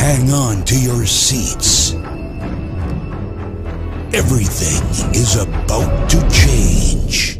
Hang on to your seats. Everything is about to change.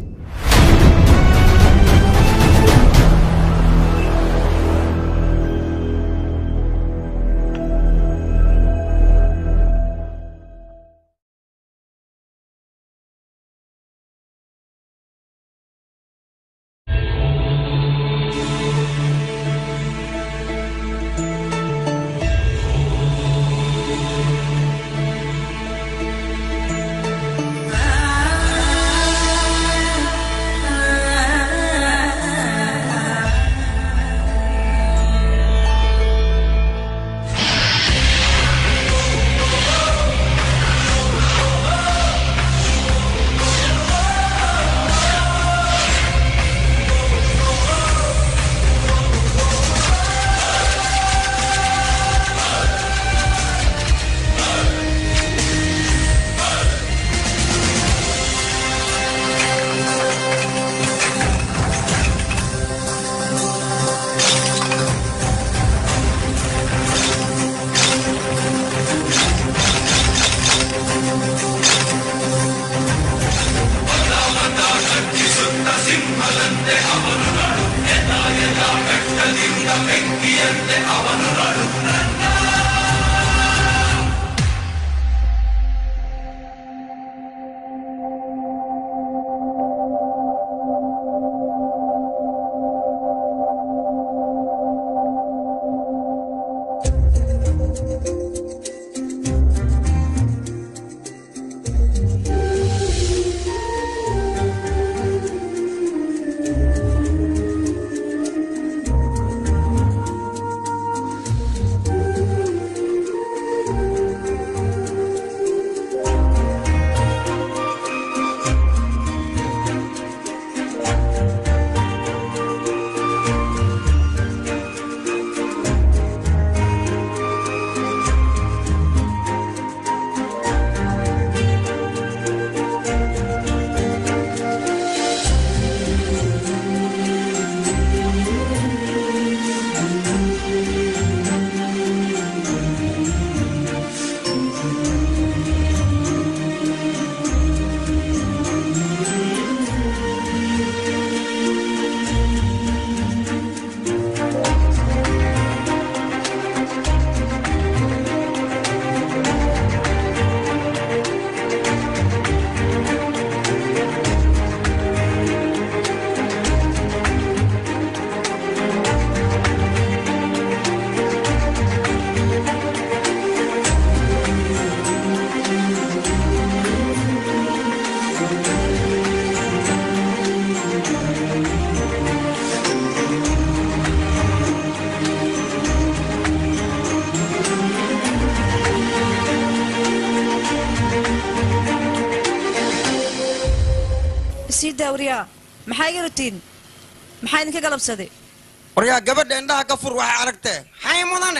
وريا maxay rutiin maxay idinka galabsaday وريا gabadha indhaha ka fur waxa aragtay hay mudane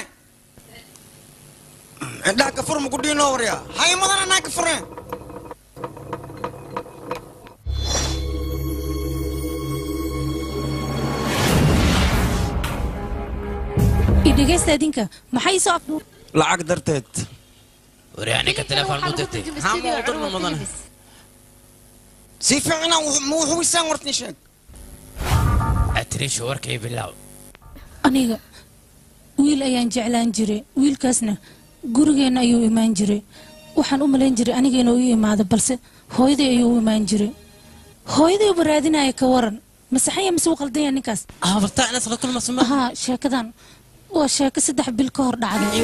indhaha ka fur muku dhino وريا hay mudane na ka fureen idageysta idinka maxay soo lacag darteed وريا aniga telefoon mu dirtay ha mo dirno mudane si fiicna muu huwisan wartni sheeg atrish warkay bilaw aniga wiil ayaan jeclaan jiray wiilkaasna gurigeena ayuu imaan jiray waxaan u malayn jiray aniga inuu ii imaado balse hooyaday ayuu u imaan jiray hooyaday u baraadinaya ka waran masaxaya mise u qaldaya ninkaas barta ana salatul masma ha sheekadan waa sheeko 3 bil ka hor dhacday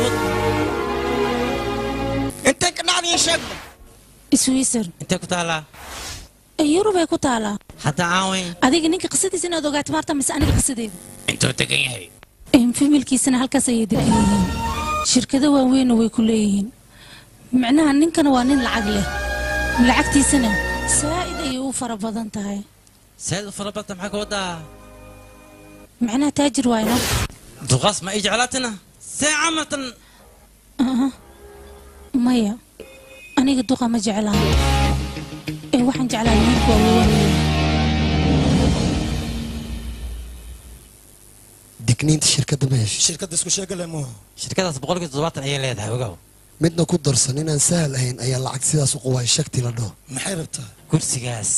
inta ka dhacday sheeg iswiisar inta ku taala yurub ay ku taala hatta aaway adiga ninka qisadiisa inaad ogaato maarta mise aniga qisadeeda intuu tagan yahay familkiisana halkaas ayay degan yihiin shirkado waaweyn way ku leeyihiin macnaha ninkana waa nin lacag leh lacagtiisana saa'id ayay u fara badan tahay saa'id u fara badan maxaa ka wadaa macnaha taajir waayna duqas ma ijcalaatna saacamatan maya aniga duqa ma jeclaan waxaan jeclaan wiilka waaweyn digniinta shirkadda ma heshay shirkadda isku sheegale moo shirkadaas 70 ayay leedahay ogow midna ku darsan inaan sahal ahayn ayaa lacag sidaas u quway shakti la dhaho maxay rabtaa kursigaas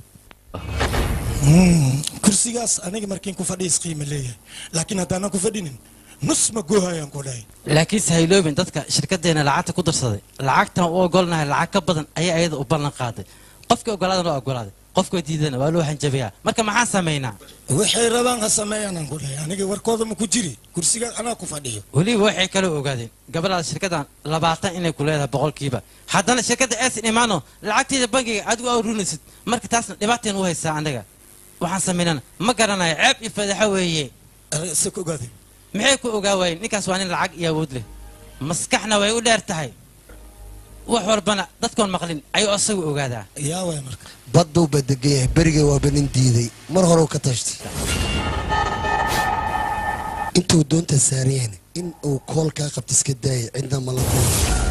kursigaas aniga markiin ku fadhiis qiimo leeyahay laakiin haddaanan ku fadhinin nus ma goohayaan ku dhahay laakiin sahayloobin dadka shirkadeena lacagta ku darsaday lacagtan u ogolnahay lacag ka badan ayay ayada u ballan qaaday qofkii ogolaadana waa ogolaaday qofkii diidana waa loo hanjabiyaa marka maxaan sameynaa waxay rabaan ha sameeyaan ku dhahay aniga warkooda ma ku jiri kursigaas anaa ku fadhiyo weliba waxay kala ogaadeen gabadhaada shirkadan 20 inay ku leedahay boqolkiiba haddana shirkadda aysan imaano lacagteeda bangiga adigu aa runaysid marka taasna dhibaateen u haysaa anaga waxaan sameynana ma garanayo ceeb iyo fadaxo weeye se ku ogaadeen maxay ku ogaa waayeen ninkaas waa nin lacag iyo awood leh maskaxna way u dheer tahay wax walbana dadkoon maqlin ayuu asagu ogaadaa yaa waay marka badduu badegan yahay berigay waa banin diiday mar hore ka tashtay intuu doonta saariyeen in uu kool kaa qabta iska daayay cidna mala kool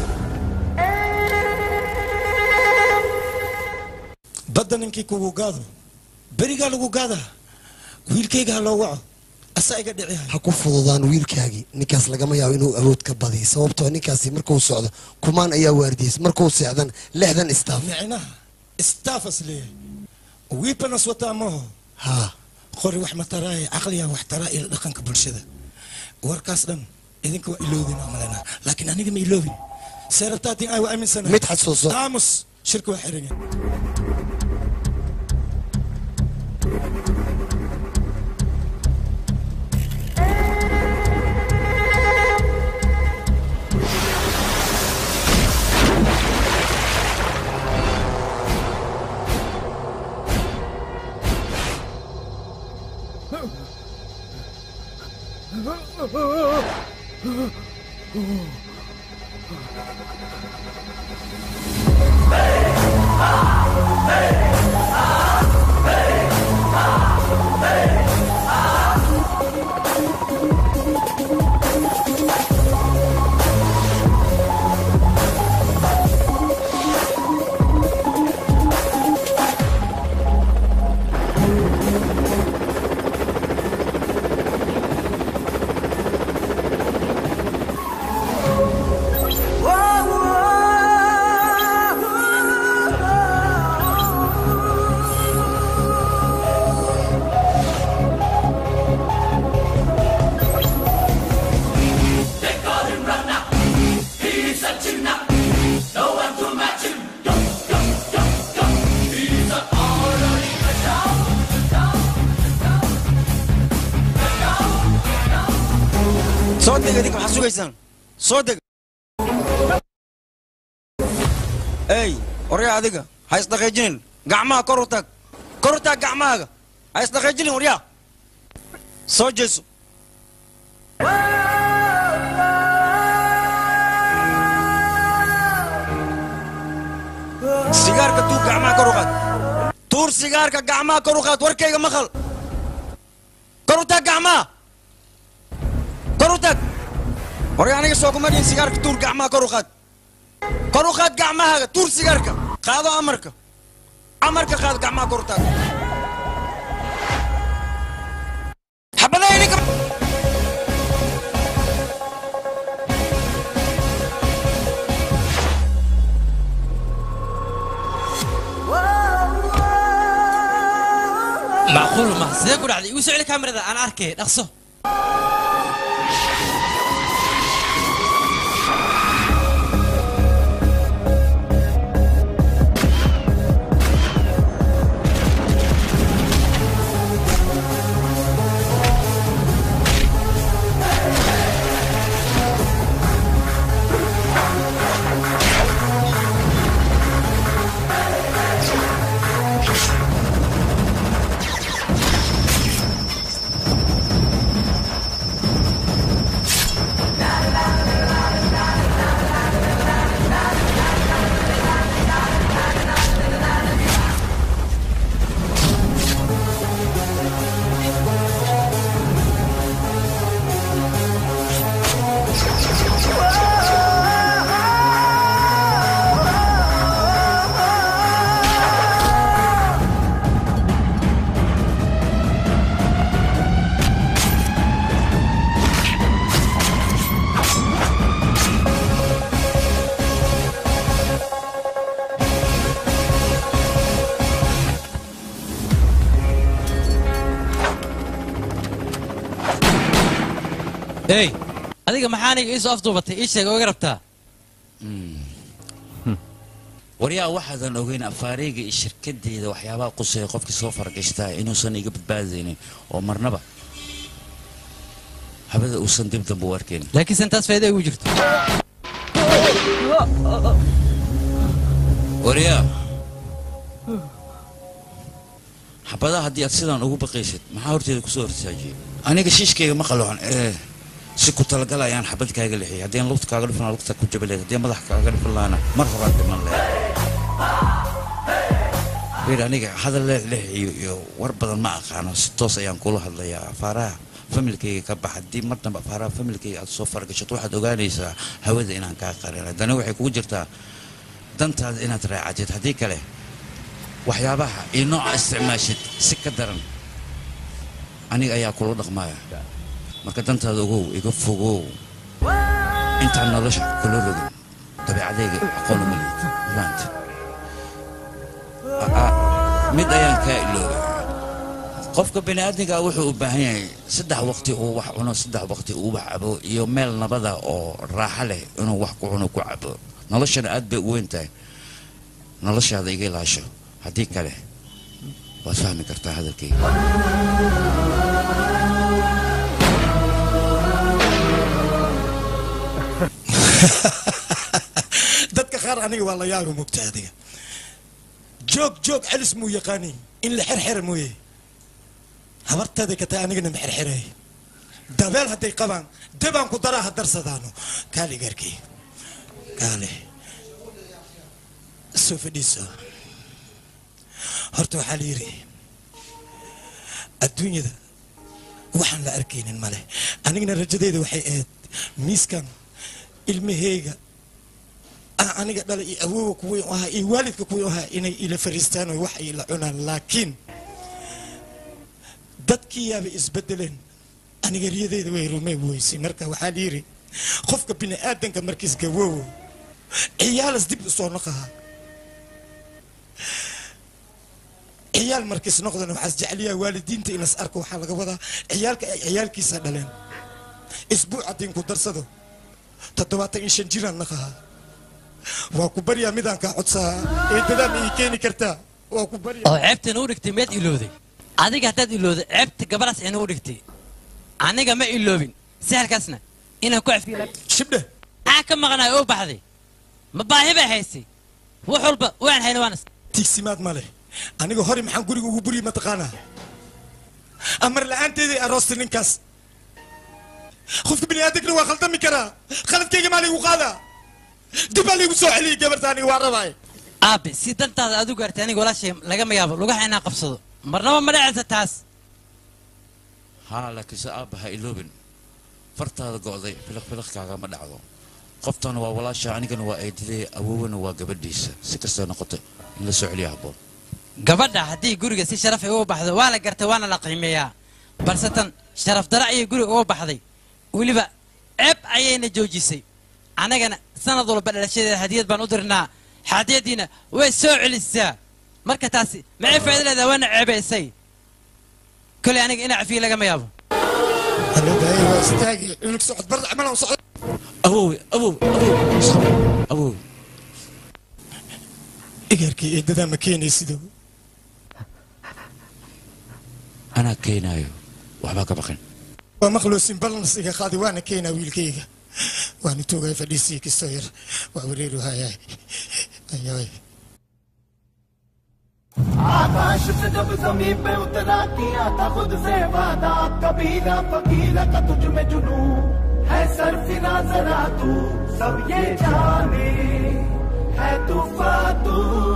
badda ninkii kugu gaado berigaa lagu gaadaa wiilkayga ha loo waco asaa iga dhicihay ha ku fududaan wiilkaagii ninkaas lagama yaabo inuu awood ka badiyo sababtoo ninkaasi markuu socdo kumaan ayaa waardiyeys markuu seexdan 6 istaaf micnaha istaafas leeyahay wiibanas wataa maho haa qori wax mataraaye caqliga wax taraa ila dhaqanka bulshada warkaas dhan idinka waa iloobin oo malena laakiin aniga ma iloobin seerabtaatiin ay waa aaminsanahay mid xasuuso aamus shirka waa xiran صدق هذيك محسوق يسان صدق اي وريا هذيك هاي صدقيجين قعما كروتك قعما هاي صدقيجين وريا صوجس سيجارك تو قعما كروقات تور سيجارك قعما كروقات وركيga مخل كروتك قعما كروتك وري aniga soo kuma dhin sigaarka tuur gacmaha kor u qaad gacmaha tuur sigaarka qaado amarka qaad gacmaha kor u taag xabadayni معقول ما سيقول علي وسع لي كاميرا انا اركي اقصه hey adiga maxaa aniga ii soo afduubatay ii sheeg oo iga rabtaa waryaa waxaadan ogeyn afaareyga iyo shirkadeeda waxyaabaha quseeya qofkii soo fargashtaa inuusan iga badbaadaynin oo marnaba habada uusan dib dambe u arkayn laakiin santaas faa'iido igu jirto waryaa xabadaha haddii aad sidaan ugu baqaysid maxaa horteeda kusoo hortaajiyey aniga shiishkayga ma qaloocan si ku talagal ayaan xabad kaaga lixiyay haddii aan lugta kaaga dhufan lugta ku jabaleed haddii madax kaaga dhufan laana mar horaad dhiman lahayd bir aniga hadal leex iyo war badan ma aqaano si toos ayaan kula hadlayaa afaaraha familkayga ka bax haddii mar dambe afaaraha familkayga aad soo fargashato waxaad ogaanaysaa hawada inaan kaa qarin haddana waxay kugu jirtaa dantaada inaad raacatid haddii kale waxyaabaha iyo nooca isticmaashid si ka daran aniga ayaa kula dhaqmaya marka dantaada ogow iga fogow intaan nolosha kula rogin dabeecadayga aqoon uma leed maanta mid ayaan kaa iloobay qofka bini'aadmiga wuxuu u baahan yahay 3 waqti uu wax cuno 3 waqti uu wax cabo iyo meel nabada oo raaxo leh inuu wax ku cuno ku cabo noloshana aad bay u weyn tahay noloshaada iga ilaasho haddii kale waad fahmi kartaa hadalkayga dadka qaar aniga waa la yaaro mugta adiga joog celis muu yaqaani in la xirxira mooye habarteeda ka tahay anigana ma xirxiray dabeel hadday qabaan debaan ku daraa ha darsadaano kaali gaarkay kaale soo fadhiiso horta waxaa la yidhi adduunyada waxaan la arkaynin male anigana rajadeyda waxay ahayd miiskan ilmaheyga aniga dhala iyo awoowa kuwii ahaa iyo waalidka kuwii ahaa inay ila fariistaan oo wax ay la cunaan laakiin dadkii yaaba isbedeleen aniga riyadeyda way rumey weysay marka waxaa la yidhi qofka bini aadanka markiis gawoowo ciyaalas dib usoo naqaha ciyaal markiis noqdana waxaas jeceliyaa waalidiinta inas arko waxaa laga wadaa ciyaalka ay ciyaalkiisa dhaleen isbuuc haddii ku darsado 75 jiraan naqaha waa ku baryaa midaan kaa codsaa eedadaan ii keeni kartaa waa ku baryaa oo ceebtan u dhigtay meed ilooday adiga haddaad ilooday ceebta gabadhaas ina u dhigtay aniga ma iloobin si halkaasna inaan ku cafiyo shibdhe aa ka maqnaay oo baxday ma baahi bay haysay wax walba waan hayna waan tiigsimaad ma leh aniga hore maxaan guriga ugu buriye mataqaanaa amar la-aanteeday aroosta ninkaas qofka bini aadamkana waa khaldami karaa khaladkayga maa laygu qaadaa dib baa laygu soo celiyay gabarta aniga waa rabaay aabe si dantaada aad u gaartay aniga walaashay lagama yaabo lugaha inaan qabsado marnaba ma dhacaysa taas haa laakiinse aabbaha iloobin fartaada go'day filiqfiliqkaaga ma dhacdo qoftana waa walaasha anigana waa eedidee awowana waa gabadhiisa si kastoo noqoto in la soo celiya habboon gabadha haddii guriga si sharaf ay uga baxdo waa la gartay waana la qiimeeyaa balse tan sharaf dara ayay guriga uga baxday weliba ceeb ayayna joojisay annagana sanad walba dhalashadeeda hadiyad baan u dirnaa hadiyadiina way soo celisaa marka taasi maxay faa'iido leedahay waana ceebaysay kolay aniga ina cafiye lagama yaabo awow igarkii eedadaa ma keenaysido anaa keenaayo waxbaa ka baqin waa maqloosin balans iga qaadi waana keenaa wiilkayga waana toogay fadhiisii kistoo yar waa wareeru hayaay ayaay आकाश से जब जमीन पे उतरा किया था खुद से वादा कबीरा फकीरा का तुझ में जुनू है सरफिरा जरा तू सब ये जाने है तूफान तू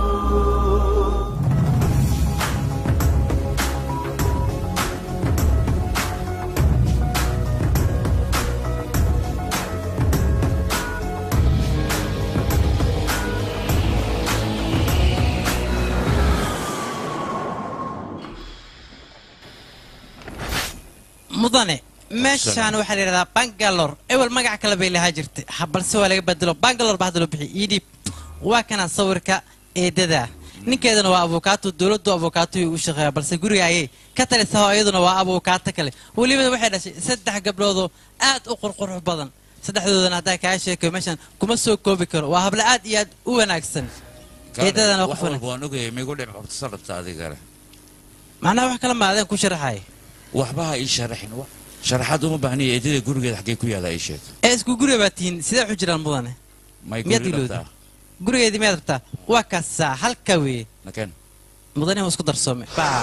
mudane meeshaan waxaa la yidhahdaa bangalore ewel magac kale bay lahaa jirtay balse waa laga bedelo bangalore baa hadda loo bixiyay ii dhiib waa kana sawirka eedada ninkeedana waa avokaato dowladdu avokaato ugu shaqeeya balse guriga ayay ka talisaa iyaduna waa avokaato kale weliba waxay dhashay 3 gabdhood aad u qurqurux badan saddexdoodana hadda ka sheekay meeshan kuma soo koobi karo waa habla aad iyo aad u wanaagsan eedadana wax waan ogay miigu dhibco sarabta adiga macnaha wax kala maadeen ku sharaxay waxba ii sharaxin sharaxaad uma baahniyo eedada gurigeeda xagee ku yaala ay sheeg isku guriga baatiin sida xujiraan mudane gurigeedii miyaad rabtaa waa kaasaa halka weye nakeen mudane waa isku darsoome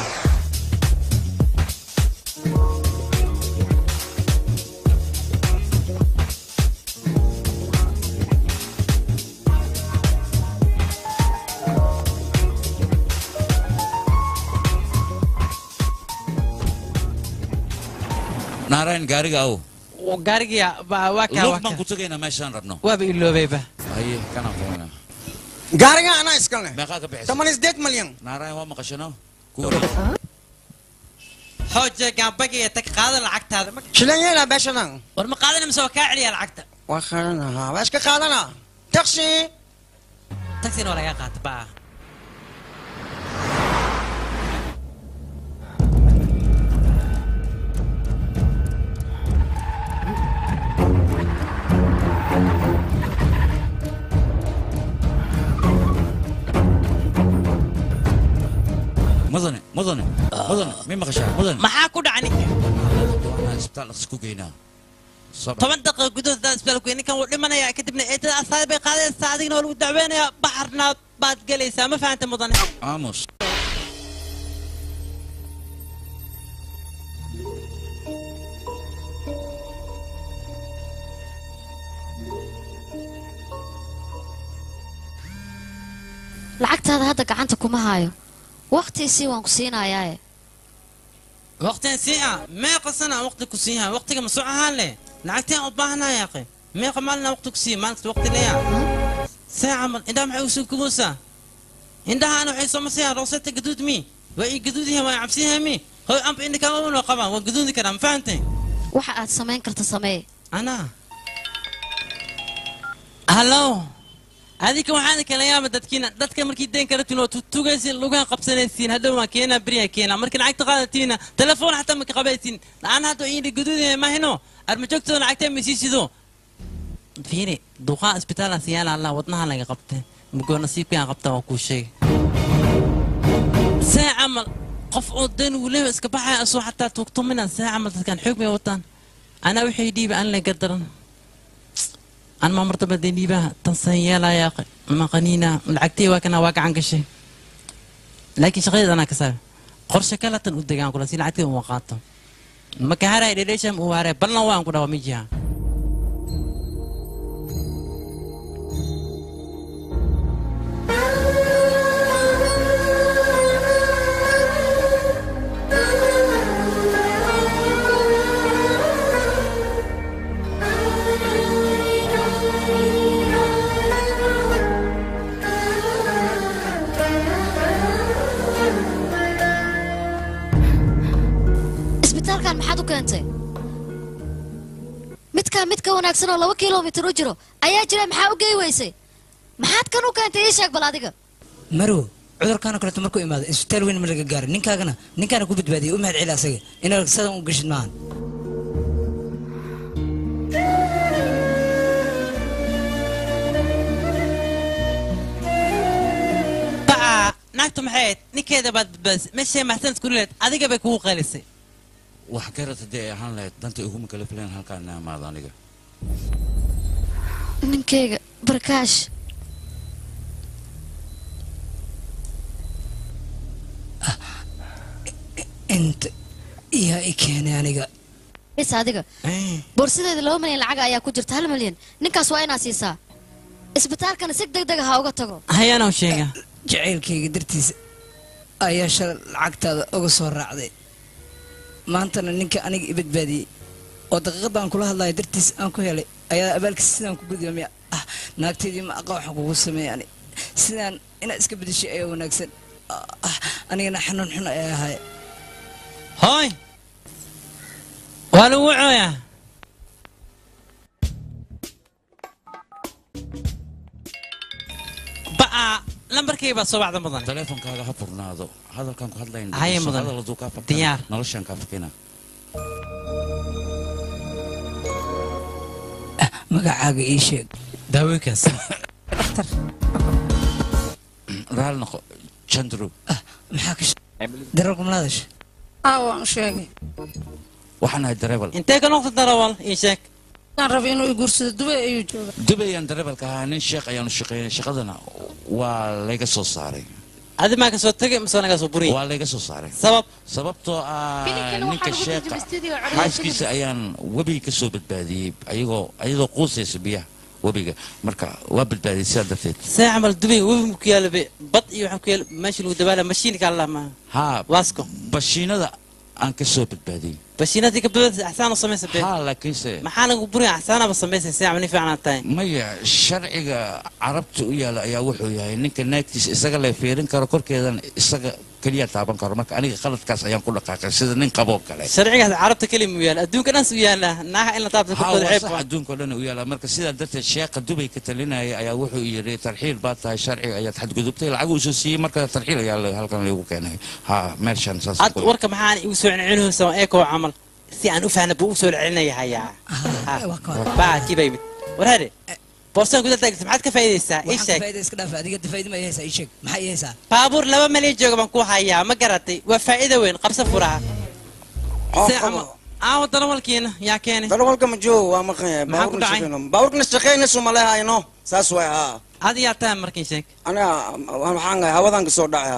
naarayn gaariga aw gaariga waa ka lugman ku tagayna meeshaan rabno waaba iloobayba haye kana qoona gaariga anaa iskale meeqa ka bixisay 8 milyan naarayn waa maqashano xooje gaabagaya tag qaada lacagtaada shilan yeela beeshadan war ma qaadana mise waa kaa celiya lacagta waa qaadana waa iska qaadana taxina waa laga qaata baa مدن مين مخشى مدن maxaa ku dhacni وانا اسبتال اسكو جينا 10 daqiiqo gudahood isbitaalku ninkan uu dhimanaya kadibna eedada asaad bay qaadaysaa adigna waa lagu dacweynayaa baxarna baad galaysaa ma fahanta mudane aamus lacagtaada hadda gacanta kuma haayo waqtiisii waan ku siinayaa waqtigan sii'a meeqa sana waqti ku siiha waqtiga ma soo ahaan leh lacagtaan u baahnaa yaaqe meeqa maalina waqti ku sii maalinta waqti leeya saaca mal indaa maxay usoo kubuusaa indhaha ana waxay soo masayaan rooseta gaduud mi waa ii gaduudiyaha waa cabsiyaha mi hoy amba indhaka uma qabaan waa gaduudi karaa ma fahantay waxa aad samayn karta samee anaa hallo هذيك وحنا كلام دتكينا دتك مركي دين كرتينو توغيسين لوغان قبسنيسين هذا ما كينا بريا كينا مركي لعقت قادتينا تليفون حتى ما قبيتين انا هذا يدي قدود ما هنا ارمجوكتو لعقت مسيسيدو فيني دوقا اسبيتال سيانا الله وطنها لقى قبته مقول نصيب كان قبته وكل شيء ساعة عمل قف دين ولا اسك بحا اسو حتى توقتو منا ساعة عمل كان حكمي وطن انا وحي دي بان لا قدرن أنا ما مرتبط ديني بها تنصيا لا يا أخي ما قنينا العكتي وكنا واقع عن كشي لكن شغيد أنا كسر قرش كلا تنودي عن كل شيء العكتي ومقاطع ما كهرا إليش هو هرا بلنا وان كنا وميجها midka wanaagsan oo 2 kiiloomitir u jiro ayaa jira maxaa u geey weysay maxaad kan u keentay ii sheeg bal adiga maro cudurkan kale markuu imaado isbitaal weyn ma laga gaaro ninkaana ku badbaadiyay u mahad celi asaga inuu sadan u gashin maan naagtu maxay ninkeeda baad bas meesha maxsan kuleed adiga bay kugu qalisay wax karata dee ahaan lahayd danta iguma kala filan halkaan amaado aniga ninkeyga barkaash inta yaa i keenay aniga is adiga boorsadeeda 2 milyan lacag ayaa ku jirta 1 milyan ninkaas waa inaad siisaa isbitaalkana si degdeg ah uga tago hayana u sheega jacaylkayga dartiisa ayaa shal lacagtaada uga soo raacday maantana ninka aniga i badbaadiyey oo daqiiqadan kula hadlayo dartiis aan ku helay ayaa abaalkiisa sidaan ku guddoomay naagteedii ma aqa waxaan kugu sameeyay sidaan inaad iska bedeshay ayaa wanaagsan anigana xanuun xun ayaa ahay هاي والو وعويا بقى lambarkayga baa soo bacda mudan teleefonkaaga ha furnaado hadalkan ku hadlayn Haye mudan. hadal aduu kaa Diyaar. noloshaan kaa fakina magacaaga ii sheeg daawooyinkaas raal noqo jandro maxaa ka darawalka malaadash waan u sheegay waxaan ahay dareebal intee ka noqda darawal ii sheeg aan rabay inuu i guursado dubay ayuu joogaa dubayaan dareebalka ahaa nin sheekh ayaanu shaqeynay shaqadana waa layga soo saaray adi maa ka soo tegay mise naga soo buriy waa layga soo saaray sabab sababtoo ah ninka sheekha xaaskiisa ayaan webiga ka soo badbaadiyey ayadoo quusaysa biyaha webiga marka waa badbaadiyey sidaa darteed see camal dubay webi ku yaala bad iyo waxaa ku yaala meesha lagu dabaala mashiinka allah maaha haa waasko bashiinada aan ka soo badbaadiyey bashiinadii ka badbaadisa axsaan u samaysa be haa laakiinse maxaa lagu burin axsaanaba samaysa see camal ni fiican tahay maya sharciga carabta u yaala ayaa wuxuu yahay ninka naagtiisa isaga la fiirin karo korkeedana isaga keliya taaban karo marka aniga qaladkaas ayaan ku dhaqaaqay sida nin qaboo kale sharcigaas carabta keli mu yaala adduunka dhan u yaala naaha in la taabta korkooda ceeb sax adduunka dhan u yaala marka sidaa darteed sheekha dubay ka talinaya ayaa wuxuu yidhi tarxiil baad tahay sharciga ayaad xadgudubtay lacag uu soo siiyey marka tarxiil ayaa halkan lagu keenay haa meeshan saas ad warka maxaan igu soo celcelinaysaa eekoo camal si aan u fahna buu u soo celinaya hayaa baa kibay mid warhade boostan gudaha taagtay maxaad ka faa'iidaysaa ii sheeg iska dhaaf adiga faa'iido ma haysaa ii sheeg maxaa ii haysaa baabuur 2 malyan jooga baan ku hayaa ma garatay waa faa'iido weyn qabsa furaha aawo darawalkiina yaa keenay darawalka ma joogo waa maqan yahay Maxaa ku dhacay? baabuurkana shaqaynayso ma leehayno saas way haa adi yaa tahay markiin sheeg aniga waxaan gahay hawadan ka soo dhacay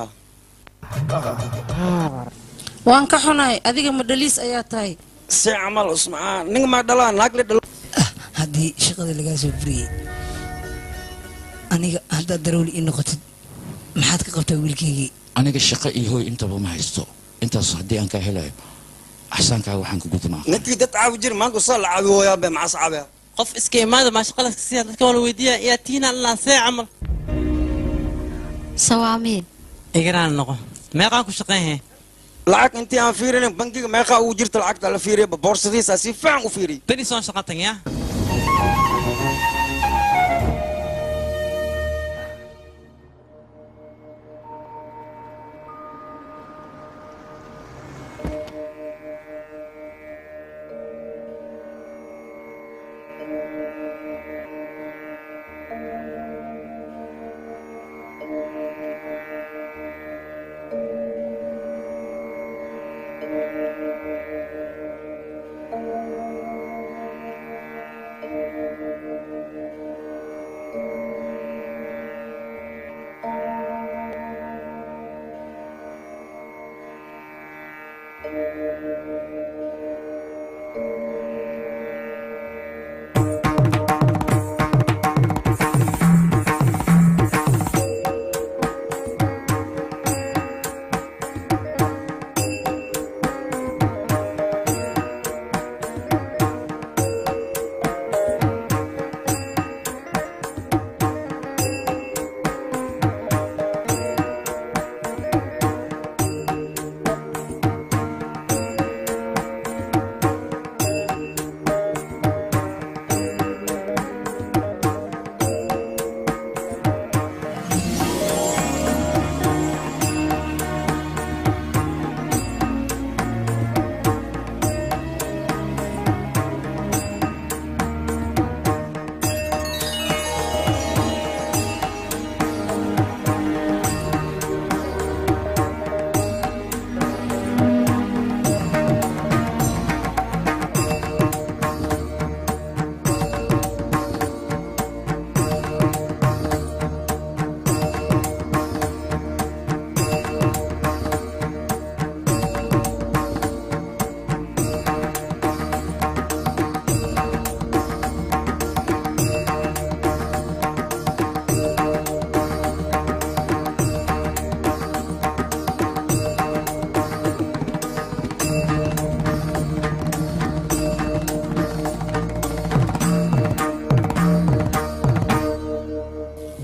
waan ka xunahay adiga ma dhaliis ayaa tahay si camal usmacaan ninga ma dhalaa naag la dhalo haddii shaqada lagaa soo buriyey aniga haddaad darawli ii noqotid maxaad ka qabtaa wiilkaygii aniga shaqo iyo hooy intaba ma haysto intaas haddii aan ka helayo axsaankaaga waxaan ka gudmaa ninkii dad caawi jir maanta soo la caawi hooyaa be macas caabi qof iska imaada maa shaqadaas si dadka wala weydiiya yaa tiina allah see camal sawaamiin igaraan noqo meeqaan ku shaqeynhe lacag intii aan fiirinin bankiga meeqaa ugu jirta lacagta la fiiriya boorsadiisa si fiican u fiiriy beni soon shaqo tagya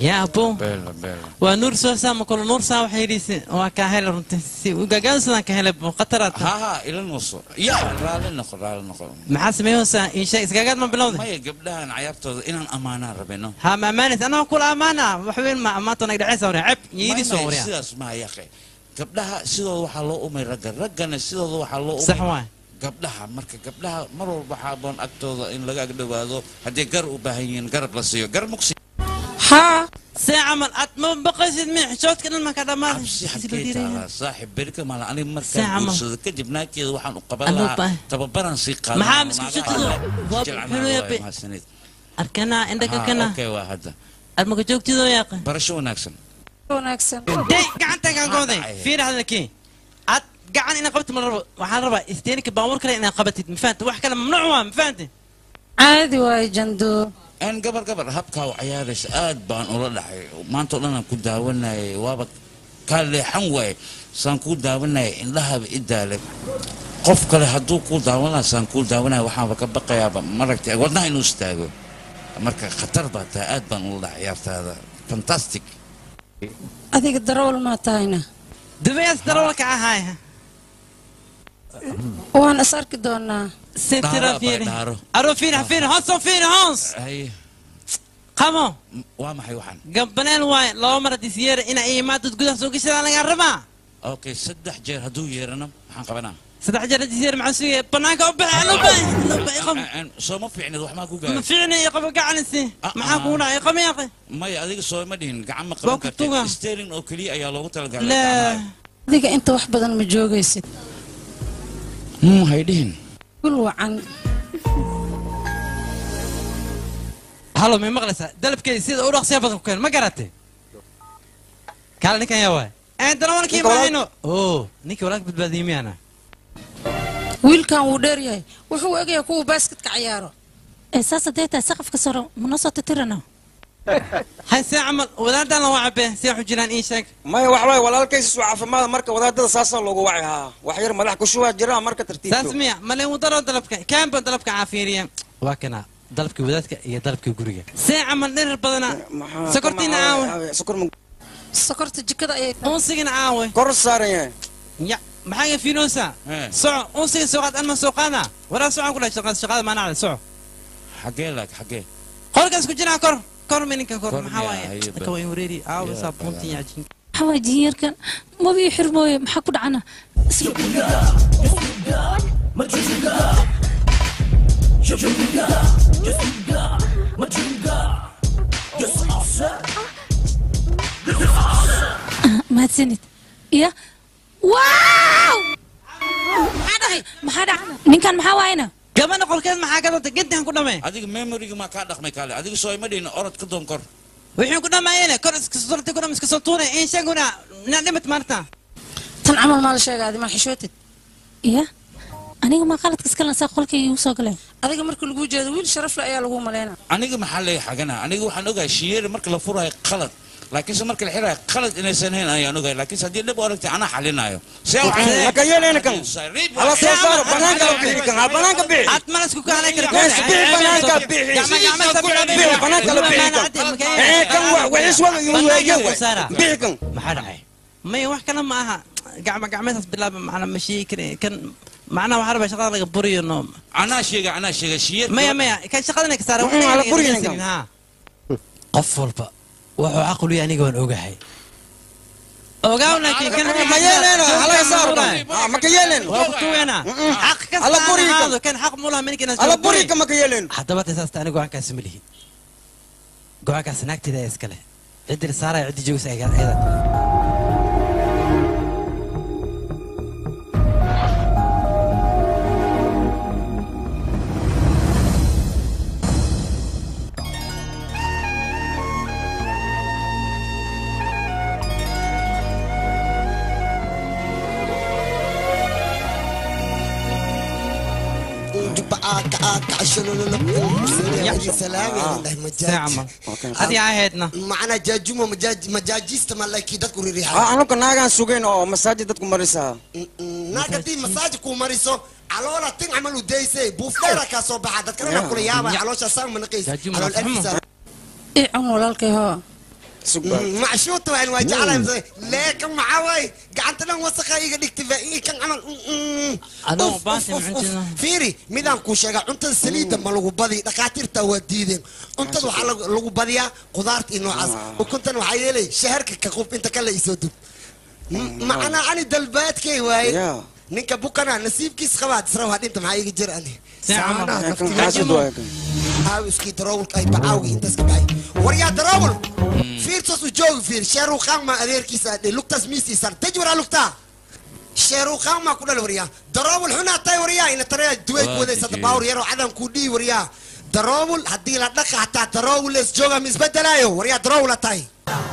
يا أبو بيلا بيلا ونور سوسا ما كل نور سا وحيريس وكاهل رنتسي وجاجانسنا كاهل بقطرات ها إلى النص يا رالي نقول محاسب يوسا إن شيء سجاجات ما بلوض ما يقبلها أنا عيبته إن أمانة ربنا ها ما أمانة أنا أقول أمانة وحوين ما أمانة نقدر عيسى ورا عب يدي صوري سيدا اسمها يا أخي قبلها سيدا وحلو أمي رجعنا سيدا وحلو أمي صح قبلها مركب قبلها مروا بحابون أكتر إن لقى قدوا هذا هدي قرب وبهين قرب لسيو قرب مكسي ها ساعة من أتم بقيس الميح شوت كنا ما كذا ما أبسي حكيت على صاحب بركة مال أنا مركب ساعة وصل كجبنا كذا وحن قبلها تببرن سيقال محامس كشوت حلو يا بي أركنا عندك أركنا أوكي واحد المكجوك تدو يا أخي برشو ناكسن دي قعنت قاعد قاعد في هذا كي قاعد أنا قبت مرة وحال ربع استينك باور كلا أنا قبت مفانت واحد كلام ممنوع مفانت عادي واي جندو أنا قبل هبكا وعيارس آد بان أولا حي ما أنت لنا كنت داولنا وابك كان لي حنوي سانكو داولنا إن لها بإدالك قف كله هدو كو داولنا سانكو داولنا وحابك بقى يا مرك ودنا إنه استاجو مرك خطر بات آد بان أولا عيارت هذا فانتاستيك أديك الدرول ما تاينا دبيس درولك هاي وأنا أسألك دونا سترا فيني أرو فيني هونس أي قامو وما حيوحن قبلين واي لو مرة تسير إن أي ما تتقول سوق الشارع لنا الربع أوكي سدح جير هدو يرنا حنقبنا سدح جير تسير مع سوية بناك أبع لو سو ما في عند روح ما كوجا ما في عندي يقف قاعد نسي ما حكونا يقف يا أخي ما يأذيك سو ما دين قاعد ما قبل ستيرين أو كلي أي لو تلقى لا أديك أنت واحد بدل متجوجيسد هيدين كل وعن هلو من مغلسة دلب كي سيد أوراق سيابة كان ما قرأته قال نيكا يا واي أنت أنا كيف عينه أوه نيكي وراك بتباديمي أنا ويل كان ودريا وهو أجي يكون باسكت كعياره أساس ديتا سقف كسر منصة تترنا هاي ساعة وذا أنا وعبه سيحو جيران إيشك ما يوحوي ولا الكيس وعف ما مركب وذا ساسا لو وعيها وحير ملح كشوها جيران مركب ترتيب ساسمية ملي مدرب دلبك كان بدلبك عافيريا وكنا دلبك وذاتك يا دلبك وجريك ساعة من نير بدنا سكرتين عاوي سكرت الجكدا أيه أنسجن عاوي كورس صارين يا محاجة في نوسا سع أنسجن سوقات أنا سوقانا ولا سوق كلها شغال ما نعرف سع حكي قولك اسكت جنا كور منك كور محاوية كوي وريدي عاوي صابونتي يعجين حواجير كان ما بيحرموا محكود عنا ما تسند يا واو ما من كان محاوينا كمان أقول كذا محاكاة تجد هنكون ما هذيك ميموري ما كان دخل مكالة هذيك سوي مدينة أرد كدوم كور وإحنا كنا ما ينا كور صرت كنا مسكسلتونا إيه شغلنا نعلمت مرتا تنعمل مال شيء هذه ما حشوتت يا أنا ما قالت كسكلنا ساقول كي يوصل له هذا مركل الوجود ويل شرف لا يا لهو ملينا أنا محل حاجنا أنا وحنوجا شير مركل فرها قلت لكن سمرك الحيرة قلت إن سنين أنا نوجا لكن سدي اللي بقولك أنا حلنا أيوه سوى مكيال أنا كم على صار بنانك بيحكم بنانك بيح أتمنى سكوك عليك نسبي بنانك بيح بنانك بيح إيه كم وعيش ولا بيحكم ما حدا ما يوح كلام معها قعمتها بالله معنا مشي كان معنا وحرب شغال لك بري النوم أنا شيء ما كان شغالنا كسارة على بري ها قفل بقى وحو عقلي يعني قول أوجهي أوجاونا كان مكيالنا على يسار مكيالنا وقتونا حق كسر على بريك كان حق مولا منك ناس على بريك مكيالنا حتى بات أساس تاني قوان كاس مليه قوان كاس نكتي ده إسكله عدي سارة عدي جوس أيضا سلام سلام هذه عهدنا معنا جاجوما مجاجيست مالكي دتكو ريحه أنا كنا ناقا سوقين أو مساجد دتكو مريسا ناقتي مساجكو مريسو علولا تين عملوا ديسي بوفتيرا كاسو بعد كنا نقول يابا علوش سام من قيس على الألف إيه عمو لالك ها معشوط وين وجعله لكن معاوي قعدت لهم وسخة يقدك تبقى كان عمل أنا باسم عندنا فيري ميدان كوشة أنت السليد ما لو بدي دكاتير توديدين أنت لو بديا قدرت إنه عز وكنت أنا وحيلي شهرك كقوب أنت كلا يسود معنا أنا دلبات كي واي نينك بوكنا نسيب كيس خوات سروا هذه أنت معي يجر أني سامنا هاو اسكي دراول كاي بعاوي انت سكاي وريا دراول فير تصو جو فير شارو خان ما ادير كيسا لوكتاس ميسي صار تجورا لوكتا شارو خان ما كنا وريا دراول هنا تاي وريا ان ترى دويك وذا صد باور يرو عدم كودي وريا دراول هدي لا دق حتى دراول اس جوغا مسبدلايو وريا دراول تاي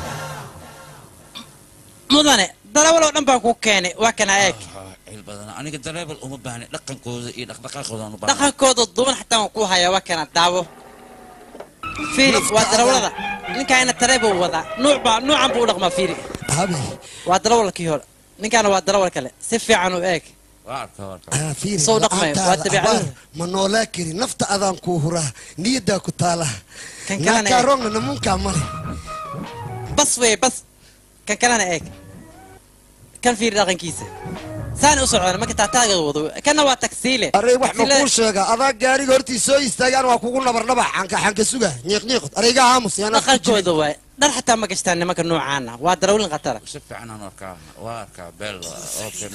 مدنه دراول oo dhan baa ku keenay waa kana eeg البدن أنا قد درب الأم بهني لقن كوز دقيقة خذان دقن كوز الضمن حتى نكون هيا وكنا دعوة فيري ودراولة نكاين تريب ووضع نوع عم بقول ما فيري هابي ودراولة كيهول نكاين ودراولة كله سفي عنه إيك فيري صودق ما واتبع منولاكري نفط أذان كوهرة نيدا كتالا كان كارون نمون كامل بس كان أنا إيك كان في رقم كيسة ثاني أسرع ما كنت أعتقد وضوء كان هو تكسيله أريح نقول شيء أذا جاري قرتي سوي استجان وأكون برنبع عنك سوى نيق أريح عامس أنا خلك وضوء ده حتى ما كشتاني ما كان نوع عنا وادرون القطر وسف عنا واركا بيل أوكي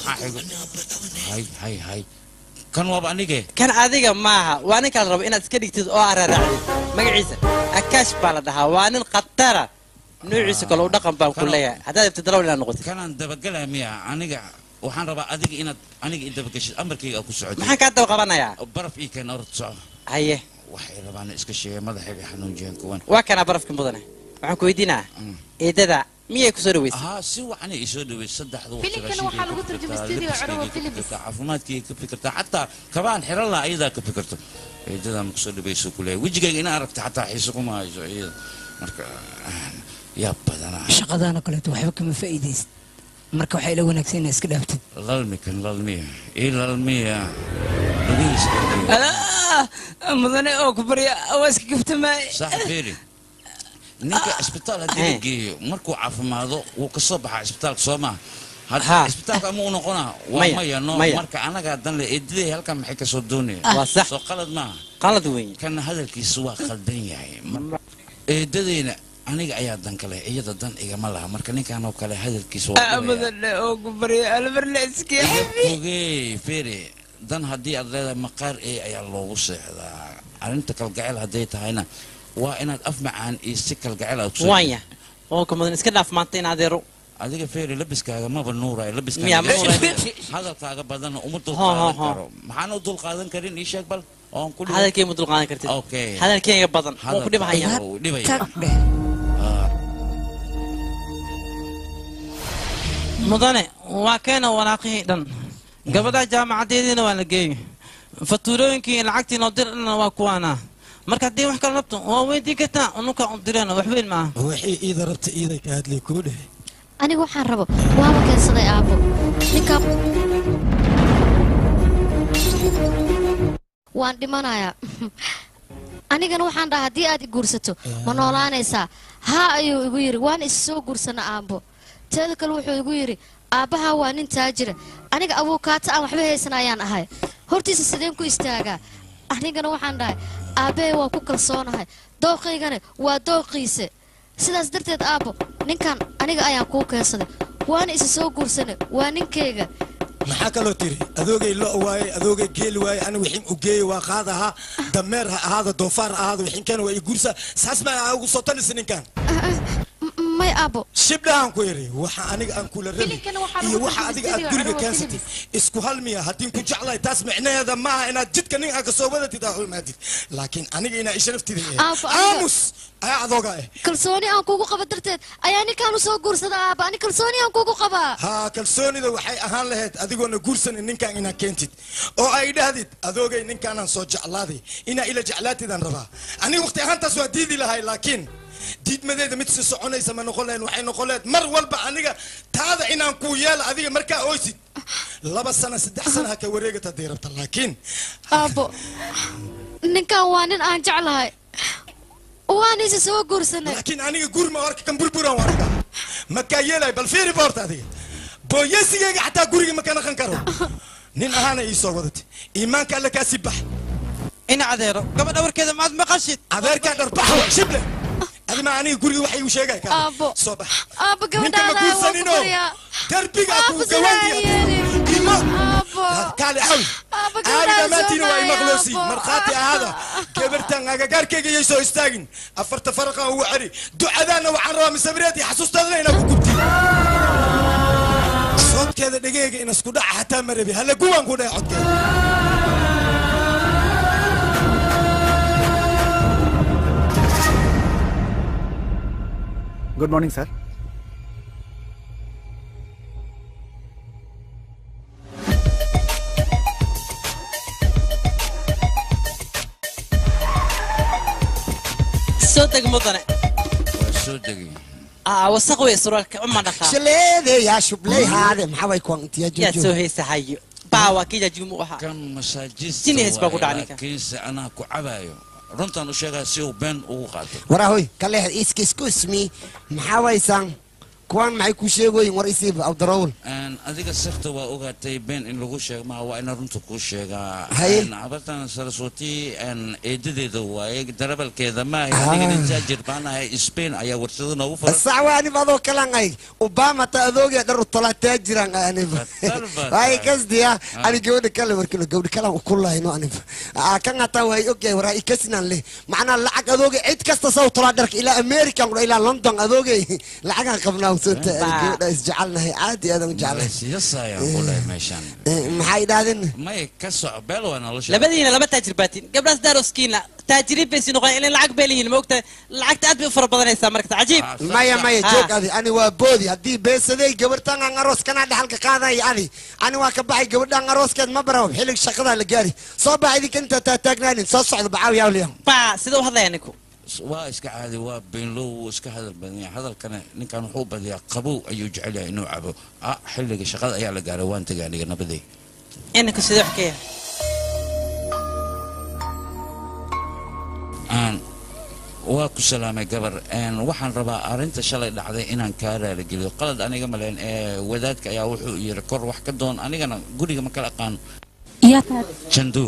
هاي كان وضع نيجي كان أذيك معها وأنا كان رب إن أتكلم تدور رعي ما عيسى أكاش بالدها وأنا القطرة نوعيسك لو دقم بالكلية هذا بتدرون لنا نقطة كان دبقلها مياه أنا waxaan rabaa adiga inaad aniga inta bagashid amarkayga ku socdo maxaan ka dab qabanayaa baraf ii keen orod soco haye waxay rabaan iska sheegay madaxayga xanuunjeen kuwan waa kana barafka mudane waxaan ku weydiinaa eedada miyay ku soo dhaweysay si wacan ay soo dhaweysay saddexda filimkan waxaa lagu tarjumay studio Corowa Films caafimaadkii ka fikirta xataa kabaan xiran la ayada ka fikirto eedada ma ku soo dhaweysay kulay wajigayga ina aragta xataa xiiso kuma hayso iyada marka yaa badana shaqadana kale waxba kama faa'iideysid marka waxay la wanaagsan iska dhaaftid lalmiya mudane oo ku bariya awaaska gaftamay sax fiiri ninka isbitaal hadii geeyo markuu caafimaado wuu ka soo baxaa isbitaalka Soomaa hadda isbitaalka ma uu noqonaa waa maya no marka anaga dan la eediday halkan maxay ka soo doonayaan soo qalad ma qalad weyn kan hadalkiisu waa qaldan yahay eedadayna aniga ayaa dan kale iyada dan igama laha marka ninkan oo kale hadalkiisa waa mudane oo ku bariya albarle iska ogey fiiri dan haddii aad leedahay maqaar ayaa loogu seexdaa arrinta kalgacayl hadday tahayna waa inaad af macaan iyo si kalgacayl aad ku waaya oo kamadan iska dhaaf maanta in adeero adiga feeri labiskaaga maba nuuray labiskaaga hadalkaaga badan uma dulqaadan karo maxaan u dulqaadan karin ii sheeg bal oon ku hadalkay ma dulqaadan kartid okay hadalkayga badan oo ku dhibaya mudane waa keena waraaqihii dhan gabadha jaamacadeediina waa la geeyey fatuurooyinkii lacagtii noo dirna waa kuwaana marka haddii wax kala rabto waa weydiin kartaa unuka u direen wax weyn maaha wixii iida rabta iiday ka hadlay kuu dhehe aniga waxaan rabo waaba keensaday aabbo ninka waan dhimanayaa anigana waxaan dhahaa haddii aad i guursato ma noolaanaysaa haa ayuu igu yidhi waan is soo guursana aabbo teeda kale wuxuu igu yidhi aabbahaa waa nin taajira aniga abuukaata aan waxba haysan ayaan ahay hortiisa sideen ku istaagaa anigana waxaan dhahay aabbahay waa ku kalsoonahay dooqaygana waa dooqiise sidaas darteed aabbo ninkan aniga ayaan kuu keensaday waana isa soo guursanay waa ninkayga maxaa kaloo tiri adoogay lo waaye adoogay geel waaye ana wixin u geeyay waa qaadaha dameer ha ahaada doofaar ha ahaada wixin kan waa i guursa saas ma ugu soo tanaysa ninkan may aabbo shibdhahan ku yiri waxa aniga aan kula rabi iyo waxa adiga aad guriga keensatay isku halmiya haddii ku jeclay taas micnaheeda maaha inaad jidka ninka ka soo wadatid aad xumaadid laakiin aniga inaa isharaftiida aamus ayaa adooga kalsooni aan kugu qaba darteed ayaa ninkaan u soo guursada aabba ani kalsooni aan kugu qabaa haa kalsoonida waxay ahaan lahayd adigoona guursanin ninkaan inaa keentid oo ay dhahdid adoogay ninkaanaan soo jeclaaday inaa ila jeclaatidaan rabaa aniga waqti ahaantaas waa diidi lahay laakiin diidmadeeda mid si soconaysa ma noqon lahayn waxay noqon lahayd mar walba aniga taada inaan kuu yeelo adiga markaa oysid 2 sano 3 sano ha ka wareegata haddii rabta laakiin aabbo ninkan waa nin aan jeclahay waanise soo guursanay laakiin aniga guur ma arka kan burburan waan arkaa markaa yeelay bal fiiri boorta adiga booyasigayga xataa guriga ma ka naqan karo nin ahaana ii soo wadatay iimaanka alle kaa sii bax ina adeero gabadha warkeeda maad maqashid adeerkaa dharbaxa waa shible adima aniga guriga waxay igu sheegay kaa soo bax ninka ma guursanino darbiga ku gawaandiya kaali xawi aadi dhammaantiina waa imaqloosi markhaati ahaada gabartan agagaarkayga yay soo istaagin afarta faraqan ugu xeri ducadaana waxaan rabaa misabireed iyo xasuustaadana inaa ku gubti codkeeda dhegeyga in isku dhaca xataa ma rabi hala guwaan ku dhaca codkeeda Good morning, sir. soo deg mudane soo degi wasaq wey suraalka uma dhaqaa shaleede yaa shubley haade maxaa way kuwan intiya yaa soo heesahayo baawa kija jumu aha kan masaajista jini hees baa ku dhacnika kiisa anaa ku cabayo runtan u sheegaa si uu been ugu qaato warahoy kaleex excuse me maxaa waysan kuwan maxay ku sheegoyin war isiib abdarowl adiga sirta waa ogaatay been in lagu sheego ma waa ina runta ku sheegaa abartan saraswati eedadeeda waaye darabalkeeda ma ahay aniga intaajir baan ahay Spain ayaa warshado noogu furan sawaani badoo kalan ay Obama ta adooga dhar tolata jiran aniba ay kasdiya ani gabadha kale warkino gabadha kale ku laayno aniba kan ata way ogay waraa ikasnan le macna lacag adooga cid kasta soo tola dharka ila America ila London adooga lacag qabnaa gabadha isjecalnahay caadi aadan jeclahay siyaasayaa qolay meeshan maxay dhaadeen may ka soo beel wana la sheegay labadiina laba taajir baatin gabdhaas daaroskiina taajiriin bay sii noqon in lacag beelihiin moogta lacagta aad bay u fara badanaysaa marka cajiib maya joog adi ani waa boodi haddii beesaday gabartan aan aroos kana dhaxalka qaaday ani waa ka baxay gabadhan arooskeed ma baraw xillig shaqada la gaari soo baxay idinka inta taagnaanin soo socdo bacaaw yaa liya sida u hadlaya ninku waa iska caadi waa beenlow iska hadal badan yahay hadalkana ninkan wuxuu badiyaa qabow ayuu jecel yahay inuu cabo xilliga shaqada ayaa la gaaray waan tagay aniga nabaday inanku sidoo xkeeya waa ku salaamay gabar waxaan rabaa arrinta shalay dhacday inaan kaa raaligeliyo qalad aniga maleen wadaadka ayaa wuxuu yiri kor wax ka doon anigana guriga ma kala aqaan jandu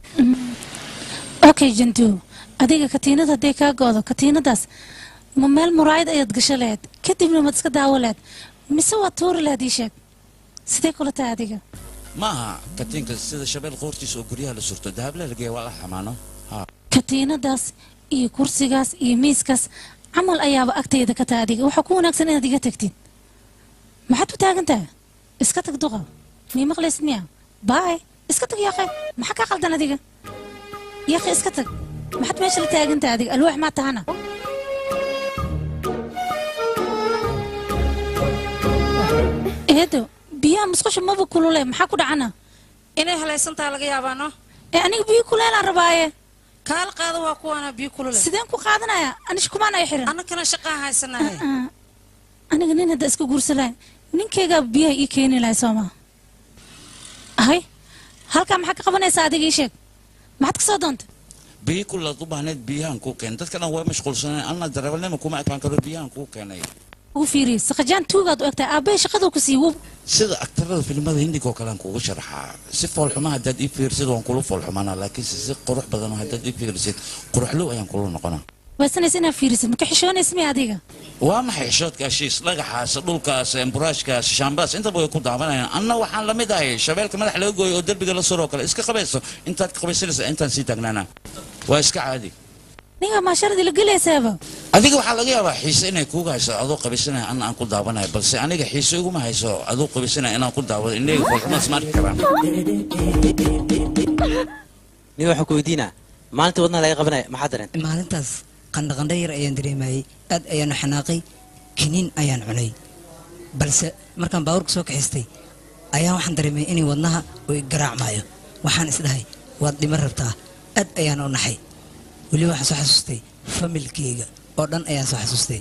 okay jandu adiga katiinada haday kaa goodo katiinadaas ma meel muraayad ayaad gasho lahayd kadibna maad iska daawo lahayd mise waad tuuri lahayd ii sheeg sidee kula tahay adiga maaha katiinka sida shabeel qoortiisa oo guryaha la surto dahabla lageeya waa la xamaano katiinadaas iyo kursigaas iyo miiskaas camal ayaaba agtayda ka tahay adiga waxaa ku wanaagsan inaad iga tagtid maxaad u taagan tahay iska tag duqa mii maqlaysid miya baay iska tag yaaqe maxaa kaa qaldan adiga yaaqe iska tag maxaad meesha la taagan tahay adiga alwaax maa tahana eedo biyaha musqusha maba kulule maxaa ku dhacana inay halaysantaa laga yaabaano aniga biyo kuleelaan rabaaye kaal qaado waa kuwaana biyo kulule sideen ku qaadanaya anish kumaan ay xiran annakana shaqaa haysanahay aniga nin hadda iska guursalahay ninkaygaa biyaha ii keeni lahay sooma ahay halkaa maxaa ka qabanaysaa adiga ii sheeg maxaad ka soo doonta biyo kulaad u baahneed biyahan kuu keen dadka dhan way mashquulsaneen anna darawalnimo kuma ekaan karo biyahan kuu keenay ugu fiiriye saqajaan tuugaad u egtahay aabbahay shaqaduu ku sii wub sida aktarada filimada hindiga oo kale aan kuugu sharaxaa si foolxuma haddaad ii fiirsid waan kula foolxumaanaa laakiinse si qurux badan haddaad ii fiirsid quruxlow ayaan kula noqonaa waysanaysa inaad fiirisid maka xishoonaysa miya adiga waa maxay xishoodka ashiis dhagaxaas dhulkaas emburaashkaas shaambaas intaba way ku daawanayaan anna waxaan la mid ahay shabeelka madax laga gooyo oo derbiga la suroo kale iska qabayso intaad ka qabaysanaysa intaan sii taagnaanaa waa iska caadi ninga maasharadii la gelaysaaba adiga waxaa laga yaabaa xiise inay kuuga hayso adoo qabaysanaya anna aan ku daawanayo balse aniga xiise iguma hayso adoo qabaysanaya inaan ku daawado indheyga foolxumaas ma arki karaan nin waxaan ku weydiinaa maalintii wadnaha laga qabanaya maxaa dareentay maalintaas qandhaqandha yar ayaan dareemayay aad ayaanu xanaaqay kiniin ayaan cunay balse markaan baabuurka soo kaxaystay ayaan waxaan dareemay inay wadnaha uu garaacmaayo waxaan isdhahay waad dhiman rabtaa aad ayaan u naxay weliba waxaan soo xasuustay familkeyga oo dhan ayaan soo xasuustay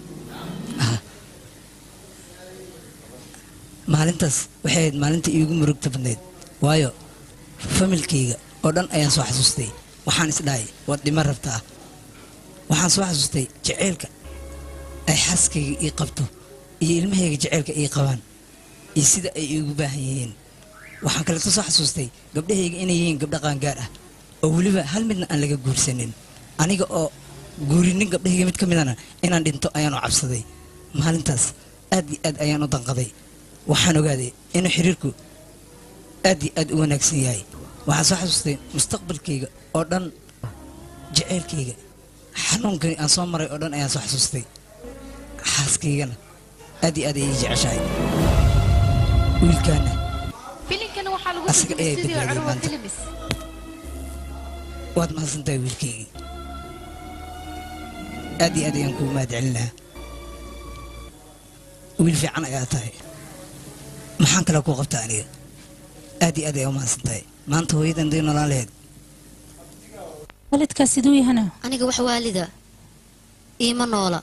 maalintaas waxay ahayd maalinta iigu murugta badnayd waayo familkeyga oo dhan ayaan soo xasuustay waxaan isdhahay waad dhiman rabtaa waxaan soo xasuustay jaceylka ay xaaskayga ii qabto iyo ilmahayga jaceylka ii qabaan iyo sida ay iigu baahan yihiin waxaan kaleeto soo xasuustay gabdhahayga inay yihiin gabdho qaangaar ah oo weliba hal midna aan laga guursanin aniga oo guurinin gabdhahayga mid ka midana inaan dhinto ayaan u cabsaday maalintaas aad iyo aad ayaan u danqaday waxaan ogaaday inuu xiriirku aad iyo aad u wanaagsan yahay waxaan soo xasuustay mustaqbalkayga oo dhan jaceylkayga xanuunkani aan soo maray oo dhan ayaan soo xasuustay xaaskaygana aad iyo aad ayay jeceshahay wiilkaana filimkana waxaa lagu asaga turjumay ayay sidii badbaadiyey Curwa maanta Films. waad mahadsantahay wiilkaygii aad iyo aad ayaan kugu mahad celinahaa wiil fiican ayaa tahay maxaan kale kuu qabtaa aniga aad iyo aad ayaa u mahadsantahay maanta hooyadan day noolaan lahayd waalidkaas siduu yahana aniga wax waalida iima noola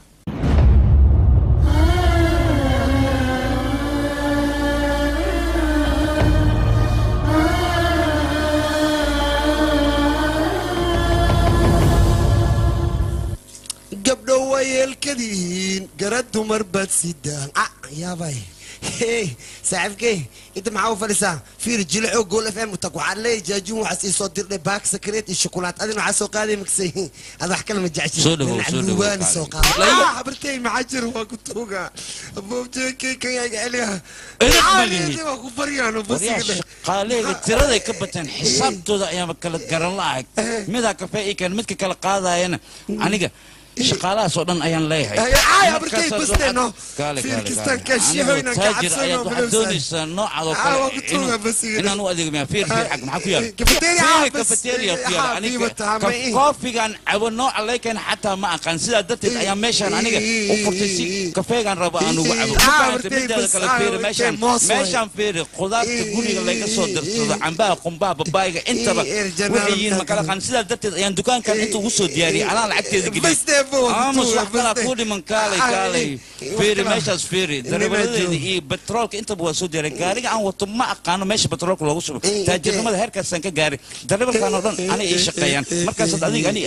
gabdho wayeelkadiin garad dumar baad sidaan yaabay saaxiibkey inta maxaa u fadhisaa fiir jilaco gool fm utag waxaad leeyahay jaajuun waxaas ii soo dirdhay baak sakreet iyo shukulaad adina waxaa soo qaaday maksay ad wax kale ma jeceshiluwaani soo qaaday habartey maxaa jira waa ku tuuga aboobjeekey kan yaa jeceliya waa ku baryaano basiga qaaleega tiraday ka bateen xisaabtooda ayaaba kala garan la-ag midaa kafee ii keen midka kala qaadayana aniga shaqaalahaas oo dhan ayaan leeyahay taajir ayaad waxaad doonaysaa noocaadoo kale inaan u adeego miyaa fiir xag maxaa ku yaala kafeteria ku yaala aniga koofigaan cabo nooca leykeen xataa ma aqaan sidaa darteed ayaa meeshaan aniga u furtay si kafeegaan rabo aan ugu cabo midaada kale fiiri meeshaan fiiri khudaarta guriga laga soo dirsado cambaha qumbaha babaayga intaba waxay yihiin ma kala qaan sidaa darteed ayaan dukaankan inta ugu soo diyaariyay anaa lacagteeda geliyay aamus wax kalaa kuu dhiman kaalay fiiri meeshaas fiiri darawaladeeda iyo betroolka intaba waa soo diyaray gaariga aan wato ma aqaano meesha betroolka loogu shubo taajirnimada heerkaasaan ka gaaray darawalkaan oo dhan anay ii shaqeeyaan markaasaad adiga ani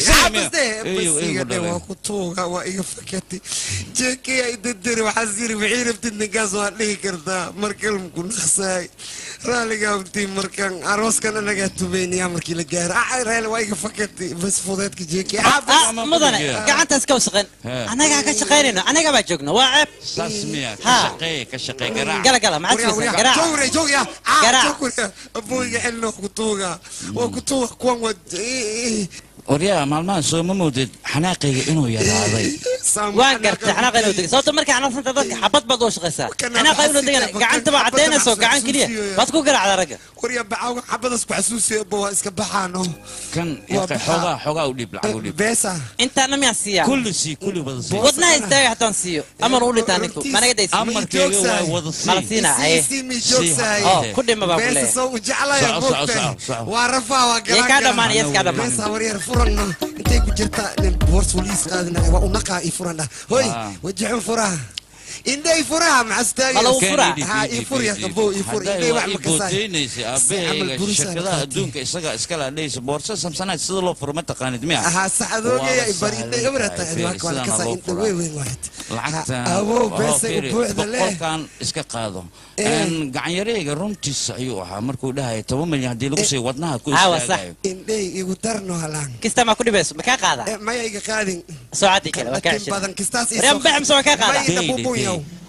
adeegsanaya waa ku tuuga waa iga fakatay jeekay ay dadari waxaas yiri wixii rabtid ninkaas waad dhihi kartaa markalm ku naqsaay raaligaa untii markaan arooskan anagaa tumaynayaa markii la gaaro raali waa iga fakatay bas fudeedka jeekay mudane gacantaas ka wasaqeen anagaa ka shaqaynayno anaga baa joogno waa ceeb saas miya ka shaqee garaac gala maxaad fiirsan garaac jooga abooyga xilno ku tuuga waa ku tuuga kuwan wad waryaa maalmahan soo ma moodid xanaaqayga inuu yaraaday waan gartay xanaaqa inuu degay sababta markay xanaaqsanta dadka xabad baad oo shaqaysaa xanaaqa inuu degana gacantaba caddaynayso gacan keliya baad ku garaacda ragga waryaa bacawga xabadaas ku xasuusiya waa iska baxaano kan xoogaa u dhiib lacag u dhiib beesa intaana miyaa siiyaa kulli wada siiya wadnaha istaaga hataan siiyo amar u dhintaa ninku managa daysi amarkayga waa wada mala siinaa haye ku dhima baa beesa soo u jeclaya waa rafaa waa garaac kaa dhamaan yes kaa dhamaan furana intay ku jirtaa boors waliis qaadinaya waa unaqa i furana hoy wajixun furaha indhay furaha maxastaaga ha i furya qabo i fur indhay wax ma kasay aabahayga shirkadaha adduunka isaga iska laadhaysa boorsa samsanaad sida loo furo ma taqaanid miya aha saxadoogeya i bari indhay abrata waa kala kasay indhay weyn waad lacagta abo beesa u buuxda leh qolkan iska qaado gacanyareega runtiisa ayuu ahaa markuu dhahay 10 milyan haddii lagu sii wadnaha ku istaagayo indhay igu darno halaan kista ma ku dhibayso ma ka qaada maya iga qaadin saacadi kale waa ka heshay badan kistaas riyam baxam soo ka qaada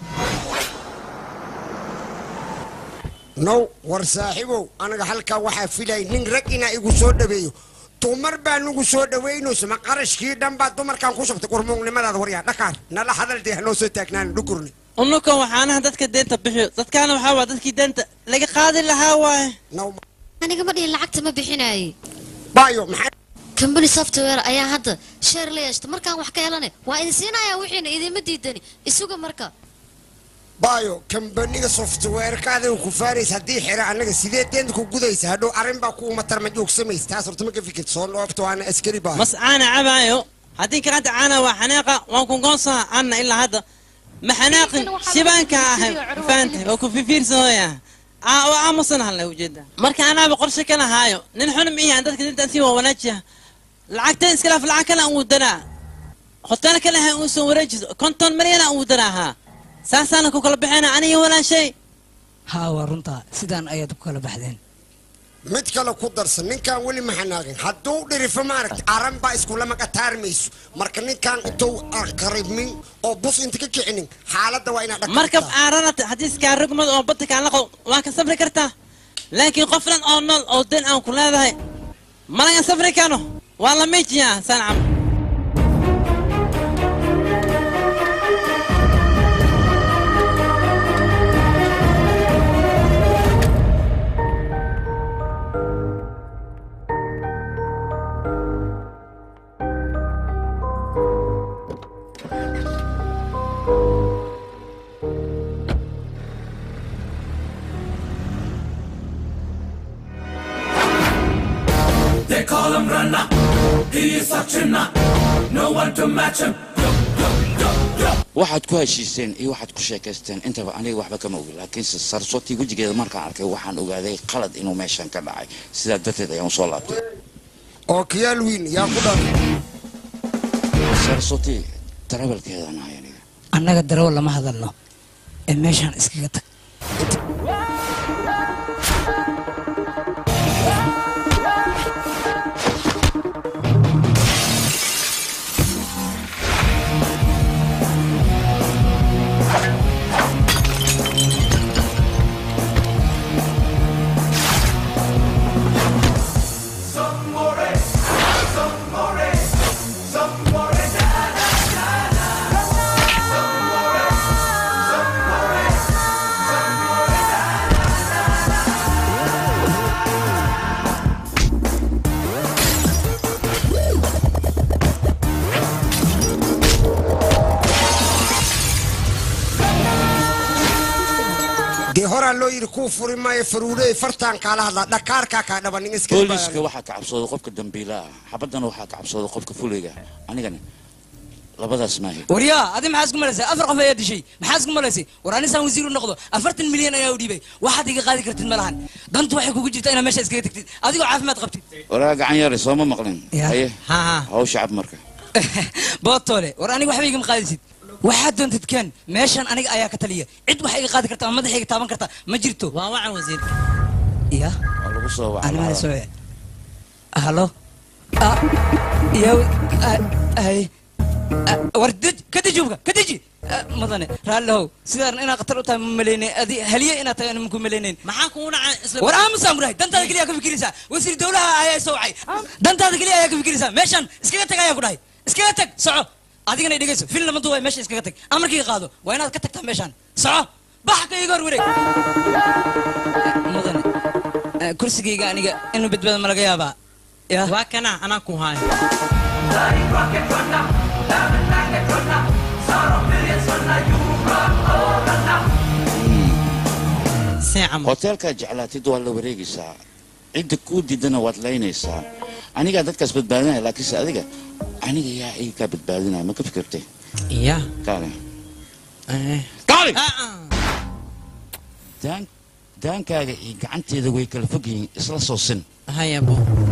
no war saaxiibow anaga halkaa waxaa filay nin rag inaa igu soo dhaweeyo dumar baa nugu soo dhaweynayso ma qarashkii dhan baa dumarkan ku shubtay qurmuugnimadaada waryaa dhakaar nala hadaltay hanoo soo taagnaan dhukurni unukan waxaanaha dadka deenta bixiyo dadkaana waxaa waa dadkii deenta laga qaadi lahaa waaye aniga ma dhihin lacagta ma bixinaayey bayo maxay company software ayaa hadda share la yeeshta markaan wax ka helane waa idin siinayaa wixiina idinma diidani isuga marka bayo kambaniga software-kaada ku faarays haddii xira annaga sidee deenta ku gudaysa hadhow arrin baa kuuma tarma joogsamaysa taas horta ma ka fikirta soo dhoofto waana askari baa mas caana cabaayo haddii kaqanta caana waa xanaaqa waan ku goonsaa anna ilaa hadda ma xanaaqin shibaanka ahay faantay oo ku fiirsanooya oo aamusan halna ujeeda marka anaaba qorshe ka lahaayo nin xunum iyo dadka dintaan sii waa wanaajiya lacagta iskalaaf lacag kale aan wadanaa hotel kale ha uu soo wareejiso konton milyan uu daraha saasana ku kala bixina aniga wala shay ها ورنتا سيدان أياد كلا بحدين mid kale ku darsan ninkan weli ma xanaaqin hadduu dhirifo maaragta aran baa iskula maka taarmayso marka ninkan intuu qaribmin oo bus inta ka kicinin xaaladda waa inaad dhaqantaa markab aaranat haddii iskaa rugmad oo badda kaan laqo waan ka safri kartaa laakiin qoflan oo nool oo dan aan ku leedahay malaga safri kano waa la miijiyaa sancam They call him Runner. He is such a nut. No one to match him. waxaad ku heshiiseen iyo waxaad ku sheekaysteen intaba aniga waxba kama ogi laakiin sarsotii wejigeeda markaan arkay waxaan ogaaday qalad inuu meeshan ka dhacay sidaa darteed ayaan soo laabtay oo kiyaal wiin yaa ku dhan sarsotii travelkeedaan ahay aniga annaga darawal lama hadalno ee meeshaan iskaga tag horaa loo yiri ku furi maayo faruuray fartaan kala hadla dhakaarka ka dhaban iska booliska waxa ka cabsado qofka dambiilaha xabadana waxa ka cabsado qofka fuliga anigana labadaas maahay wariya adi maxaa isku malaysay afar qof ayaa dishay maxaa isku malaysay waraanisan wasiir u noqdo 40 milyan ayaa u dhiibay waxaad iga qaadi kartid malahan dantu waxay kugu jirtaa inaad meesha iskaga tagtid adigoo caafimaad qabtid waraa gacan yar soo ma maqlin haye ha hawsha cab marka bootole war aniga waxba igama qaadisid waxaad doontid keen meeshan aniga ayaa ka taliya cid waxa iga qaadi kartaa madaxayga taaban kartaa ma jirto waa wacan wasiir ya lagu soo wacay ana soo halo ya ay wardid kadijubka kadiji madane raallow sidaan ina qatar u tahay maleynay adi haliye ina tahay aan ku maleynayn maxaa ku dhacay isla war aamusan burahay dantaada kaliya ka fikiraysaa wasiir dawlaha ayaa soo wacay dantaada kaliya ayaa ka fikiraysaa meeshan iskaga tag ayaa ku dhahay iskaga tag soco adigana dhigayso fil lama duubay meesha iskaga tag amarkii qaado waa inaad ka tagtaa meeshan soco bax ka iga wareeg madane kursigayga aniga inuu badbaado ma laga yaabaa ya waa kana anaa ku haay hotelka jeclaatid waa la wareegaysaa cidda kuu diidana waad laynaysaa anigaa dadkaas badbaadinaya laakiinse adiga aniga yaa iga kaa badbaadinaya ma ka fikirtay ya kaale kaale daankaaga iyo gacanteeda way kala fog yihiin isla soo sin hayabo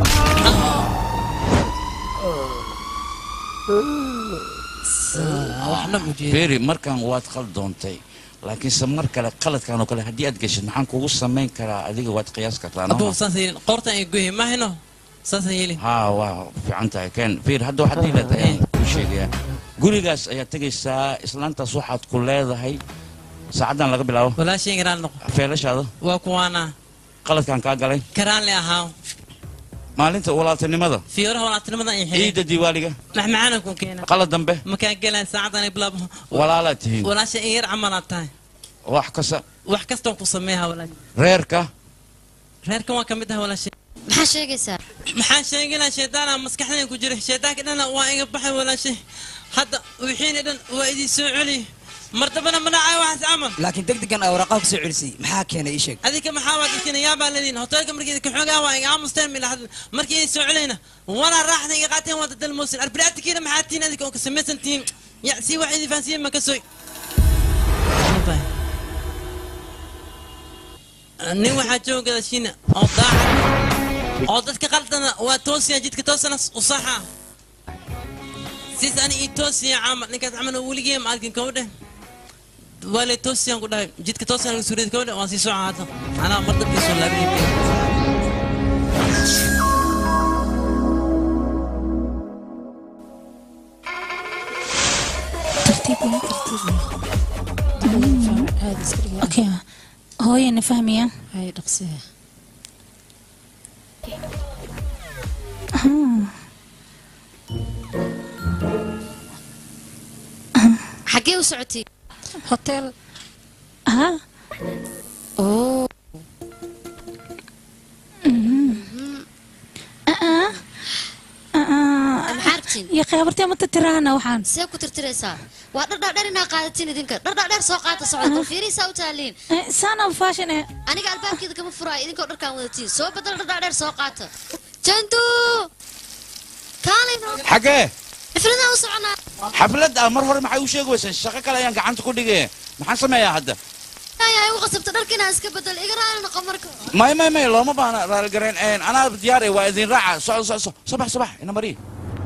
beri markan waad khaldoontay laakiinse mar kale qaladkan oo kale haddii aad geshid maxaan kugu samayn karaa adiga waad qiyaas kartaa qortan ay goyi mahino saasayeli haa waa fiican tahay keen fiir hadda waxaad ii leedahay kuu sheegayaa gurigaas ayaad tegaysaa islaantaas waxaad ku leedahay saacaddan laga bilaabo walaashay garaan noqo feelashaada waa kuwaana qaladkan kaa galay karaan le ahaa maalinta walaaltinimada fiiraha walaaltinimada ay xidhay ciida diiwaaliga maxmacaana ku keena qalad dambe makaan galaan saacaddan ay bilaabo walaalaad tihiin walaasha in yar camalaad tahay wax kastaan ku sameeha walaasha reerkan waa ka mid ah walaasha maxaa sheegaysaa maxaan sheegaynaa shaydaana maskaxdeen ku jira shaydaanka dhana waa iga baxay walaashay hadda wixiina dhan waa idin soo celi mardabana manacay waxaas camal laakiin degdegan aa waraaqaha ku soo celisay maxaa keenay ii sheeg adika maxaa waad iskina yaabaa leediin hoteelka markii ka xoogaa waa iga aamusteen milahad markii idin soo celayna wana raaxda iga qaateen waa dadal moosin arbilaatikiina maxaa tiin adika oo ka samaysan tiin ya si wax idin fahansiiyey ma ka sooy nin waxaa joogada shiina oo daacad oo dadka qaldana waa toosiya jidka toosana u saxa sis ani itoosi ama ninkaas amana weligii ma arkin kowdhe wala toosiyan ku dhahay jidka toosiyan lagu suuriyay kowdhe waan sii soconaata ana marda biso laabay اوكي هوي انا فاهميه هاي دقسيه حقي وسعتي هوتيل ها اوه محاربتين يا خيبرتي ما تترانا وحان سيكو ترتريسا ودردر إنها قادتين إذنك دردر سو قادة صعود فيري سو تالين سانا فاشن أنا قال باب كذا كم فراي إذنك دردر كان ودتين سو بدل دردر سو قادة جندو كالي حاجة افرضنا وصعنا حفلة مرة ما حيوشيك وش الشقة كلا يعني قعنت كل دقيقة ما حنسمع يا حدا يا وغصبت دركنا اسك بدل اقرا انا قمرك ما لو ما بنا رالقرين عين انا بدياري واذين راعة صباح انا مريض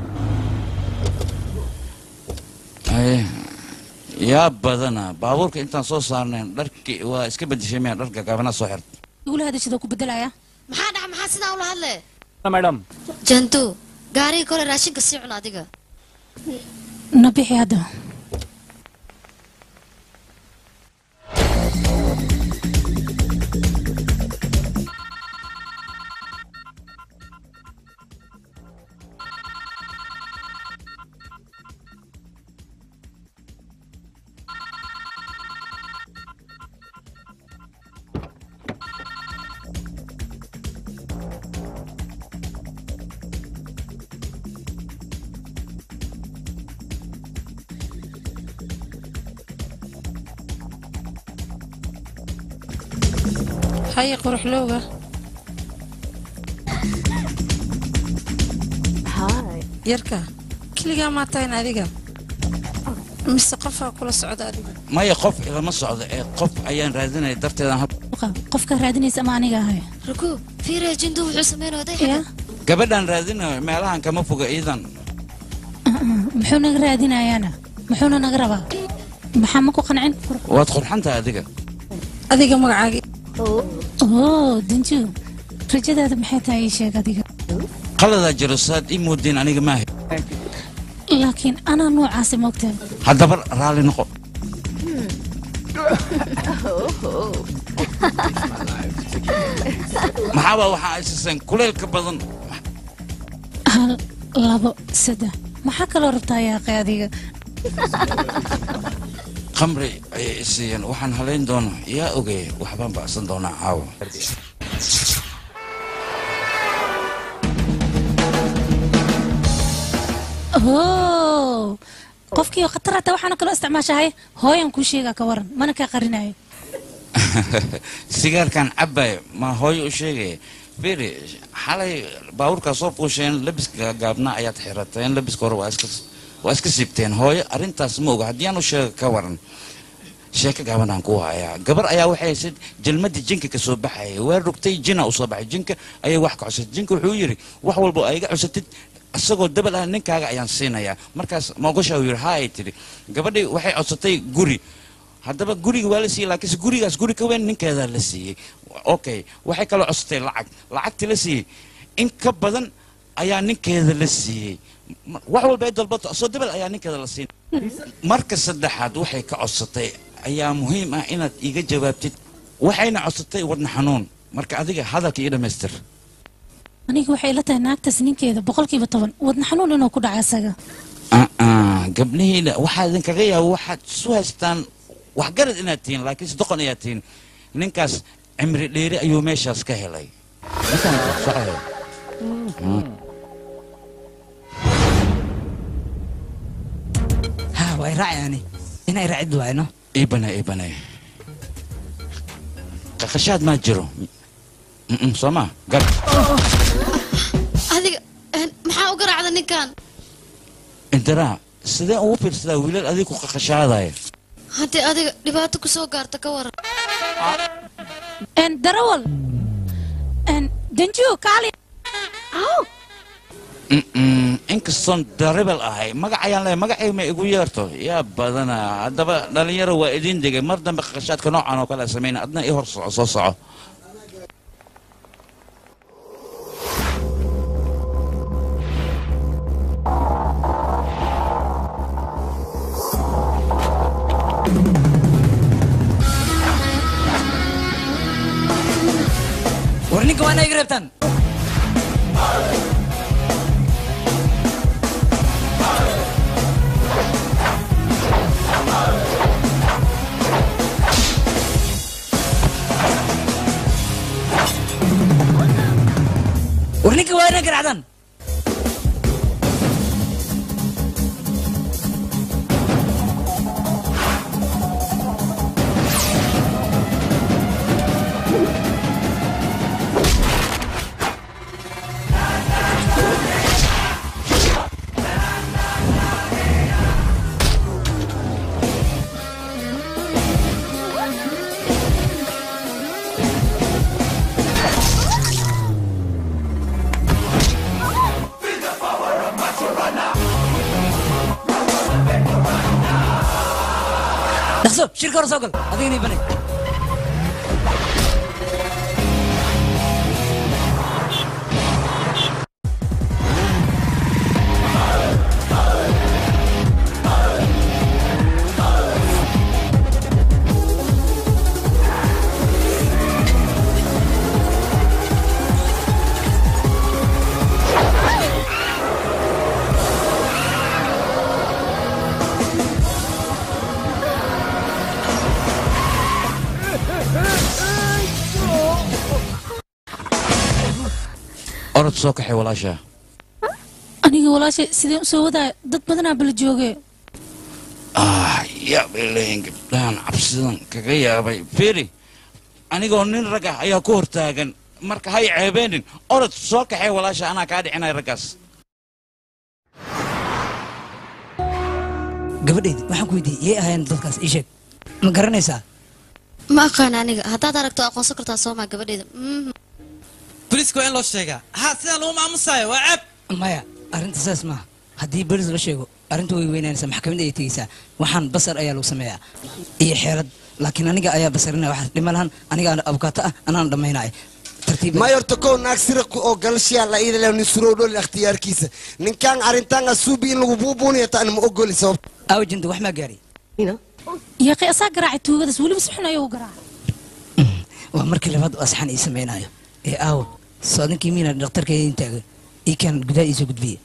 ايه يا بدنا بابورك انت صو صارنين دركي واسك بدشي مين دركا قابنا سو خرت يقول هذا الشيء كو بدلايا ما سيدا ولا هله مدام جنتو غاري كل راشين كسيعنا اديغا نبيحي هذا هاي قروح لوغا هاي يركا كليغا ما تاين اديغا مستقفا كل سعود اديغا ما يقف اذا ما صعد قف ايان رادنا درت انا قفك رادنيس ما انيغا هاي ركوب في رجندو وحو سمينو داي gabadhan raadina meelahan kama foga iidan muxuu naga raadinayaana muxuuna naga rabaa maxaa ma ku qancin waad qurxanta adiga adiga magacaaga danju rajadaada maxay tahay ii sheeg adiga qalada jirasaad ii moodeen aniga maahe laakiin anaa noocaasi moogtahay haddaba raalli noqo maxaaba waxaa aysiiseen kuleylka badan hal labo saddex maxaa kaloo rabtaa yaaqay adiga khamri ayay isiiyeen waxaan halayn doono yaa ogey waxbaan bacsan doonaa caawa qofkii khatarata waxaana kaloo isticmaashahay hooyan kuu sheegaa ka waran mana kaa qarinayo sigaarkan cabbayo ma hooyo u sheegaya firi xalay baabuurkaa soo fuusheen labiska gaabnaa ayaad xirateen labiska hore waa iska siibteen hooyo arrintaas ma oga haddii aan u sheega ka waran sheeko gaabanaan ku hayaa gabar ayaa waxay haysad jalmadii jinka ka soo baxayay waa rugtay jina u soo baxay jinka ayay wax ka cusatay jinka wuxuu yidhi wax walba ay iga cusatid isagoo dabal ah ninkaaga ayaan siinayaa markaas moogosha uu yidhi haa ay tidhi gabadhii waxay codsatay guri haddaba guriga waa la siiyey laakiinse gurigaas guri ka weyn ninkeedaa la siiyey okay waxay kaloo codsatay lacagtii la siiyey in ka badan ayaa ninkeeda la siiyey wax walba ay dalbato soo dabal ayaa ninkeeda la siiyey marka saddexaad waxay ka codsatay ayaa muhiim ah inaad iiga jawaabtid waxayna codsatay wadna xanuun marka adiga hadalka ii dhammaystir aniga waxay la tahay naagtaas ninkeeda 10% wadna xanuun inuu ku dhaca isaga gabdhihiina waxaa idinkaga yaaba waxaad isu haystaan waxgarad inaad tihiin laakiinse doqon ayaad tihiin ninkaas cimri dheeri ayuu meeshaas ka helay ها واي راعي إني رعد وينه إيبنا قشاد ما جرو سما قال هذيك maxaa u garaacda ninkan intara sidee ugu fiirsadaa wiilal adigu qashadaaya haddii adiga dhibaato ku soo gaarta ka waran darawal danju kaali inkastoon daribal ahay magacayaan leeyahay magacay ma igu yeerto yaa badanaa haddaba dhalinyaro waa idiin degay mar dambe qashaadka noocan oo kale samayna adna ii hor soco soo soco warninka waana iga reebtaan warninka waana garacdan دخسو شركة رسوقل أديني بني orod soo kaxay walaasha aniga walaasha sideen soo wadaa dad badanaa bala jooge yaa beelayn gabdhahan cabsidan kaga yaabay fiiri anigoo nin rag ah ayaa ku hortaagan marka hay ceebeenin orod soo kaxay walaasha anaa kaa dhicinay raggaas gabadheedi waxaan ku weydiiyey yay ahaayeen dadkaas ii sheeg ma garanaysaa ma aqaan aniga haddaad aragto aqoonsan kartaa soo maa gabadheeda boliiska waa in loo sheegaa ha sidaan lagu maamusayo waa ceeb maya arrinta saas maaha haddii boliis la sheego arrinta way weynaanaysaa maxkamadda ay tegeysaa waxaan basar ayaa lagu sameeyaa iyo xeelad laakiin aniga ayaa basarinaya waxaas dhima lahan aniga abukaato ah anaan dhammaynaya mayorta kow naag sira oo galashiyaa la iidale nin surow dholi ikhtiyaarkiisa ninkaan arrintaan asuubi in lagu buubuunaya taan ma ogoli sabab aawajinta wax maa gaari yaqi asaa garaacay tuugadaas weliba si xun ayuu u garaacay waa markii labaad oo asxan ii samaynayo ee aawo soo adinkii miina dhakhtarka idin taagan ii kaan gudaha iisoo gudbiye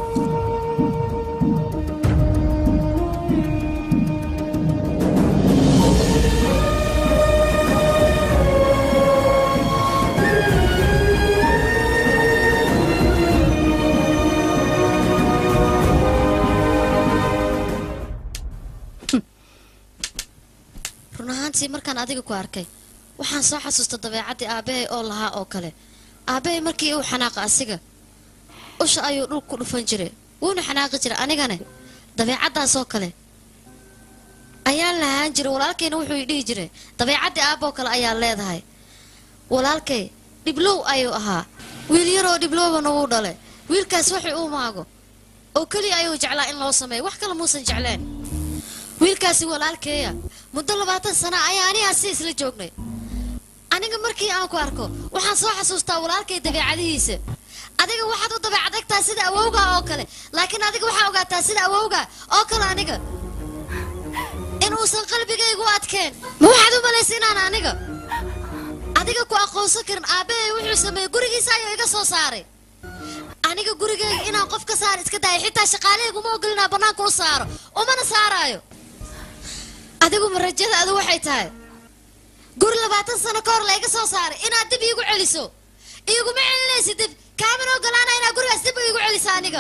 run ahaantii markaan adiga ku arkay waxaan soo xasuusta dabeecaddii aabbahay oo lahaa oo kale aabbahay markii uu xanaaqa asiga usha ayuu dhul ku dhufan jiray wuuna xanaaqi jiray anigane dabeecaddaasoo kale ayaan lahaan jiray walaalkayna wuxuu ii dhihi jiray dabeecaddii aabbaoo kale ayaa leedahay walaalkay dhiblow ayuu ahaa wiil yaroo dhiblowbana wuu dhalay wiilkaas waxay uu maago oo keliya ayuu jeclaa in loo sameeyo wax kale muusan jecleen wiilkaasi walaalkeeya muddo 20 sano ayaa aniga si isla joognay aniga markii aan ku arko waxaan soo xasuustaa walaalkay dabeecadihiisa adiga waxaad u dabeecadagtaa sida awowga oo kale laakiin adiga waxaa ogaataa sida awowga oo kale aniga inuusan qalbigaygu adkeen ma waxaad u malaysay inaan aniga adiga ku aqoonsan karin aabbahay wuxuu sameeyey gurigiisa ayuu iga soo saaray aniga gurigayga inaan qof ka saar iska daaya xitaa shaqaalahaygu ogolinaa bannaanka u saaro umana saaraayo adigu ma rajada adu waxay tahay guri 20 sano ka hor la iga soo saaray inaad dib iigu celiso iiguma celinaysid dib kaaman ogolaana inaad gurigaas dib iigu celiso aniga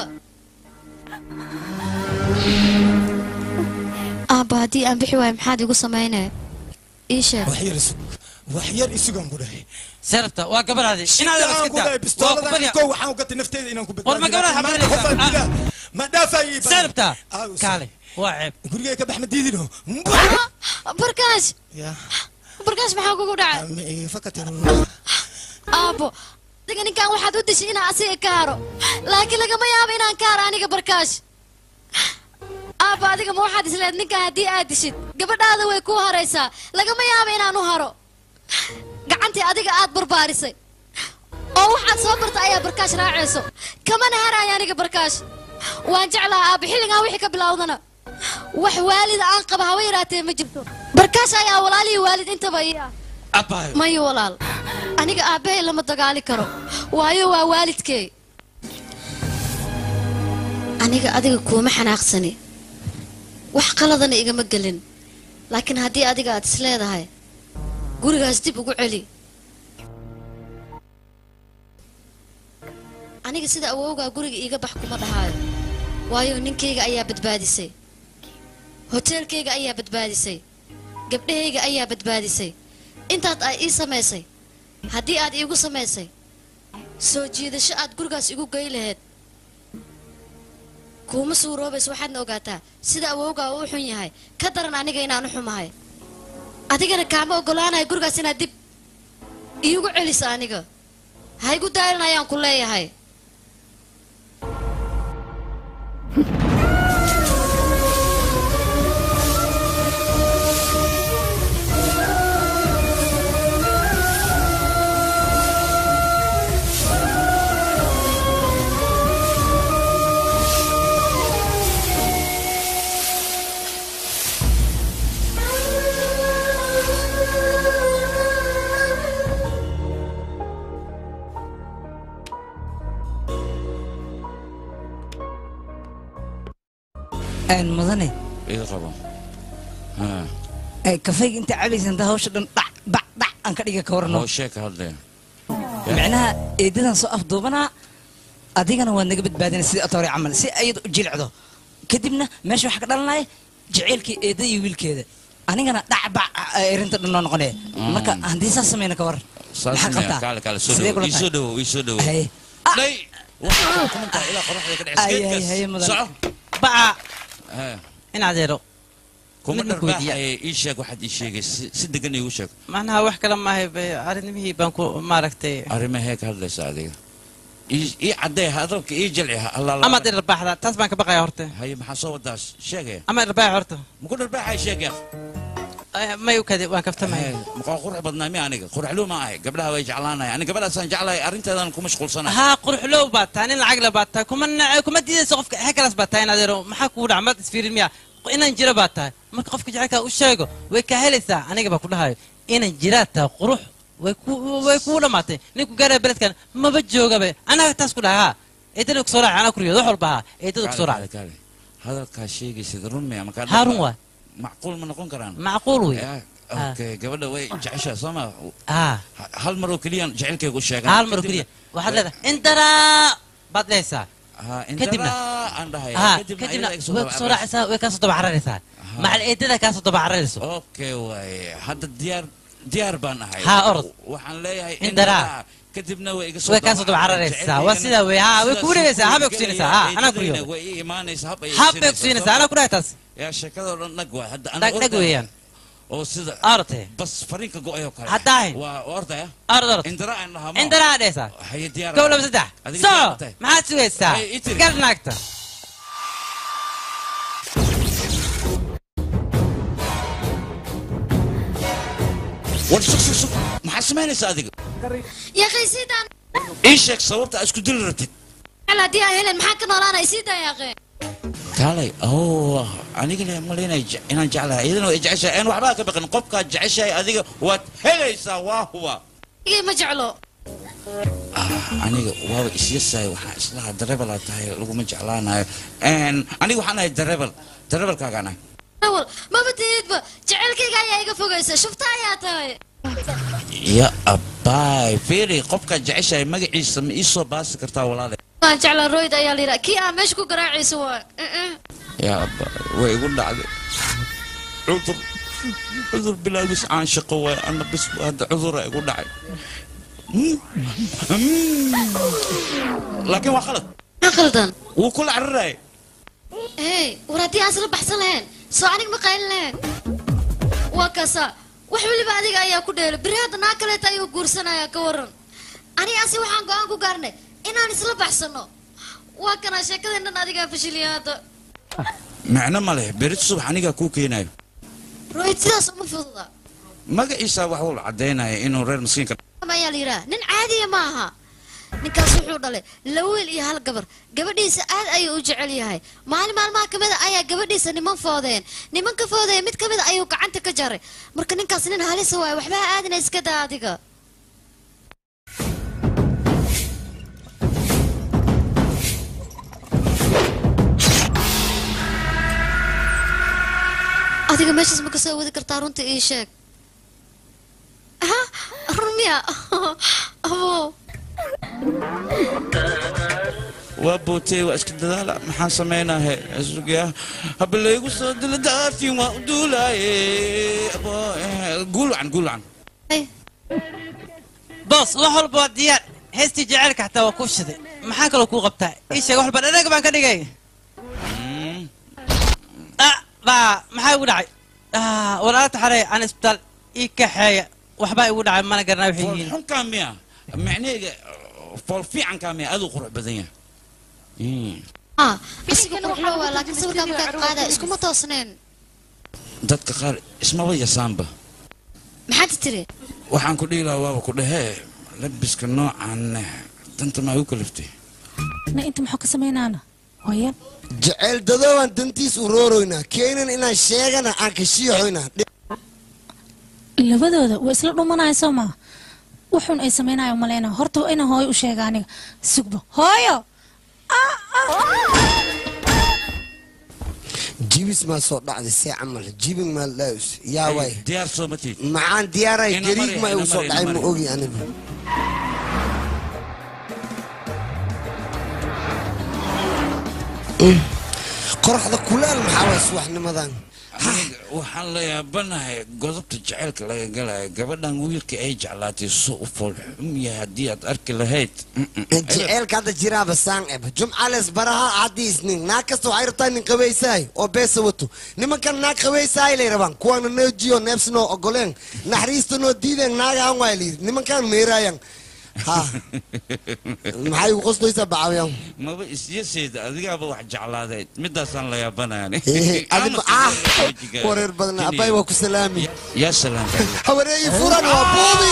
aabba haddii aan bixi waayo maxaad igu samaynaya ii sheeg wax yar isugan ku dhahay سرفتا وقبرادي إن هذا مسكتة وقبرادي كو وحنا وقت نفتي إنهم كبر ورما قبرادي ما دافع يبان سرفتا كالي واعب قولي كده أحمد ديدينه بركاش يا بركاش ما حقوقه داعي فقط أبو دقني كان واحد ودش هنا أسيء كارو laakiin lagama yaabo inaan ka haro aniga barkaash aabba adiga ma waxaad isleed ninkan haddii aad dishid gabadhaada way kuu haraysaa lagama yaabo inaan u haro gacantii adiga aad barbaarisay oo waxaad soo barta ayaa barkaash raacayso kamana haraayo aniga barkaash waan jeclaa aabba xilligan wixii ka bilowdana wax waalida aan qaba hawa yaraatee ma jirto barkaash ayaa walaalihii waalid intaba ii ah mayo walaal aniga aabbahay lama dagaali karo waayo waa waalidkay aniga adiga kuuma xanaaqsani wax qaladana igama gelin laakiin haddii adiga aad isleedahay gurigaas dib ugu celi aniga sida awowgaa guriga iiga bax kuma dhahaayo waayo ninkayga ayaa badbaadisay hoteelkayga ayaa badbaadisay gabdhahayga ayaa badbaadisay intaad ay ii samaysay haddii aad iigu samaysay soo jiidasho aad gurigaas igu gey lahayd kuuma suuroobayso waxaadna ogaataa sida awowgaa uu xun yahay ka daran aniga inaan u xumahay adigana kaama oggolaanahay gurigaas inaad dib iigu celiso aniga ha igu daalin ayaan ku leeyahay أنا مدني. إيه طبعا. كفاية أنت عبيس أنت هوش دم بع أنك ديك كورنا. هو شيك هذا. معناها إذا نصف دوبنا أدينا ونقبض بعدين سي أطوري عمل سي أيد جيل عضو كدبنا ماشي حق دلنا جعلك إيدا يويل كذا أنا دعبع إرنت دنا نقني مركا عندي ساس مين كور ساسمين كال يسودو هاي لا كنت إلى قرح كده هاي مدن بقى إن عذيرو كم نربح إيش واحد إيش صدقني وشك معناها وح كلام ما هي أرني هي بنكو ماركتي أرمي هيك هذا سعدي إيه عدي هذا إيه جلعها الله أما تربح هذا تسمع كبقى يا هرته هاي محصول داش شيء أما ربح هرته ممكن ربح هاي شيء ما يوكد وان كفت معي مقال قرح بدنا مي أنا قرح له معي قبلها ويجعلنا يعني قبلها سنجعلها أرنت هذا نكون مشغول سنة ها قرح له باتاني العقل باتا كمان دي سقف هيك راس باتاين هذا ما حكوا عملت في المياه إن نجرا باتا ما قفك جعلك وشايقه ويكهلسا أنا جب كل هاي إن جراتا قروح ويكون ماتي نيكو جرا بلد كان ما بتجوجا به أنا تسكتها إذا بسرعة أنا كوريو ضحول بها إذا بسرعة هذا الكاشيجي سيدرون مي مكان هارون معقول من نكون كران معقول وي اوكي قبل وي جعشة سما هل مرو كليان جعلك يقول شيء هل مرو كليان واحد لا انت را بعد ليس كتبنا عندها كتبنا بسرعة وكاسو طبعا عررسها مع الإيدة كاسو طبعا عررسه اوكي وي هذا ديار بنا هاي ها أرض وحن ليه انت را كتبنا وكاسو طبعا عررسها وسيدا وي ها وكوريسها ها بيكسينسها ها أنا كوريو ها بيكسينسها أنا كوريتاس يا شكله نقوى هذا أنا نقويان أو سيدا أرته بس فريق قوي وكله هداين وأرضه أرض إندرا إنها إندرا ديسا هي ديار كولا بسدح سو ما حد سويسا قرنا أكتر ورسوك ما حسماني صادق يا أخي سيدان إيشك صورت أسكت دلرتي على دي هيلن محاكم ولا أنا سيدان يا أخي كالي أوه أنا قلنا ملينا إن جعلها إذا وإجعشها إن وحباك بقى نقبك جعشها هذيك وتهلي سواه إيه ما جعله أنا واو إسيسا وحاسلا دربل تاي لو ما جعلنا إن أنا وحنا دربل كأنا أول ما بديت جعلك جاي يقفوجيسه شفتها يا تاي يا أباي فيري قبك جعشها ما جعيس إيسو باس كرتا ولا ما جعل رويد يا ليرا كي أمش كو قراعي سوا يا أبا ويقول لعد عذر بلا بس عن شقوة أنا بس هذا عذر يقول لعد لكن ما خلط ما خلطان وكل عرّي إيه وراتي أصل بحصل هين صانك مقايل لين وكسا وحولي بعدك أيها كده برياد ناكلة أيها قرصنا يا كورن أنا أسي وحان قوان كو قارني إنا نسلا بحصنو waa kana sheekadeennan adigaa fashiliya hadda macno ma leh berit subax anigaa kuu keenayo royd sidaas uma fududa magaciisa wax uu caddaynaya inuu reer miskiinka ayaa la yidhaha nin caadiya ma aha ninkaas wuxuu dhalay laba wiil iyo hal gabar gabadhiisa aad ayuu u jecel yahay maalin maalmaha ka mid a ayaa gabadhiisa nimanka foodeen mid ka mid a ayuu gacanta ka jaray marka ninkaas nin halisa waayo waxba ha aadina iska daa adiga adiga meeshaas ma ka soo wadi kartaa runta ii sheeg run miya abo waa bootey waa iska dadaala maxaan samaynahe asugaa haba laygu soo dila daafin waa u duulaaye guulwacan boos wax walba waa diyaar heestii jaceylka xataa waa kuu shiday maxaa kaloo kuu qabtaa ii sheeg wax walba dhanaga baan ka dhigay maxaa igu dhacay walaala xarey aan isbitaal ii kaxeeya waxbaa igu dhacay mana garanaa waxay yihiin xunkaa miya macnaheyga fool fiicankaa miya aad u qurux badan yahay laakiin sawirkaa markaad qaada iskuma toosneen dadka qaar ismaba yasaanba maxaad tiri waxaan ku dhihi lahaa waaba ku dhahee labiska noocan danta maa igu kaliftay na inta maxaa ka samaynaana hooya jacayl dadooban dantiis u rooroynaa keenan inaan sheegana aan ka shiixoynaa labadooda waa isla dhumanaya soo maa wuxuun ay samaynayo malaynaa horta waa inaan hooyo u sheega aniga sugba hooyo jibis maa soo dhacday see camal jibin maa laus yaa waay diyaar soo matid maxaan diyaaray gariig ma igu soo dhacay ma ogi anigu qoraxda kulaal maxaa waay subaxnimadan waxaan la yaabanahay godobta jacaylka laga galayo gabadhan wiilkii ay jeclaatay soo u foolxum yahay haddii aad arki lahayd jacaylka hadda jiraaba saan eb jumcales baraha haddii isnin naag kasta waxay rabtaa nin qabaysaay oo beesa wato nimankan naag qabaysaay lay rabaan kuwaana noo jiyo neebsanoo ogoleen naxariista noo diideen naagahan waay layidhi nimankan meeraayan maxay ugu qoslaysaa bacawyan maba isyaseeda adigaaba wax jeclaadayd midaasaan la yaabanayani wareer badna abay waa ku salaami yaa salaam hawareeyi furan waa buubi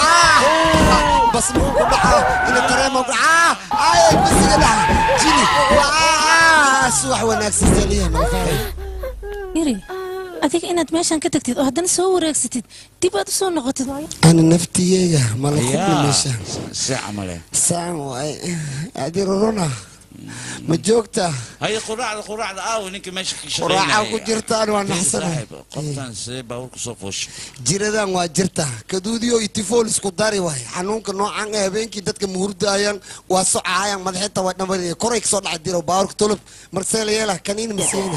bas muu ku dhaca ina tareema ku basiga dhaca jini subax wanaagsan saliya malfaay yiri adiga inaad meeshan ka tagtid oo haddana soo wareegsatid dib aad u soo noqotid ana naftiyeyga mala kubi meeshan sacmale saan waay adirorona ma joogta hay quraacda aaw ninka meesha ka shaqeynaya quraaca ku jirtaan waa naxsanahay qoftan see baaburka soo fooshay jiradan waa jirta kaduudiyo itifool isku dari waay xanuunka noocan ee habeenkii dadka muhurdayaan waa socaayaan madaxita waa dhammaanaya koray ka soo dhacay diro baaburka tolub marseela yeela kaniin masiina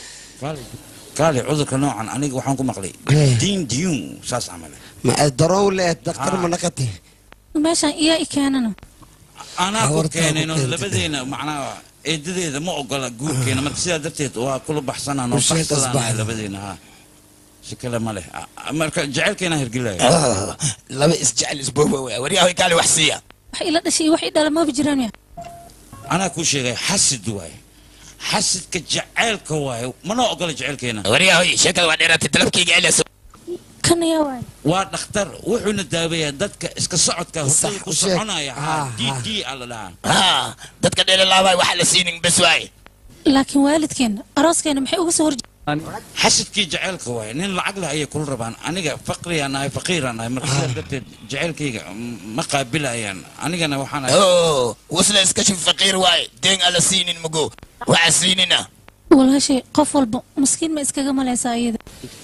قال عذرك نوعا أنا وحنكم مقلي دين ديون ساس عمله ما الضرورة دكتور منقتي ماشي يا إكاننا أنا أقول كان إنه لبدينا معنا إذا ما أقول أقول كنا مركزية درتيت وكل بحثنا أنا بحثنا لبدينا ها شكله ماله أمريكا جعل كنا هرجله لا بس جعل أسبوع ورياه قال وحسية وحي لا شيء وحي لا ما بجرامي أنا كل شيء حسد دواي حسد كجعل كواي ما نقول جعل كنا ورياه شكل وديرة تلفكي جعل كان يا واي واد نختار وحنا دابيا دتك اسك صعد كهطي وصعنا يا دي على الآن دتك دير الله واي وحلا سينين بس واي لكن والدكين أراسكين محي وسهر حسد كي جعل كواي نين العقل هي كل ربان أنا فقري أنا فقير أنا مركز دت جعل كي مقابلة يعني أنا وحنا وصل اسكشف فقير واي دين على سينين مجو وعسيننا ولا شيء قفل مسكين ما اسكا جمال سعيد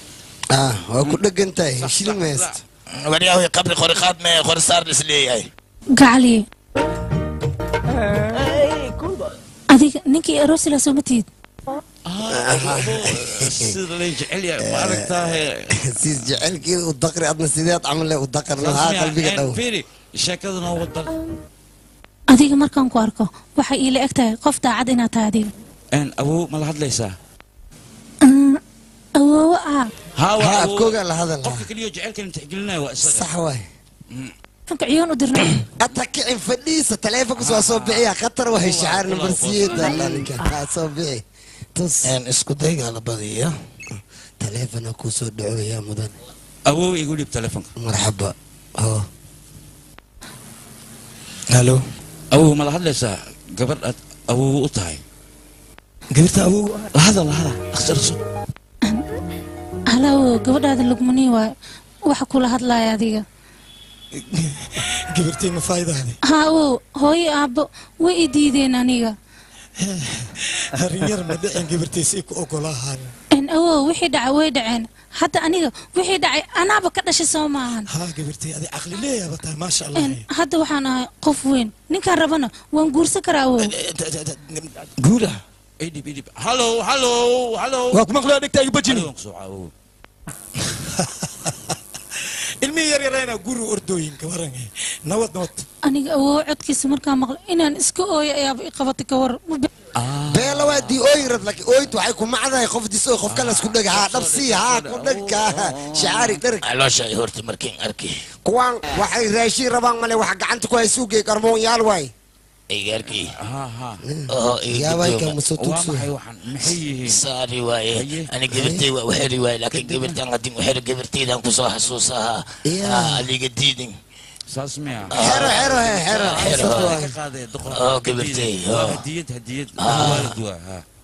وكل جنتاي شيل ماست ورياه قبل خريقات ما خر صار لسلي هاي قالي هذيك نيكي أروسي لسومتيد سيد اللي جعل يا ماركتاه سيد جعل كي والذكر عندنا سيدات عمل له والذكر ها قلبي قدو فيري شكلنا هو الضغط هذيك مركان كواركو waxay ila egtahay qof daacad inaad tahay adiga ان ابو ما لحد ليس awoowo ah ها كوغا la hadal qofka kaliya jaceelka inta xigilnaa waa isaga sax waay taleefanka ciyoon u dirnay أتكعن فليسة تليفك سوا بيعي خطر وهي شعار نمبرسية لانك صبيعي تص أنا اسكو دايق على بدية تليفون أكو سود يا مدن أبوه يقول لي بتليفونك مرحبا هو هلو أبوه ما لحد لسه قبل أبوه قطعي قلت أبوه لحظة أخسر صوت halow gabadhaada lugmanii waay waxa kula hadlaya adiga قبرتي ما فايدة هذه haawow hooyo aabbo way i diideen aniga هرير ما دحين قبرتي سيك أقولها in awow wixii dhacay way dhaceen hadda aniga wixii dhacay anaaba ka dhashay soo maahan ها قبرتي هذه عقلي ليه بطل ما شاء الله hadda waxaan ahay qof weyn ninkaan rabana waan guursan karaa awow قولها إيدي هلو واك مقلع دك تاي بجني المي يرينا قولوا أردوين كورن نوت aniga awow codkiisa markaa maqlo inaan iska ooyo ayaaba i qabatay ka war بيلا وادي أويرد لك أويت وحيكون معنا يخوف دي سوي خوف كلا سكون ها نفسي ها كونك شعاري درك على شيء هرت مركين أركي كوان وحي راشي ربان مالي وحق عنك كويس سوقي كرمون يالواي إيه أركي ها يا واي كم مسوتوك محيه صار رواية أنا قبرتي وحي رواية لكن قبرتي أنا قديم وحي قبرتي ده كوسا حسوسها اللي قديدين ساسمع حرو قبرتي هدية والد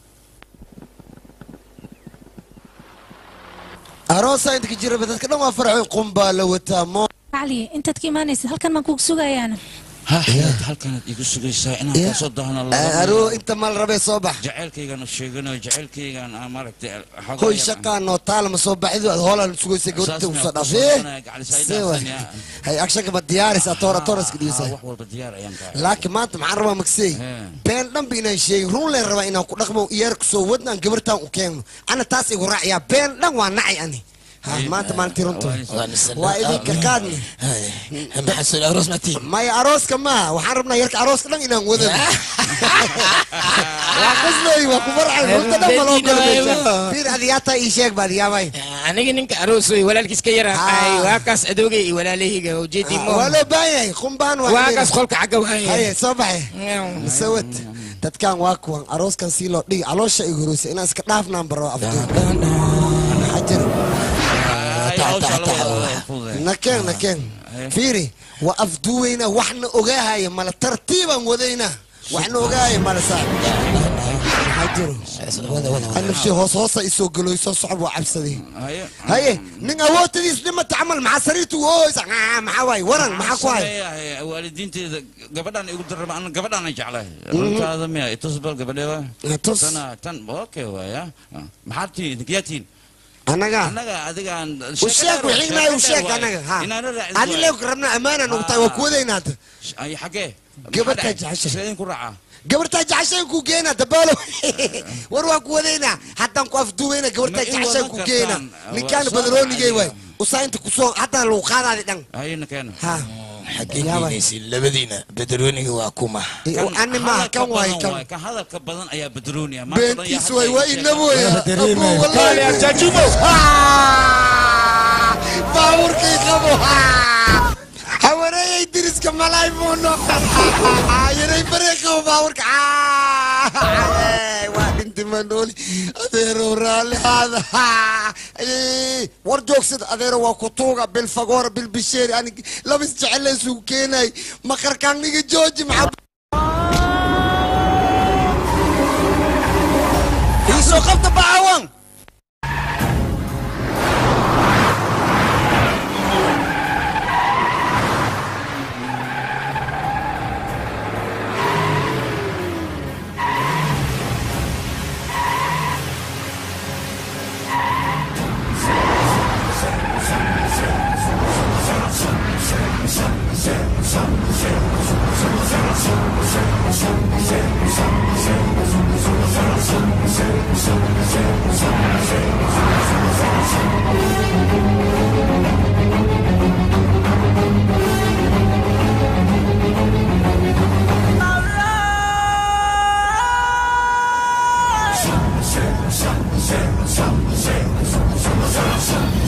أروسا أنت كجيرة بدك كده ما فرعوا قنبلة وتامو cali intaad ka imaanaysid halkan baan kugu sugayaana ها هل كانت يقول سجى أنا تصدقنا الله أرو أنت مال ربي صباح جعل كيغان الشيغان وجعل كيغان أمرك هو شقة إنه طالما صباح إذا هولا نسوي سجود وصدق فيه سوى هاي أكشك بالديار ساتورس كديسة لكن ما أنت معربة مكسي بين لم بينا شيء رول الربا إنه رقمه يركسو ودنا جبرتها وكيم أنا تاسي وراعي بين لم ونعي أني ما أنت ما أنت رنتو وإذا كقادني محسن أروس متي ما يا أروس كما وحربنا يرك أروس كلام إنه وذن وقصدي وكبر على قلت ده ملوك في هذياتا إيشك بعد يا باي أنا جنك أروس ولا الكيس كيرا أي واقص أدوجي ولا ليه وجدي مو ولا باي خنبان واقص خلق عجوا هاي صباحي سوت تتكان واكوان أروس كان سيلو دي على شيء يقولوا إن أسكتناف نمبر أفضل حجر نكين فيري وأفدوينا وحنا أجاهي مال ترتيبا وذينا وحنا أجاهي مال سام حجرو أنا في هوس يسوق له يصعب وعبسدي هاي من أول تديس لما تعمل مع سريته ووز مع واي ورن مع كواي والدين قبلنا يقدر أنا قبلنا يجعله هذا ما يتصل قبله تن أوكي ويا محبتي دقيقتين أنا وشاك وحين وشاك أنا لو قربنا أمانة نقطة وكودين هذا أي حاجة قبل تجعش سيدنا كرعة قبل تجعش كوجينا دبالو وروا كودينا حتى نقف دوينا قبل تجعش كوجينا نكان بدروني جاي وساينت كسون حتى لو خان هذا دم هاي نكان ها حقيقي لبدينا بدروني واكوما أنا ما كان واي كان هذا الكبدان أي بدروني ما بنتي سوي واي نبوي والله يا جاجومو باور كي خبو حوري يدرس كمالاي مونو يري بريكو باور وانت منولي أديرو رالي هذا ورجوك سيد أديرو وكتوغا بالفقور بالبشير يعني لابس جعله سوكيناي مخر كان نيجي جوجي محب يسو قبط بعوان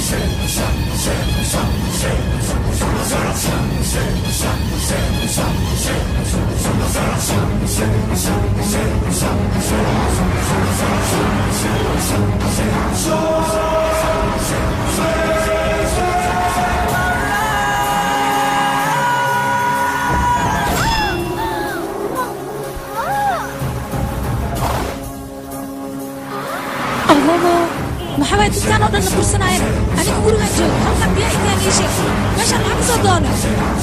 maxaa dadkaan oo dhan na bursanayeen aniga gurigaan joogo halkan biyaa intaan ii sheeg meeshaan maxaa kasoo doonay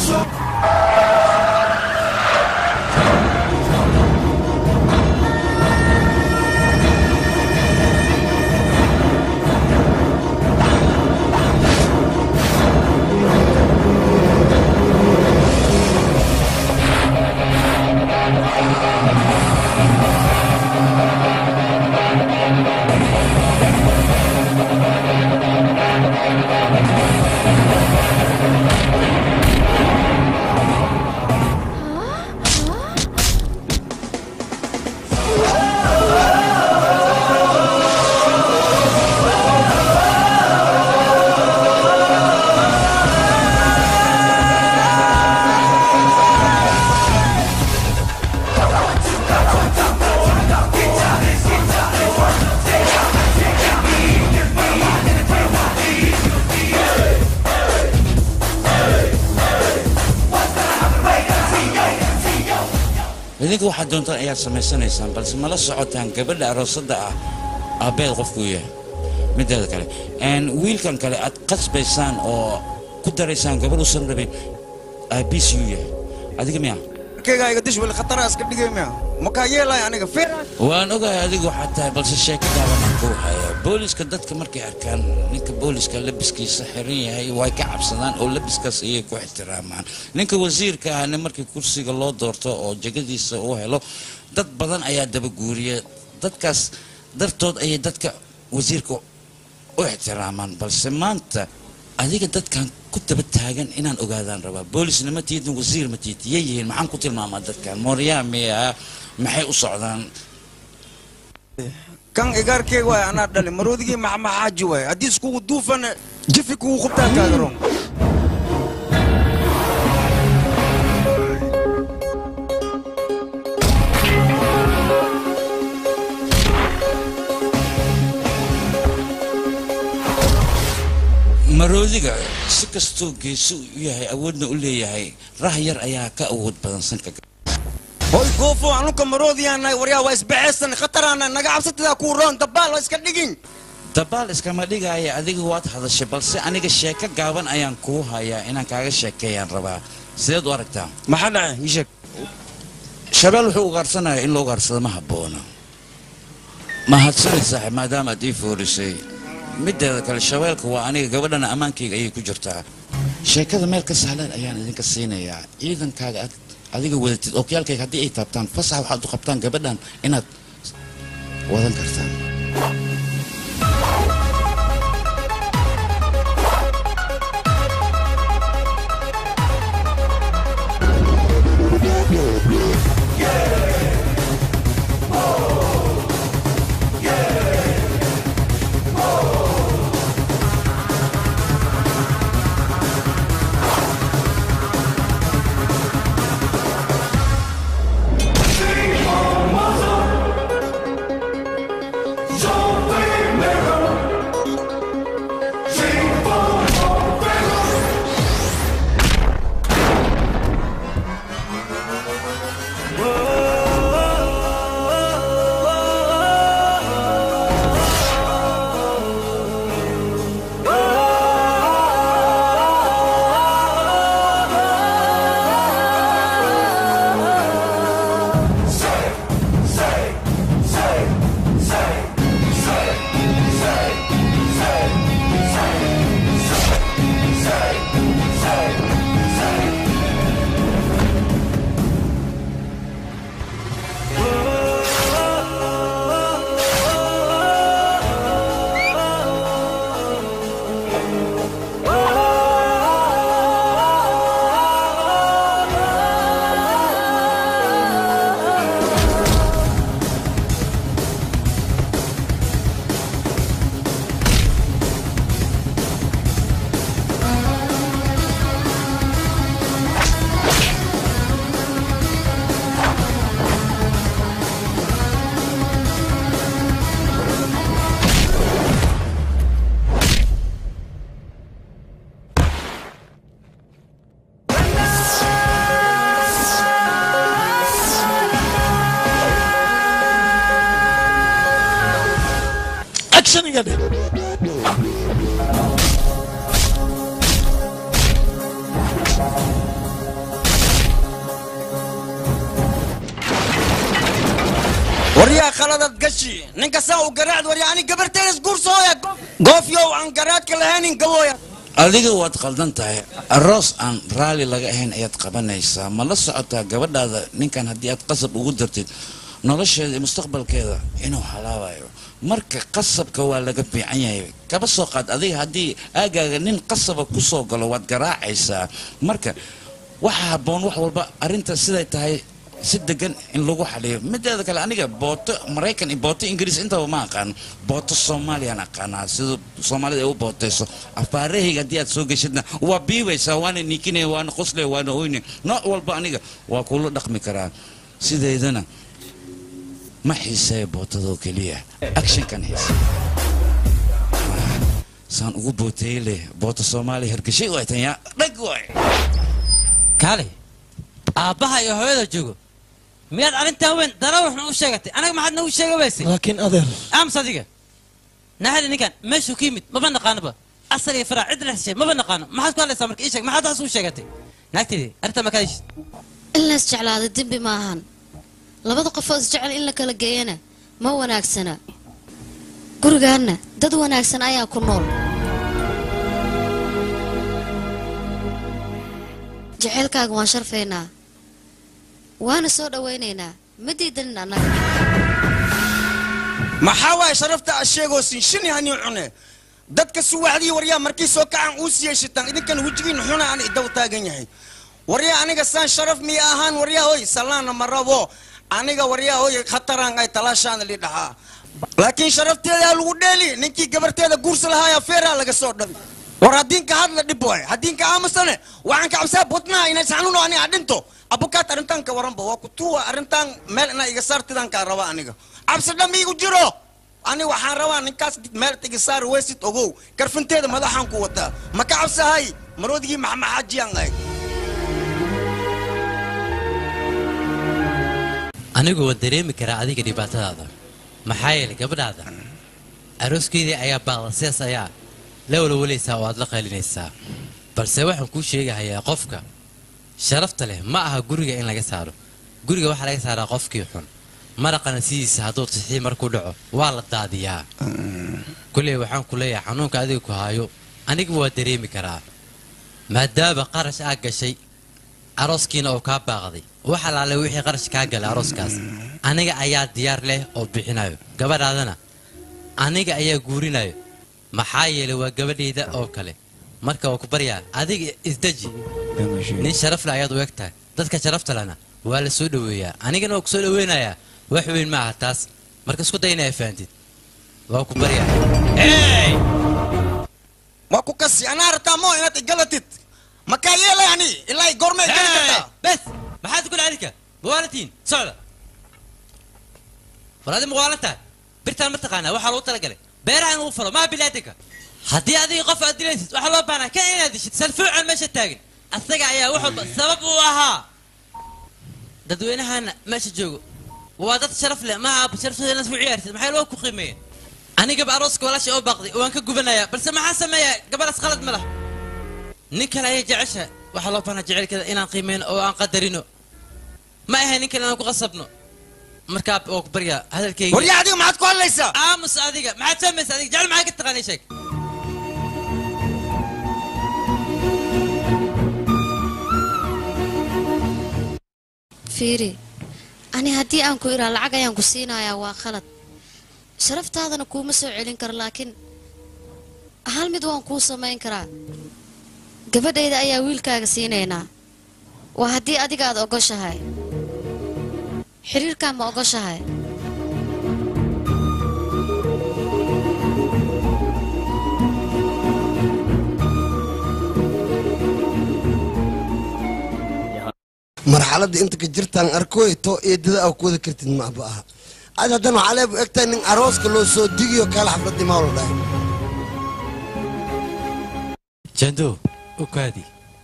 idinku waxaad doontaan ayaad samaysanaysaan balse mala socotaan gabadha aroosada ah aabbeed qofku yahay mideeda kale wiilkan kale aad qasbaysaan oo ku daraysaan gabadh usan rabin aabiis yuu yahay adiga miya kayga iga dish wal khatara iska dhigay miya maka yeelay aniga feer waan ogahay adigu xataa balse sheeko gaaban ku haya booliska dadka markay arkaan ninka booliska labiskiisa xiran yahay way ka cabsadaan oo labiskaas ayay ku ixtiraamaan ninka wasiirka ahna markii kursiga loo doorto oo jagadiisa uu helo dad badan ayaa daba guuriya dadkaas dartood ayay dadka wasiirka u ixtiraamaan balse maanta adiga dadkan ku daba taagan inaan ogaadaan rabaa boolisna ma tiidin wasiir ma tiid yihiin maxaan ku tilmaamaa dadkan mooryaamiya maxay u socdaan kan igarkee way ana dhalin maroodigi maxaaji way hadii isku duufan jifi ku qubtaan kaagaro maroodiga si kastoo geesu u yahay awoodna u leeyahay rah yar ayaa ka awood badan sanka hoy goofo anuka maroodiyaanay waryaa waa isbixaysan khataraana naga cabsatada ku roon dabaal waa iska dhigin dabaal iskama dhigaya adiga waad hadashay balse aniga sheeko gaaban ayaan kuu hayaa inaan kaaga sheekeeyaan rabaa sideed u aragtaa maxaa dhacay ii sheeg shabeel wuxuu ugaarsanaya in loo ugaarsado ma habboona mahadsanid saaxiib maadaama aad ii foorisay mideeda kale shabeelka waa aniga gabadhana ammaankayga ayay ku jirtaa sheekada meel ka sahlan ayaan idinka siinayaa ciidankaaga adiga wadatid okyaalkayga haddii ay taabtaan fasax waxaad u qabtaan gabadhan inaad wadan kartaan aniga dheh waryaa khaladad gashi ninka saa u garaacd waryaa ani gabarteedas guursooya goofyow aan garaadka lahaynin gabooya adiga waad qaldan tahay aroos aan raalli laga ahayn ayaad qabanaysaa ma la socotaa gabadhaada ninkan haddii aad qasab ugu dartid nolosheeda iyo mustaqbalkeeda inuu halaabayo marka qasabka waa laga fiican yahay kaba soo qaad adiga haddii aagaaga nin qasaba ku soo galo waad garaacaysaa marka waxa habboon wax walba arrinta siday tahay si degan in lagu xaliyo mideeda kale aniga booto maraykan iyo booto ingiriis intaba ma aqaan booto soomaaliyaan aqaanaa sida soomaalida ay u bootayso afaarahayga haddii aad soo geshidna waa biibaysaa waana niikinaya waana qoslaya waana oyne nooc walba aniga waa kula dhaqmi karaa sideedana ma xiiseeya bootadoo keliya actionkan xiise saan ugu booteeye leh boota soomaaliya hargashay way tan yaa dhag waay kaale aabbaha iyo hooyada joogo miyaad arrintan weyn darawuxna u sheegatay anaga maxaad nagu sheega weysay laakiin adeer ams adiga nahadi ninkan meeshuu ka yimid maba naqaanoba asal iyo faraac cid lexshay maba naqaano maxaad ku hadlaysaa marka ii sheeg maxaad taas u sheegatay naagtaydi arrinta ma kaadishid in la isjeclaado dembi ma ahan labada qofoo isjecel in la kala geeyana ma wanaagsana gurigaanna dad wanaagsan ayaa ku nool jaceylkaaga waan sharfaynaa waana soo dhawaynaynaa ma diidanin annaga maxaa waaye sharafta aad sheegoosin shini hanii cune dadka suwaxdii waryaa markii soo kacan uu siiyey shitaan idinkan wejigiin xuna aan idaw taagan yahay waryaa aniga saan sharaf miya ahaan waryaa hoy salaana ma rabo aniga waryaa hoy khataraan ay talaashaan li dhahaa laakiin sharafteeda lagu dheeli ninkii gabarteeda guursa lahaaya feeraa laga soo dhabi war haddiinka hadla dhib waay haddiinka aamusane waxaan ka cabsaa butnaa inay saxnuno ani adhinto abukaat arrintan ka waranba waa ku tuwa arrintan meel inaa iga saartidan kaa raba aniga cabsi dham iigu jiro ani waxaan rabaa ninkaas meel iga saar weysid ogow karfinteeda madaxaan ku wataa ma ka cabsahay maroodigii maxamaxaajiyaan ahay anigu waan dareemi karaa adiga dhibaatadaada maxaa yeelay gabadhaada arooskeedii ayaa baaqda sidaas ayaa la walwalaysaa oo aad la qaylinaysaa balse waxaan kuu sheegahayaa qofka sharafta leh ma aha guriga in laga saaro guriga waxaa laga saaraa qofkii xun maraqana sidiisa hadduu tixii markuu dhaco waa la daadiyaa kulley waxaan ku leeyahay xanuunka adiga ku haayo aniga waa dareemi karaa maadaama qarash aad gashay arooskiina oo kaa baaqday waxa laale wixii qarash kaa galay arooskaas aniga ayaa diyaar leh oo bixinayo gabadhaadana aniga ayaa guurinayo maxaa yeelay waa gabadhayda oo kale marka waa ku baryaa adiga isdeji nin sharaf leh ayaad u eg tahay dadka sharafta lehna waa la soo dhoweeyaa anigana waa ku soo dhoweynayaa wax weyn ma aha taas marka isku day inaa fahamtid waa ku baryaa waa ku kasi anaa rataa moo inaad igalatid makaa yeelay ani ilaa goormay geli kartaa bes maxaad ku dhacdika muwaalatiin socda walaadi muwaalanta birtaan ma taqaanaa waxaa lagu talagalay beeraha in lagu falo maa bilaadinka haddii adiga qof aad dilaysid waxaa loo baahnaa kan inaad dishid salfuucan meesha taagan asaga ayaa wax walba sabab u ahaa dadweynahana meesha joogo waa dad sharaf leh maaha sharafteeda inaad ku ciyaartid maxay loo ku qiimeeyeen anigaba arooska walaasha oo baaqday waan ka gubanayaa balse maxaa sameeyaa gabadhaas qalad ma laha nin kale ayaa jecesha waxaa loo baahnaa jecelkeeda inaan qiimeyno oo aan qadarino ma ahay nin kale inaan ku qasabno markaa oo ku baryaa hadalkayga waryaa adiga maxaad ku hadlaysaa aamus adiga maxaad samaysaa adiga jecel maxaa ka taqaanay sheeg fiiri ani haddii aan ku iraa lacag ayaan ku siinayaa waa khalad sharaftaadana kuuma soo celin karo laakiin hal mid waan kuu samayn karaa gabadhayda ayaa wiilkaaga siinaynaa waa haddii adiga aad ogoshahay xiriirkaa ma ogoshahay marxaladda inta ka jirtaan arkooy to eedada aa ku wada kartid maaba aha ad haddana waxaa leebu egtahay nin arooska loo soo digiyo kaala xafladii maa la dhahay jando ukaadi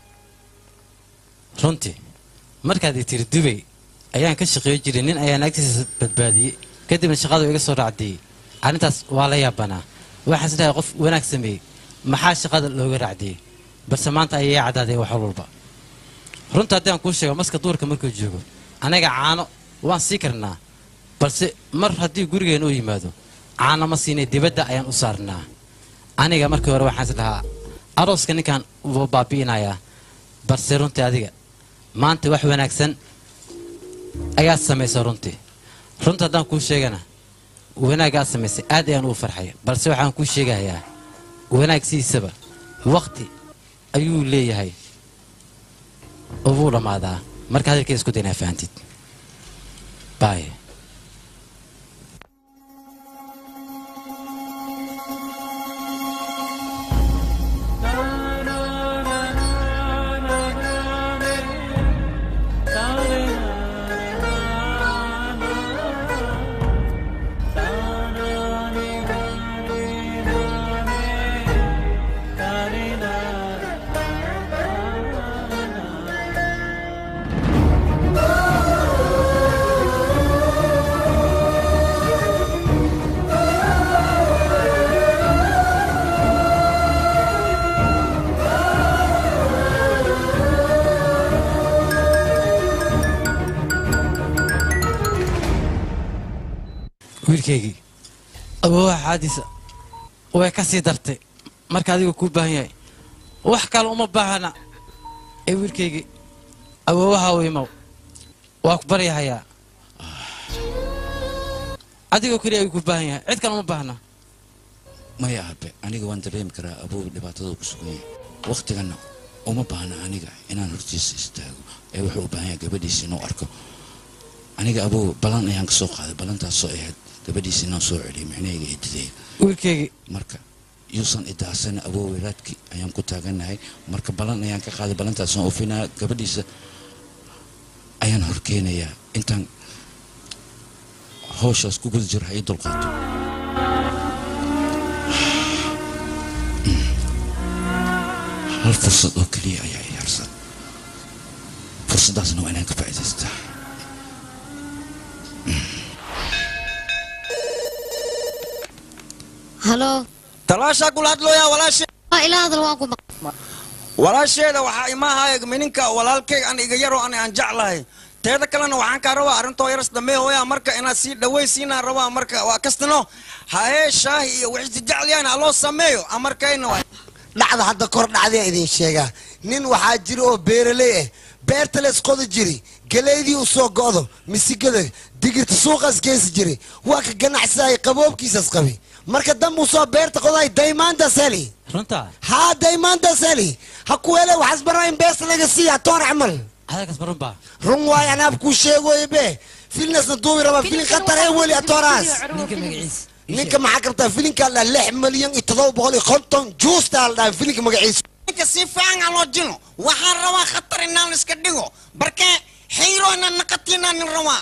runtii markaad i tiri dubay ayaan ka shaqeey jiray nin ayaan agtiisa badbaadiyey kadibna shaqadu iga soo raacdiyey arrintaas waa la yaabanaa waxaan isleeyahay qof wanaag sameeyey maxaa shaqada looga raacdiyey balse maanta ayay cadaaday wax walba runta haddii aan kuu sheego maska duurka markuu joogo anaga caano waan sii karnaa balse mar haddii gurigeen uu yimaado caano ma siinay dibadda ayaan u saarnaa aniga markii hore waxaan is dhahaa arooska ninkan wuu baabi'inayaa balse runtii adiga maanta wax wanaagsan ayaad samaysay runtii runta haddaan kuu sheegana wanaagaad samaysay aad ayaan ugu farxay balse waxaan kuu sheegayaa wanaagsiisaba waqti ayuu leeyahay oo wuu dhammaadaa marka hadalkay isku daynaa fahantid bye wiilkaygii awoowaha xaadiisa way ka sii dartay marka adiga kuu baahan yahay wax kale uma baahana ee wiilkaygii awoowaha u imow waa ku baryahayaa adigoo keliya ayuu kuu baahan yahay cid kale uma baahna maya aabe aniga waan dareemi karaa abuu dhibaatada ku sugan yahay waqtigana uma baahna aniga inaan hortiisa istaago ee wuxuu u baahan yahay gabadhiisa inuu arko aniga abuu balan ayaan ka soo qaaday balantaasoo ahayd gabadhiisa inaan soo celiyay micnahayga ididaya wiilkaygii marka yuusan idaasana abuu weyraadkii ayaan ku taaganahay marka balan ayaan ka qaaday balantaasaan ofinaya gabadhiisa ayaan horkeenayaa intaan hawshaas ku guda jiro ha ii dulqaato hal fursad oo keliya ayaa i harsan fursaddaasna waa inaan ka faa'iidaystaa هلو تلاشا كل هاد لويا ولا شيء إلى هذا الواقع ولا شيء ده وحا ما هاي منك ولا الكي أنا يجرو أنا أنجع له تهذا كلنا وعن كاروا أرنتو يرس دمه هو يا مركا أنا سيد دوي سينا روا مركا وكستنو هاي شاهي وعز جعلي أنا الله سميه أمريكا إنه dhacda hadda kor dhacday idin sheega nin waxa jiro oo beeraley ah beertalees qod jiri galeedii u soo go'do misigada digirta suuqas gees jiri waa ka ganacsaday qaboobkiisas qabi marka dam uu soo beerta qoday daymaanta sali runta ha daymaanta sali ha ku hele waxas barayn bees laga siiya toor amal هذا كسب رنبا run waay ana ku sheego ibe filnasna duubi raba filin khatar ay wali atoras ninka maxaa qabtaa filinka la 6 milyan iyo 750 juusta la filinka magaciisa ninka si fiican loo jino waxaan rabaa khatar inaan iska dhigo barke xiro inaan naqatina nin rabaa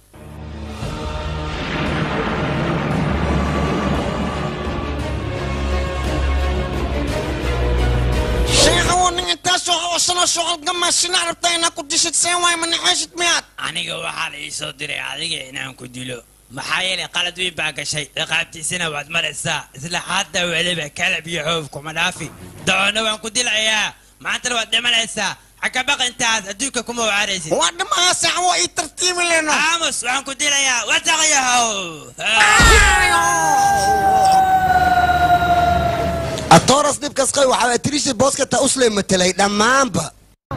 sheekhu nin inta soo shaqal gama sinarta ina ku dishid seeway man xashid miyaad aniga waxaa la ii soo diray adiga inaan ku dilo maxaa yeelay qalad weyn baa gashay ciqaabtiisana waad maraysaa isla hadda weliba kalab iyo xoof kuma dhaafi dacoonna waan ku dilayaa maantana waad dhimanaysaa xagga baqa intaas adduunka kuma waaraysid waa dhimaha saxwo ii tartiibi leno aamus waxaan ku dilayaa wataqyahow atoras dibkas qay waxa tirishi booska ta usle matalay dhamaanba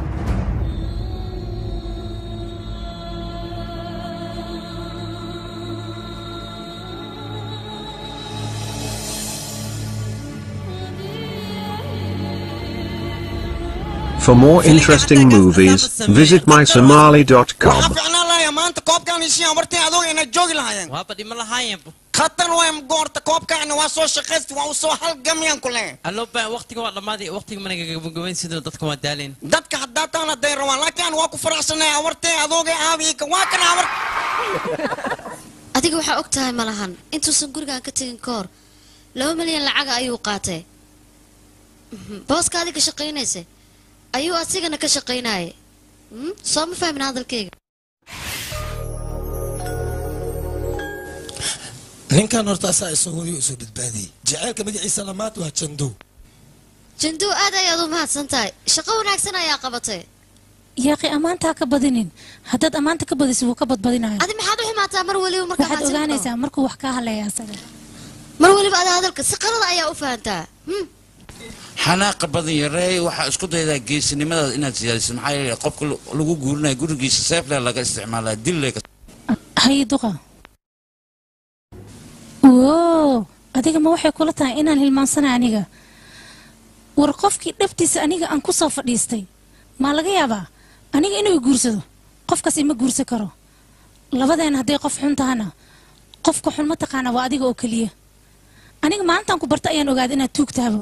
For more interesting movies, visit mysomali.com. maanta koobkan isii amartay adoo ina joogi lahaayeen waa badima lahaayeen khatan way goorta koobkan waa soo shaqeystay waa soo halgamiyaan kule allo baa waqtiga waa dhamaaday waqtiga mana gabagabayn sidoo dadka waa daaleen dadka hadda taana day rawaan laakiin waa ku faraxsanay amartay adooga aabiga waa kan amar adiga waxa og tahay malahan intuusan gurigan ka tagin koor 2 milyan lacag ayuu qaatay booska adiga shaqeynaysa ayuu asigana ka shaqeynayay soo ma fahmin hadalkayga ninkan horta asaa isa hooyo isoo badbaadiyey jaceylka magaciisa lamaad waa jandow jandow aad ayaad u mahadsan tahay shaqo wanaagsan ayaa qabatay yaaqi ammaantaa ka badinin haddaad ammaanta ka badiso wuu ka badbadinayo adi maxaad u xumaataa mar weliba markaa waxaad ogaanaysaa markuu wax kaa hadlaya asaga mar weliba ada hadalka si qalada ayaa u fahantaa xanaaqa badan yareey waxaa isku daydaa geesinimadaada inaad siyaadiso maxaa yeelay qofka lagu guurinayo gurigiisa seefle laga isticmaalaa dille haye duqa woo adiga ma waxay kula tahay inaan hilmaansana aniga war qofkii dhabtiisa aniga aan ku soo fadhiistay maa laga yaabaa aniga inuu guursado qofkaas ima guursan karo labadeena hadday qof xun tahana qofka xun ma taqaana waa adiga oo keliya aniga maalintaan ku barta ayaan ogaaday inaad tuugtaabo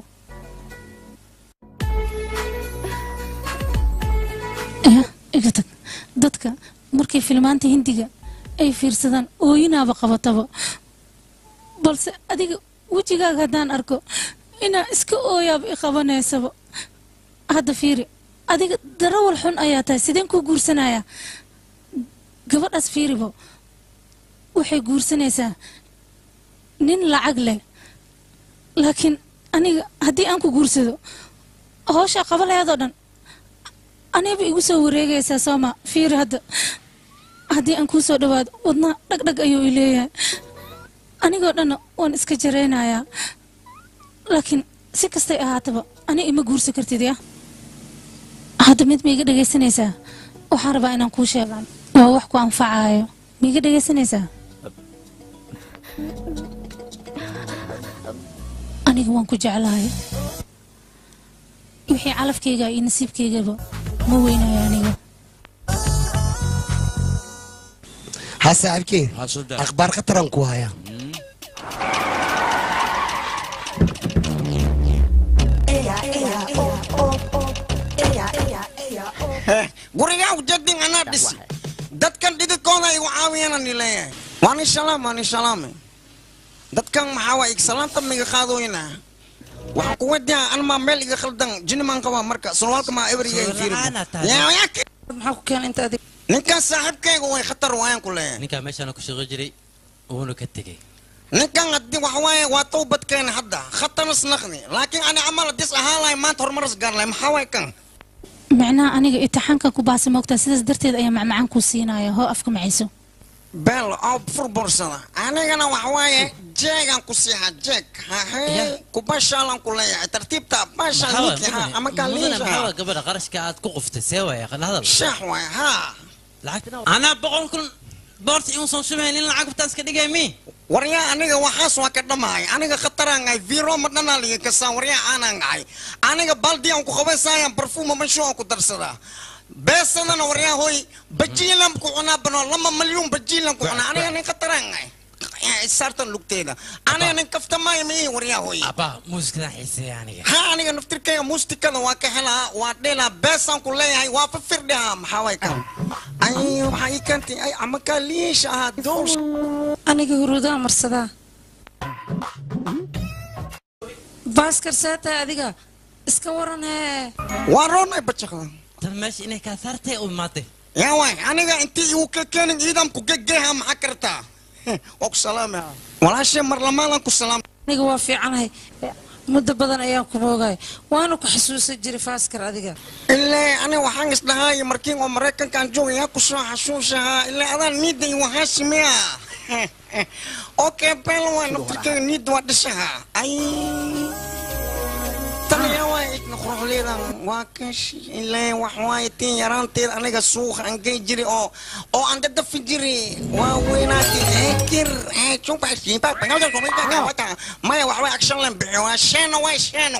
iga tag dadka markay filmaanta hindiga ay fiirsadaan ooyinaaba qabataba balse adiga wejigaaga haddaan arko inaa iska ooyaaba i qabanaysaba hadda fiiri adiga darawal xun ayaa tahay sideen kuu guursanaya gabadhaas fiiribo waxay guursanaysaa nin lacag leh laakiin aniga haddii aan ku guursado howshaa qabalayaadoo dhan aniba igu soo wareegaysaa sooma fiiri hadda haddii aan kuu soo dhawaado wadnaa dhagdhag ayuu i leeyahay anigoo dhanna waan iska jaraynayaa laakiin si kastay ahaataba ani ima guursan kartid ya hadda mid ma iga dhegaysanaysaa waxaan rabaa inaan kuu sheegaan waa wax ku anfacaayo ma iga dhegaysanaysaa aniga waan ku jeclahay wixii calafkayga iyo nasiibkaygaba ma weynayo aniga ها صاحبكي اخبار خطرن كوهايا gurigaa ujeedin anaa dhisi dadkan dhididkooda igu caawiyana nileeyahay waani shalaame dadkan maxaa waa igsalaanta miga qaadooyina waxaan ku wadiyaa anmaa meel iga khaldan jinimaan qabaa marka surwaalka maa ebriga maxaa ku keena inta adig ninkan saaxiibkayga way khatar waayaan ku leeyahay ninkaa meeshaana ku shaqo jiray wuuna ka tegey ninkan haddii waxa waaye waa towbadkeena hadda khatanas naqni laakiin ani camal hadis ahaan lahay maanta horumaras gaar lahay maxaa waay kan macnaha aniga itixaankan ku baasa moogtaa sidaas darteed ayaa macmacaan kuu siinaya hoo afka macayso beel oo furbursada anigana waxa waaye jeegan ku siixa jeeg kubashaalan ku leeyahay tartiibta bashaal ama maxaa gabadha qarashka aad ku quftay see waaya qanahadal shax waay haa anaa 100,000 boorti inuusan shubaynin lacag btaan iska dhigay mi waryaa aniga waxaas waa ka dhamahay aniga khataraangay viro ma dhanaaliya kasaan waryaa aanangay aniga baldiyan ku qabaysayaan barfuuma mashuuan ku darsadaa beesadana waryaa hoy bajiilan ku cunaa bano 2 milyan bajiilan ku cunaa aniga nin khataraangay sartan lugteeda aniga nin kaftamaay ma ii waryaa hoy aba muusikada xiiseeya aniga ha aniga naftirkayga muusikada waa ka helaa waa dheelaa beesan ku leeyahay waa firdhaa maxaa way kan ay waxaa ii keentay ay amaka liisha ahaa doos aniga huruudaa marsadaa baaskar seeta adiga iska waran hee waa roonay bajaqda tan meesha inay kaa saartay u imaatay yaa waay aniga intii igu ka keenin ciidanku gegeeha maxaa kartaa waa ku salaamay walaashay mar lamaadan ku salaam aniga waa fiicanahay muddo badan ayaan ku moogay waana ku xasuusan jiray faaskar adiga ilaa ani waxaan isdhahay markiin oo mareykankan joogaya ku soo xasuushaha ilaa adaan niida iyo haashimiya okay bel waa naftirkayga niida waa dhishaha ay taniya waa idna quruxleedan waa kashi ilaa wax waaye tiin yaraanteed aniga suuqa aan gey jiray oo aan dadafi jiray waa weynaatay ekir jumpa shiiba maya wax way action lan bixiyo waa sheeno waa sheeno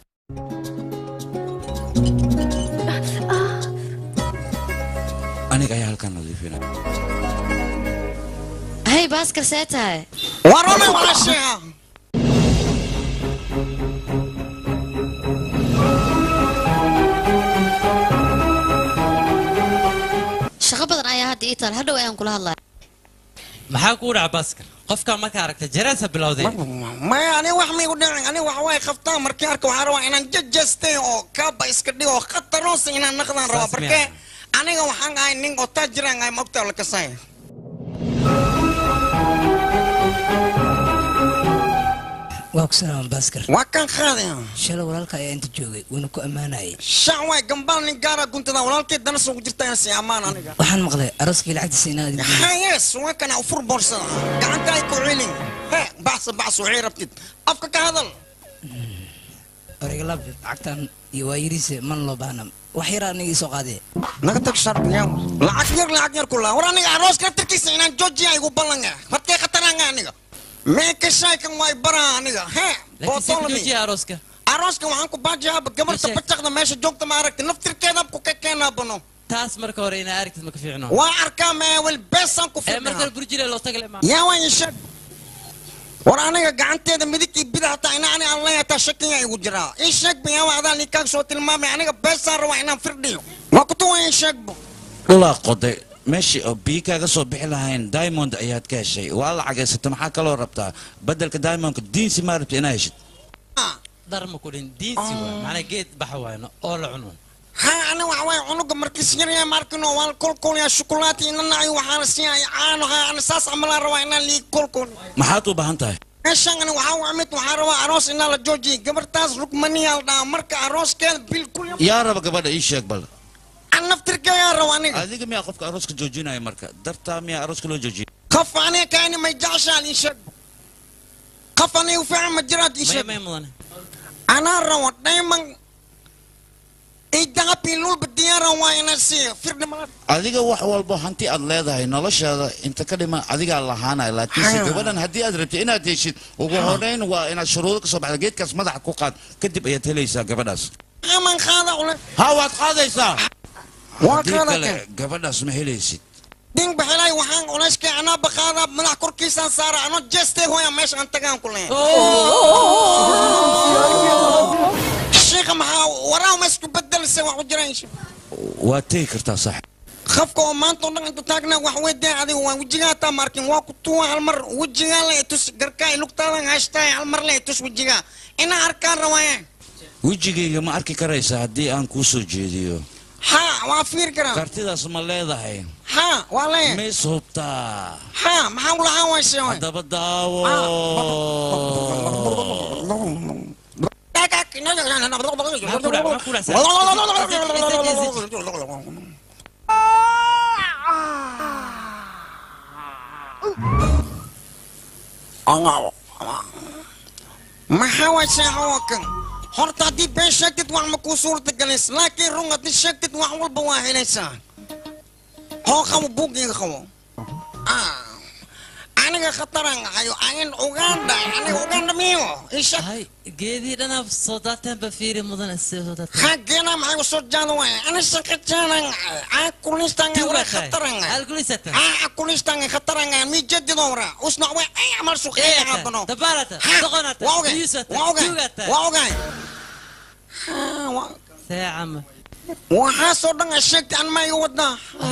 aniga ayaa halkan nadiifinaya hay baaskar see tahay warona walaasheha shaqo badan ayaa hadda ii taal hadhow ayaan kula hadlaya maxaa kuu dhaca baaskar qofka markaa aragtay jareesa bilowday maya ani wax ma igu dhicin ani waxa waaye khaftaan markii arka waxaa rabaa inaan jajastay oo kaaba iska dhigo oo khataroonsa inaan naqdaan rabaa barkee aniga waxaan ahay nin oo taajiraan ahay mogtaa la kasaya واك سلام باسكر وكان خاذي شلا ولالك يا انت جوجي ونكو اماناي شعوي جنبال نقارا كنت ذا ولالك دنا سوق جرتين سي امان انا waxaan maqlay arooskii lacagtiisa inaad هايس وكان افر بورصه قعدت اي كوعيني ها بعص وعيربتد افكك هذا origalaab lacagtan iyo waayiriise man loo baahna wax yar aniga soo qaadee naga tag sharb yaw lacag yar kula war aniga aroos ka tirkiisa inaan joojiya igu balanga markay khataranga aniga meeka shaykan way bara aniga ha bootolmi arooska waxaan ku baajiyaa gabarta bacaqda meesha joogta ma aragtay naftirkeeda ku ka keenaa bano taas marka hore ina aragtid ma ka fiicno waa arkaa ma wal beesan ku fiicno marka burjile loo tagle ma yaa way shaq war aniga gacanteeda midigii bidixta inaani allah ya tashakiya igu jira in shaq biya waada ni ka soo tilmaamay aniga beesan rawa inaan firdhiyo waa ku tuwa in shaq dhulaa qoday meeshii oo biyo kaaga soo bixi lahayn diamond ayaad ka heshay waa lacageysata maxaa kaloo rabtaa bedelka diamondka diinsi ma rabta inaa heshid dar ma ku dhin diinsi waa macnaa geed baxa waayno oo la cuno ha ana waxa way cunuga markiis yaraya markino wal kolkol ya shukulaati inana ay waxaan siiyay caano ha ana saas amala rabaa inaan lii kolkol maxaad u baahan tahay meeshan ana waxaa rabaa aroos inaa la joojiyo gabartaas rukmaniyal dhaa marka arooskeeda bil kul yaa raba gabadha ii sheeg bal an naftirka yaa raba aniga adiga miyaa qofka arooska joojinaya marka dartaa miyaa arooska loo joojiyo qaf aniga kaani may jeceshaan ii sheeg qaf aniga u fiican ma jiraad ii sheeg ana rabo dayman adiga wax walba hanti aad leedahay noloshaada inta ka dhima adigaa lahaanaya laakiinse gabadhan haddii aad rabtid inaad heshid ugu horeyn waa inaad shuruudo kasoo baxda geedkaas madaxa ku qaad kadib ayaad helaysaa gabadhaas ha waad qaadaysaa haddii kale gabadhaas ma helaysid ding baxelay waxaan culeyska anaa baqaada madax korkiisaan saara ano jeestay hooya meesha aan tagaan ku leeyahay sheekha maxaa waraa ma isku bedelisay wax u jiraan waa tegi kartaa sax khafka oo maanta oo dhan inta taagnaa wax weydee adiga waa wejigaa taa markin waa ku tuwa hal mar wejigaa la itus garkaa lugtaadan hashtaay hal mar la itus wejigaa inaa arkaan rawaayaan wejigayga ma arki karaysaa haddii aan kuu soo jeediyo ha waa fiir karaa kartidaas ma leedahay ha waa leeyahay ma is hubtaa ha maxaa u lahaan waysee haddaba daawo maxaa waysee hawakan horta haddii been sheegtid wax ma kuu suurta galays laakiin run haddii sheegtid wax walba waa helaysaa hoo qabo buugiga qabo aniga khataran ahayo aan Uganda aniga Uganda miyo isha hay geedii dhana soo daateen ba fiiri mudan soo daateen xaqena maxay soo jaado way ana shaqajanan aan kulistan wala khataran al kulistan kulistan khataran mi jaddido wara usna way ay amal suuqay abano dabarata doqonata yusata jugata waogay saam waxaa soo dhan sheegtay aan ma igu wadnaa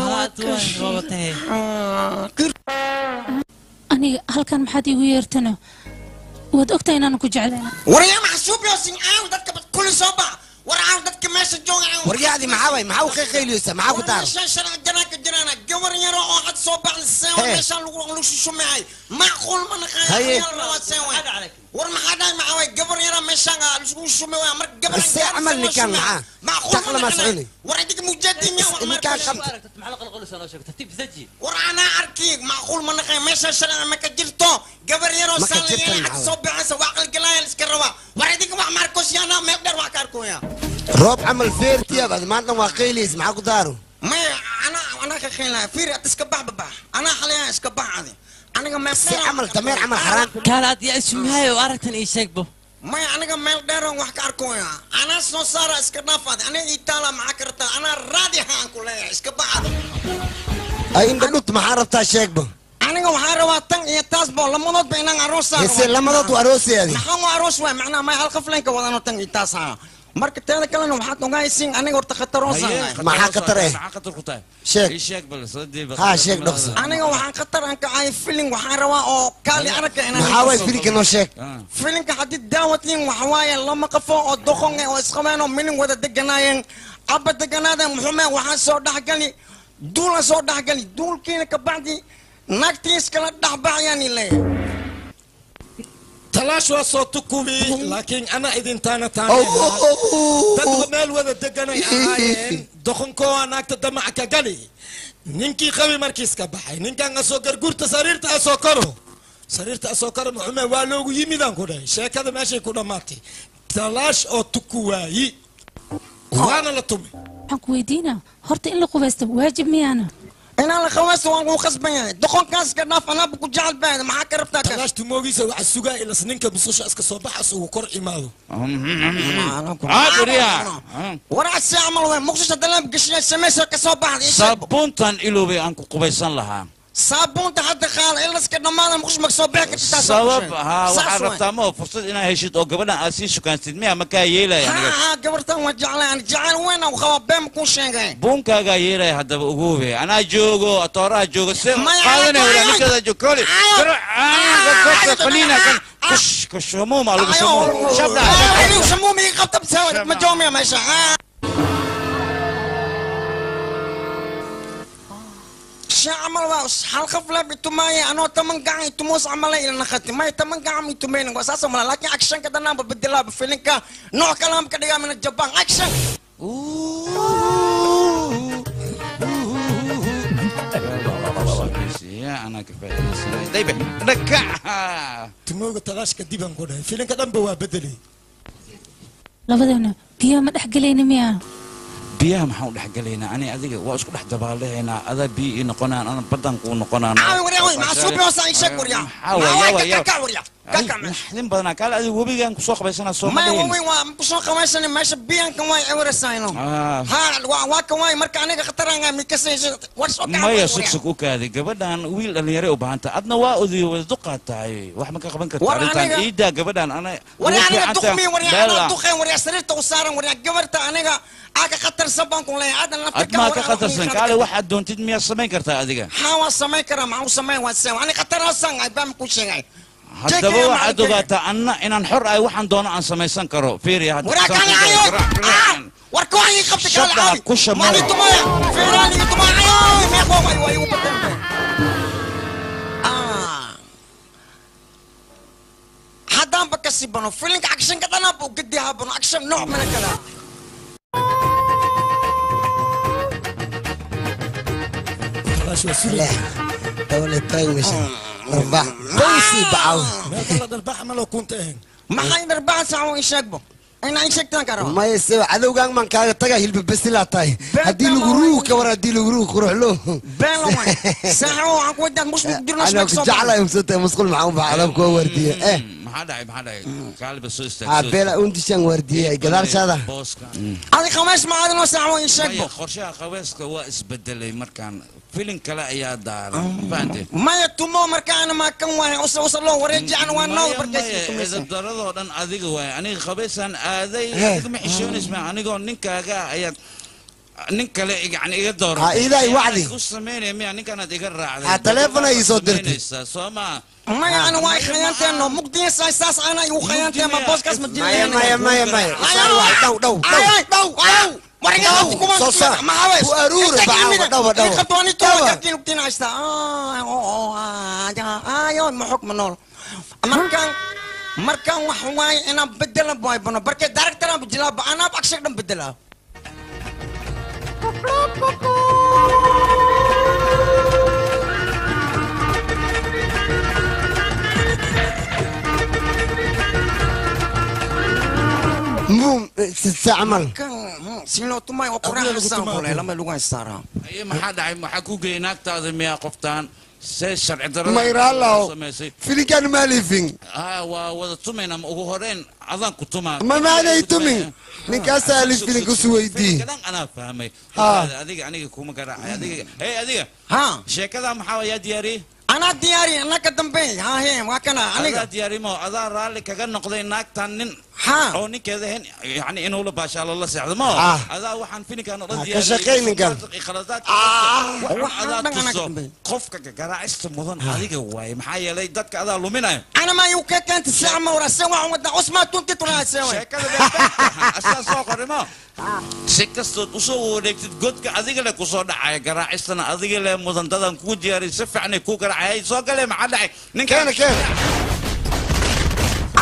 aniga halkan maxaad igu yeertana waad ogtahay inaan ku jeclayna waryaa maxsuub yoosin aan dadka kulli soo baa waraan dadka meesha jooga waryaadi maxaa maxaa u qeyliyeysa maxaa ku taar sharci janaaka jirana gabar yaro oo had soo baxday meesha lagu shumay macquul ma naqaan war maxaa dhahay maxaa way gabar yaro meesha lagu shumay mar gabar amal nikan maxaa taqla mas'uuli war adig mujadin ya nikan qab maxaa qalqol soo sheegtay tib saji war ana arki macquul ma naqaan meesha sharci ma ka jirto gabar yaro saalay had soo baxaysa waqal galay iska raba war adig wax markos yana ma dar wax karkoya روب عمل فيرتي بعد ما انت واقيليس معاكو دارو ما انا كخيلا فير اسكبح ببح انا حاليا اسكبح عادي انا ما سي عمل تمير عمل حرام كانت يا اسمها واركتن اي شيكبو ما انا ميل دارو wax ka arkoya انا soo saara iska dhaafad ana itaala ma karta ana raadi haan ku leeyahay iska baxad ay inta dhut ma harafta sheegbo aniga waxaan rabaa tan iyo taas boo lamadood ba inaan aroos saaro mise lamadood waa arooseedi maxaa aroos waa macnaa ma hal qafleenka wadano tan iyo taas ha marka teeda kalena waxaad ogaysiin aniga horta khataroonsan maxaa khatar eh maxaa khatar ku tahay sheeg sheeg bal soo deeba ha sheeg dhaqso aniga waxaan khatar aan ka ahay feeling waxaan rabaa oo kaali arka inaan maxaa way feeling noo sheeg feeling hadii daawatiin waxa waaye lama qafo oo doqon oo isqabeen oo minin wada deganaayeen abba deganaadeen muxuu waxaan soo dhaxgali duula soo dhaxgali duulkiina ka bacdi nagtiis kala dhaxbaxayaan ilaa تلاش وصوت كوبي لكن أنا إذن تانا تاني تدو مال وذا دقنا يعاين دخنكو أنا أكتدمعك قلي نينكي خوي مركز كبحي نينكا نسوكر قرت سريرت أسوكرو سريرت أسوكرو محمد والوغو يميدان كوداي شيك هذا ماشي كودا ماتي تلاش أو تكواي وانا لطمي حق ويدينا هرت إلا قبست واجب ميانا أنا الخواص وأنا خصبني دخون كاس كناف أنا بكون جعل بين ما كربتك تلاش تموجي سوى السوق إلى سنينك بصوش أسك صباح أسوق كور إماله بريا ورا الساعة مالوين مخصوص الدلام قشنا سمسر كصباح صابونتان إلو بي أنكو قبيسان لها صابون تحت خال إلا سكنا مانا مخصوص مكصباح سبب ها وعرفت ما فرصة إنها هيشيت أو قبلنا أسيش كان تدميها مكا يلا يعني ها قبرتان وجعلان جعل وين وخواب بين مكون شيء بونكا جا يلا هذا بقوبي أنا جوجو أتورا جوجو سيم قاعدين ولا نكذا جوكولي خلينا كان كش هموم على بسموم شبنا هموم يقطب سوى مجوم يا ماشي عمل واس حال خفله بتماي أنا تمن قاعد تموس عمله إلى نختي ما تمن قاعد يتمين وأساسا ملا لكن أكشن كده نام بدلا بفيلينكا نوع كلام كده من الجبان أكشن يا أنا كفاية دايبة ركع تموج تلاش كديبان كده فيلينكا دم بوا بدلي لبدنا بيا ما دحقلينا مياه biyaha maxaan u dhex galaynaa ani adiga waa isku dhex dabaalahaynaa adaa biyo ii noqonaan ana badan kuu noqonaan naxdin badanaa kaale adiga webigaan kusoo qabaysanaa soo kusoo qabaysan meesha biyankan way ewarasayno waa kan waay marka aniga khataranga maya sugsug u kaaday gabadhan wiil dhalinyare u baahanta adna waa odiyo wada duqaad tahay wax ma ka qaban karta arrintan iidaa gabadhan ana sariirta u saaran gabarta aniga aka khatar saban kun leeyahay adan laftirka ma ka khatarsan kaale waxaad doontid miyaa samayn kartaa adiga waa samayn karaa maxuu samayn waa samayn ani khatarsan ay baan ku sheegay haddaba waxaad ogaataa anna inaan xor ay waxaan doono aan samaysan karo fiiriya warka waxay qabta kala caawi ku shamaa tumaya fiirani tumaya ma qoomay way u badan haddaan ba kasi bano filinka action ka dana buu gadiha bano action nooc mana kala لا دولة طيوش ربع بوسي بعو ما البحر ما لو كنت هين ما حين 4 ساعة ويشاكبو أنا عيشك تنكرو ما يسوي عدو قام من كذا تجاه يلبس لا طاي هدي له غروك ورا هدي له غروك روح له بينهم ساعة وعنك ودك مش بقدر أنا جعله يوم ستة مسقول معهم بعلم كوا وردية ما حدا قال بس استاذ عبيلا أنت شن وردية قدر هذا هذه 5 معادن وساعة ويشاكبو خرشها خواسك واس بدل مركان فيلم كلا يا دار فهمت ما يتمو مركان ما كان وين وصل له ورجع أنا وين بركز إذا ضرره دان أذيك وين أنا خبيثا أذي ما يحشون اسمع أنا قول نكا جا نكا يعني يقدر إذا يوعدي قصة يعني كانت يقرع التليفون يصدرتي ما أنا واي خيانتي إنه مقدين سايساس أنا يخيانتي ما بوس كاس مدينة ما دو Sosa, Arura, Katwani to kinuktin asta. Ayon mahok manol. Markang waxwaay ina bedela boy bano barke director aan bijila ba ana akshay dhan bedela. مو تستعمل سينو تماي وقرا حسان ولا لما لغان سارا اي ما حدا ما حكو جيناك تاذ ميا قفتان سي شرع درا ما يرى الله في كان مالي فين وتمين ugu horeen adan ku tuma ما مالي تمين ninkaas alif filin ku suweydii kadan ana fahmay adiga aniga kuma garaacay adiga sheekada maxaa yaa diyaari أنا دياري أنا كدمبي ها هي ما كان أنا دياري ما أذا رالي كجن نقضي ناك تنين أو نكذا هن يعني إنه لا باشا الله سعد ما أذا وحن فيني كان رضي كشقين كان خلاصات أذا تصو خوف كجرا استمضن هذيك هواي محيا لي دتك أذا لومينا أنا ما يوكل كانت الساعة ما ورا سوا ومدنا عثمان تونتي ترى سوا أساس آخر ما سكست وصو وديك قد أذيك لك وصو دعاء جرا استنا أذيك له مدن تدان كودياري سفعني كوكر عاي صقله ما حدا كان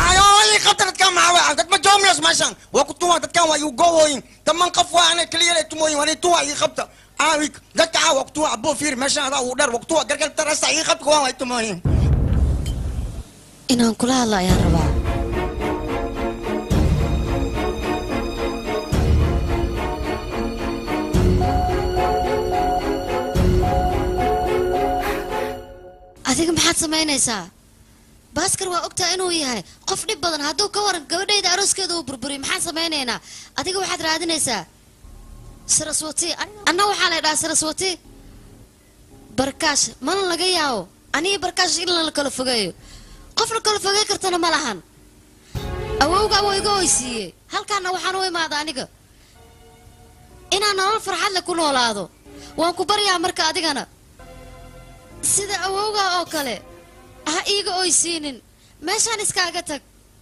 خطر كان معاه قد ما جوم يس ماشان وقت تو قد كان ويو جوين تمن قفوا انا كليه تموي وانا تو اي خبطه عاويك قد كان وقت تو ابو فير ماشان هذا ودر وقت تو قرقل ترى اي خبط وانا تموي inaan kula hadla ayaan rabaa adiga maxaad samaynaysaa baaskar waa ogtaa inuu yahay qof dhib badan hadduu ka waran gabadhayda arooskeeda uu burburiy maxaan samaynaynaa adiga waxaad raadinaysaa saraswati anna waxaa la dhahaa saraswati barkaash mana laga yaabo aniga barkaash in la kala fogeeyo qof la kala fogey kartana ma lahan awowga waa iga oysiiyey halkaana waxaan u imaada aniga inaan nolol farxad leh ku noolaado waan ku baryaa marka adigana sida awowga oo kale ha iiga oysiinin meeshaan iskaaga tag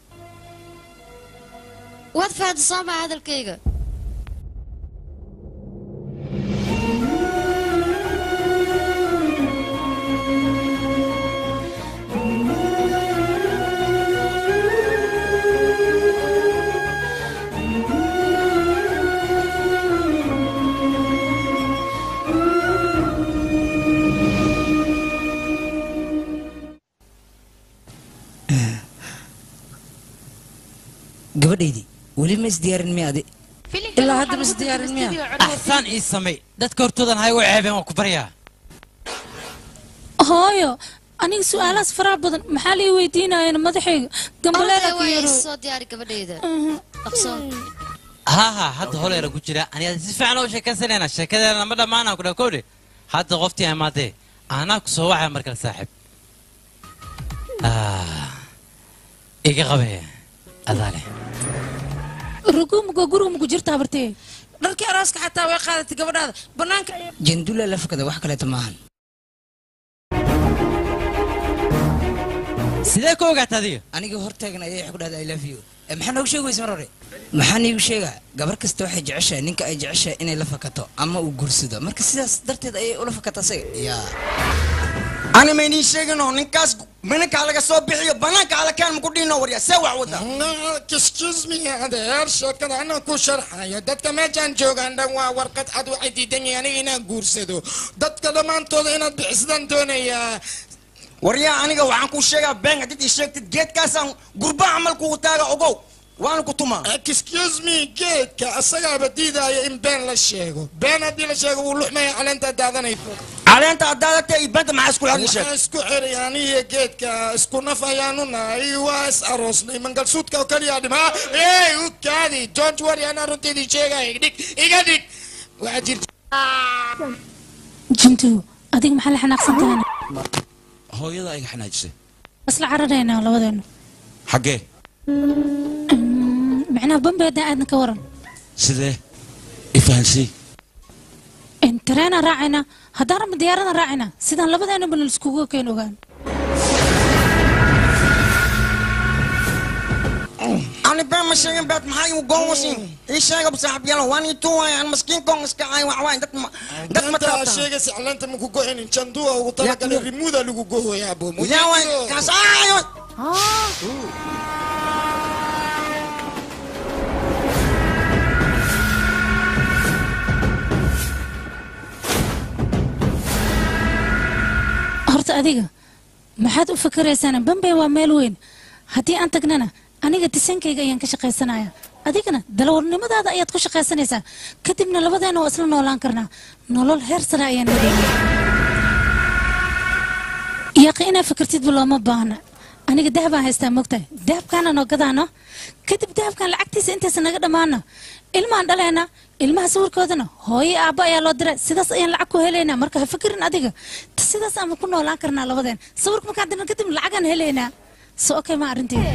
waad fahanto soo maa hadalkayga gabadhaydii weli ma isdiyaarin miya adi ilaa hadda ma isdiyaarin miya axsaan ii samay dadka hortoodan hay u ceebeen waan ku baryaa hooyo aniga su'aalahaas faraha badan maxaa la ii weydiinayeen madaxayga gambaleela ku yaro soo diyaari gabadhayda ها هذا هو اللي رجوجرا أنا أسمع له شيء سنة شكله أنا ما دمعنا كنا كودي هذا غفتي أمادي أنا كسوة على مركز صاحب إيه غبي أذاني رجوم جرت عبرتي dharkii araaska xataa way qaadatay gabadhaada banaanka jandula la fakada wax kale maahan sidee ku ogaatay adiga aniga hortaagan ayay ku dhahday I love you maxaa noogu sheegaysaa mar hore maxaan iigu sheegaa gabar kasta waxay jeceshahay ninka ay jeceshahay inay la fakato ama uu guursado marka sidaas darteed ayay ula fakataa isaga yaa أنا ما نيشيغنو نكاس منك على كسب بحيو بناك على كان مقدينو وريا سوى عودا. excuse me هذا هرشة كذا أنا كوشر حياة دت كمان جان جوج عندنا ورقة عدو عدي دنيا يعني هنا قرصدو دت كذا ما أنتوا هنا بحسدان دنيا. وريا أنا جو عنكو شيء بين عدد الشيء تجيت كاسان قربا عمل كوتاga أجو. وأنا كتوما. excuse me جيت كأسرع بديدا يا إم بين للشيء بين هذي الشيء ولو ما على أنت دادنا يفوت. على أنت عدالة يبدأ مع سكول هذا الشيء. سكول يعني جيت كسكول نفيانونا أيوة أروسني من قال سوت كوكلي هذا ما إيه وكادي don't worry أنا رنتي دي شيء يديك يقديك وأجيب. جنتو أديك محل حناك سنتين. هو يلا أي حناجسه. بس العرضين ولا بدين. حقه. معناه بمبي دا عندنا كورن سيده إفهنسي انت رانا راعنا هدار من ديارنا راعنا سيدان لبدانا من السكوكو كينو كان أنا بام مشين بات محاي وقوسين إيش شيء قبل صاحب يلا واني تو أنا مسكين كونس كأي وعوين دت ما ترى شيء سأل أنت مكوكو إن شندوا وطلع كان الريمودا لوكوكو يا أبو يا وين كاسايو horta adiga maxaad u fikiraysaa bambay waa meel weyn hadii aan tagnana aniga tisankayga ayaan ka shaqaysanaya adigana dalawarnimadaada ayaad ku shaqaysanaysaa kadibna labadeena waa isla noolaan karnaa nolol heer sare ayaan wadayna yaaqi inaa fikirtidba looma baahna aniga dahabaan haystaa mogtahay dahabkaana noo gadaano kadib dahabkan lacagtiisa intaasa naga dhammaano ilmaan dhaleena ilmaha sawirkoodana hooyo aabba ayaa loo diray sidaas ayaan lacag ku helaynaa marka ha fikirin adiga sidaas ama ku noolaan karnaa labadeen sawirka markaan dirna kadib lacagaan helaynaa so okay ma arrinteeda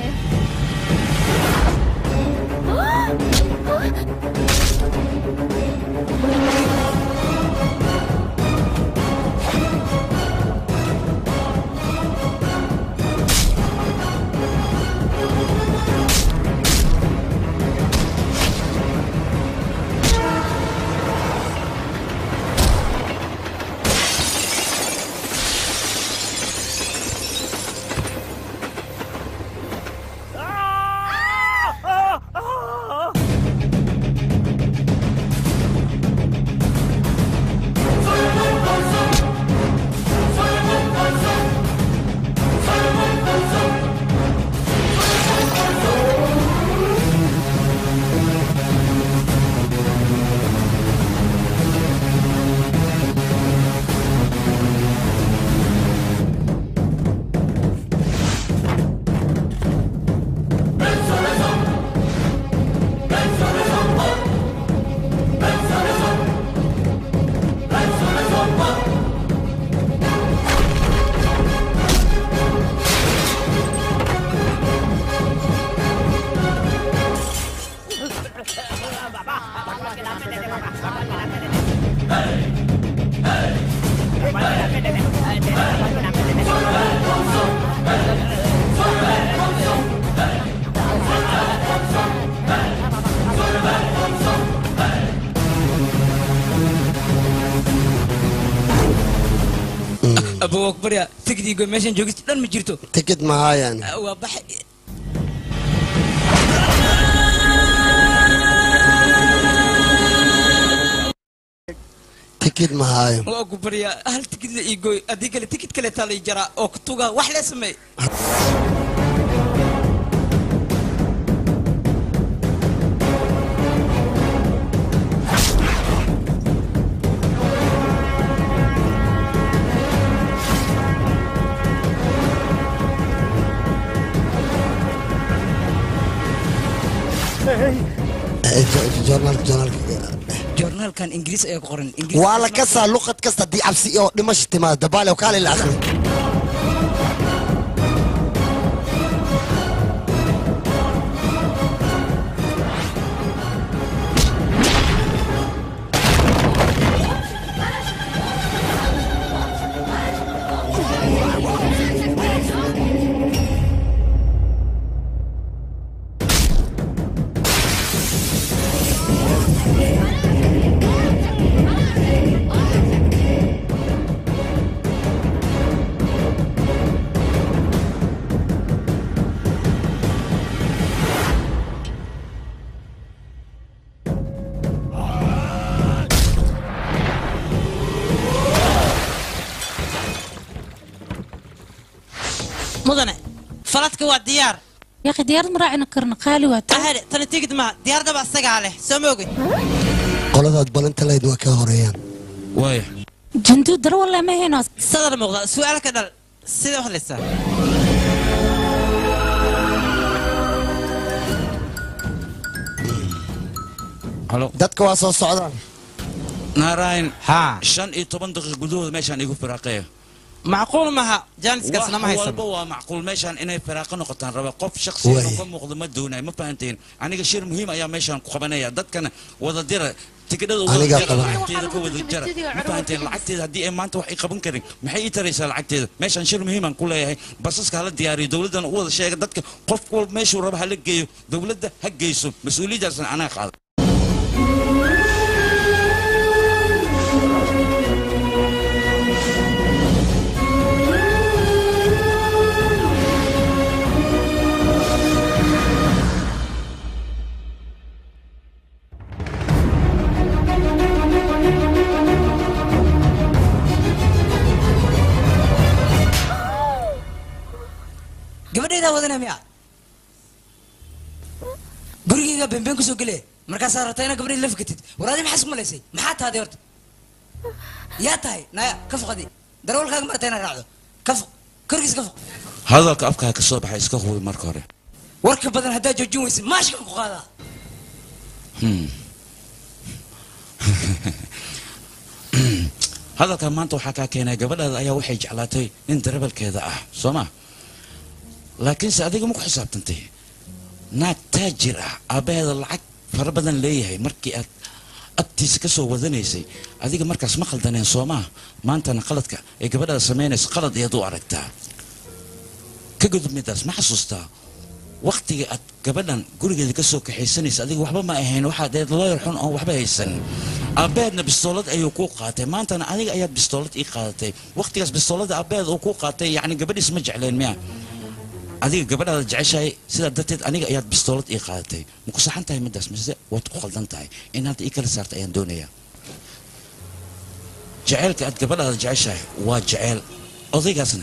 أبو أكبر يا تكدي يقول ماشي جوجست لن مجرتو تكد معايا يعني وبح تكد معايا وأكبر يا هل تكد يقول أديك اللي تكد كله تالي جرا أكتوغا وحلا سمي جورنال كان إنجليزي أيق قرن إنجليزي وعلى كسر لغة كسر دي عبسي أو دمشق تما دبالة وكالة الآخر مدنة فلاتك waa diyaar يا أخي ديار مراعينا كرنا خالي وات ahari tani tigid ma diyaar daba asaga leh soo moogay qoladaad balanta leed waa ka horeeyaan waaya جندو در والله ما هنا sadar muuqda su'aal ka dhal sida wax leysa halo dadka waa soo socdaan naarayn ha 15 daqiiqo gudahooda meeshaan igu firaaqeeyo معقول معها جانس كسنا ما هيسمع والله معقول ماشان إنه فراق نقطان ربع قف شخصي وقف مقدمة دونه ما فهمتين أنا كشير مهم أيام ماشان قبنايا ضد كنا وضد دير تكده وضد دير العكتيد كود الجرا ما فهمتين العكتيد هدي ما أنت وحي قبن كريم محي تريس العكتيد ماشان شير مهم نقول هي بس كهلا دياري دولة أول شيء ضد قف كل ماشي وربع هلقيه دولة هجيسو مسؤولية جالس أنا قال gabadheeda wadana miya gurigeyga beenbeen ku soo gelee markaasaa rabtaa inaad gabadheeda la fikatid waraadi maxaa isku malaysay maxaa tahday horta yaa tahay naya ka foqadi darawalkaaga marata inaad raacdo ka foq korkiis ka foq hadalka afkaa ka soo baxay iska hubi marka hore warka badan haddaad joojin weysid maashkan ku qaadaa hadalka maanta waxaa kaa keenay gabadhaada ayaa waxay jeclaatay nin darawalkeeda ah soo ma laakiinse adiga ma ku xisaabtantay naag taajir ah aabbaheeda lacag fara badan leeyahay markii aad abtiisa ka soo wadanaysay adiga markaas ma qaldaneen soo maa maantana qaladka ee gabadhaada samaynaysa qalad ayaad u aragtaa ka gudub midaas ma xasuustaa waqtiga aad gabadhan gurigeeda ka soo kaxaysanaysa adiga waxba ma ahayn waxaad eed looyar xun oon waxba haysan aabbaheedna bistoolad ayuu kuu qaatay maantana adiga ayaad bistoolad ii qaadatay waqtigaas bistoolada aabbaheed uu kuu qaatay yacni gabadhiis ma jecleen miya adiga gabadhaada jeceshahay sidaa darteed aniga ayaad bistoolad ii qaadatay ma ku saxan tahay midaas mise waad ku qaldan tahay in hadda ii kala saarta ayaan doonayaa jaceylka aad gabadhaada jeceshahay waa jeceyl odaygaasna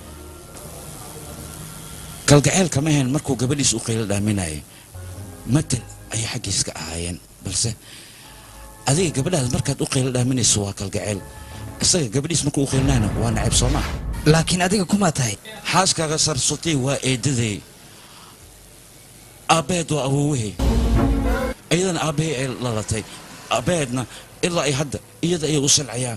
kalgaceylka ma ahayn markuu gabadhiis u qaylo dhaaminayay matal ayay xaggiis ka ahaayeen balse adiga gabadhaada markaad u qaylo dhaaminayso waa kalgaceyl isaga gabadhiis markuu u qaylinayna waa nacayb soo maa laakiin adiga kumaa tahay xaaskaaga sarsutay waa eedaday aabbaheed waa awoowahay iyadana aabbahay ay lalatay aabbaheedna ilaa ay hadda iyada ayay u salcayaa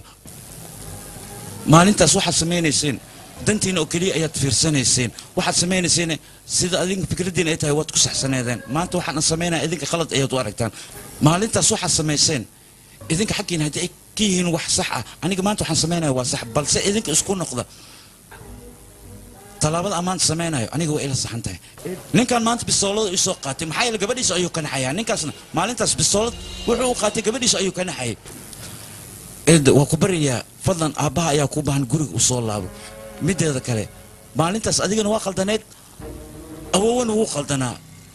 maalintaas waxaad samaynayseen dantiina oo keliya ayaad fiirsanayseen waxaad samaynayseen sida adinka fikraddiin ay tahay waad ku saxsaneedeen maanta waxaan sameynaya idinka qalad ayaad u aragtaan maalintaas waxaad samayseen idinka xaggiina haddii ay ka yihiin wax sax ah aniga maanta waxaan sameynaya waa sax balse idinka isku noqda talaabada ammaanta sameynayo aniga waa ila saxan tahay ninkan maanta bistoolada isoo qaatay maxaa yeele gabadhiisa ayuu ka naxayaa ninkaasna maalintaas bistoolad wuxuu u qaatay gabadhiisa ayuu ka naxayay waa ku baryayaa fadlan aabbaha ayaa kuu baahan guriga u soo laabo mideeda kale maalintaas adigana waa qaldaneed awoowana wuu qaldanaa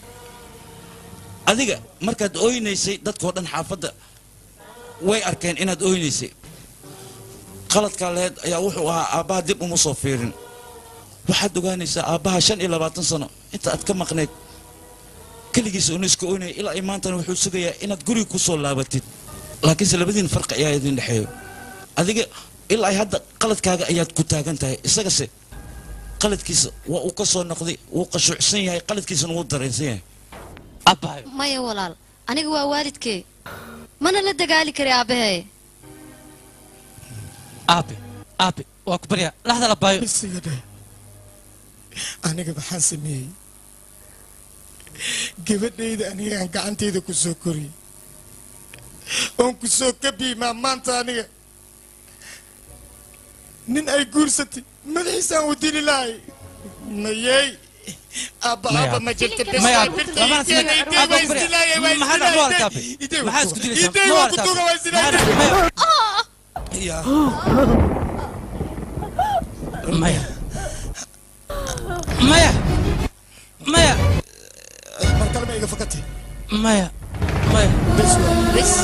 adiga markaad ooynaysay dadkoo dhan xaafadda way arkeen inaad ooynaysay qaladkaa lehed ayaa wuxuu ahaa aabbaha dib uma soo fiirin waxaad ogaanaysaa aabbaha 25 sano inta aad ka maqneed keligiisa una iska ooynaya ilaa ay maantana wuxuu sugayaa inaad guriga ku soo laabatid laakiinse labadiin farqi ayaa idin dhexeeyo adiga ilaa ay hadda qaladkaaga ayaad ku taagan tahay isagase qaladkiisa waa uu ka soo noqday wuu qashuucsan yahay qaladkiisana wuu dareensan yahay abbahayo maya walaal aniga waa waalidkee mana la dagaali kari aabahee aabe waa ku baryaa laxda labaayo isigadhe aniga maxaan sameeyey gabadhayda anigaan gacantayda ku soo koriyey oon ku soo kabiimaa maanta aniga nin ay guursatay madaxiisaan u dili lahay mayey abba ma jirta maya markale ma iga fakatay maya bes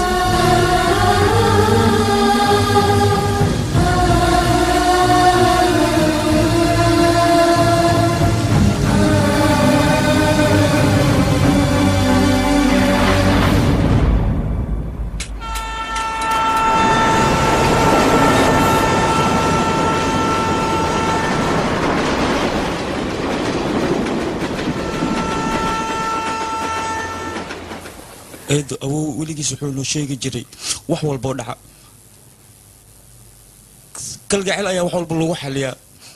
eedo awow weligiis wuxuu noo sheegi jiray wax walboo dhaca kalgacel ayaa wax walba lagu xaliyaa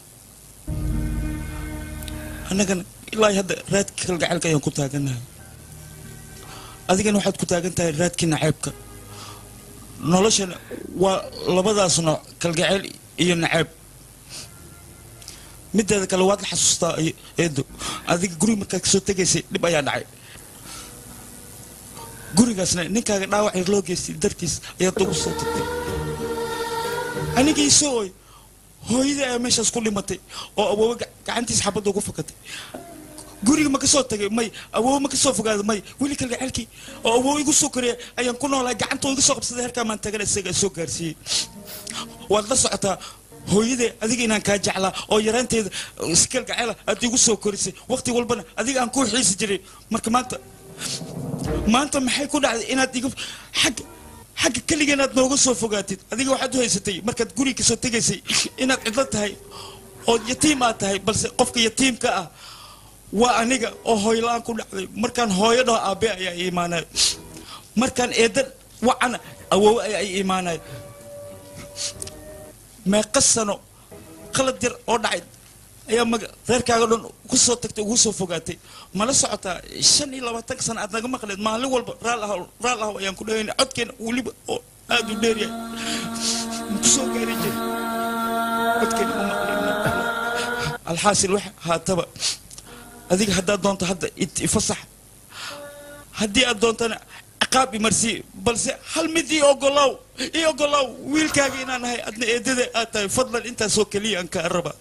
annagana ilaa hadda raadka kalgacelka ayaan ku taagannahay adigana waxaad ku taagan tahay raadkii naceebka noloshana waa labadaas nooc kalgacel iyo naceeb mideeda kale waad la xasuustaa eedo adiga guriga markaad kasoo tegaysay dhib ayaa dhacay gurigaasna ninkaaga dhaawac yar loo geystay dartiis ayaad ugu soo tagtay anigiisoo oy hooyadii ayaa meeshaas ku dhimatay oo awoowe gacantiis xabadda ugu fakatay guriga ma ka soo tagay may awoowe ma ka soo fogaaday may weli kalgacelkii oo awoowe igu soo koriyay ayaan ku noolahay gacantoo iga soo qabsaday halkaa maan tagana isagaa soo gaarsiiyey waad la socotaa hooyadee adiga inaan kaa jeclaa oo yaraanteeda iskalgacela aad igu soo korisay waqti walbana adiga aan kuu xiisi jiray marka maanta maxay ku dhacday inaad iga xagga keliga inaad nooga soo fogaatid adiga waxaad u haysatay markaad guriga kasoo tegaysay inaad cidlo tahay oo yatiim aad tahay balse qofka yatiimka ah waa aniga oo hooyla-aan ku dhacday markaan hooyo dhaho aabe ayaa i imaanaya markaan eedan wacana awoowe ayaa i imaanaya meeqa sano qalad yar oo dhacay ayaa reerkaaga dhan ku soo tagtay ugu soo fogaatay mala socotaa 25 sano aad naga maqleed maalin walba raal ah ayaan ku dhahaynay codkeena weliba oo aad u dheer yahay ku soo gaari jiray codkeena u maqleena alxaasil wax haataba adiga haddaad doonto hadda ifasax haddii aad doontana ciqaab imarsii balse hal mid ii ogolaaw wiilkaaga inaan nahay adna eedada aad tahay fadlan intaasoo keliya aan kaa raba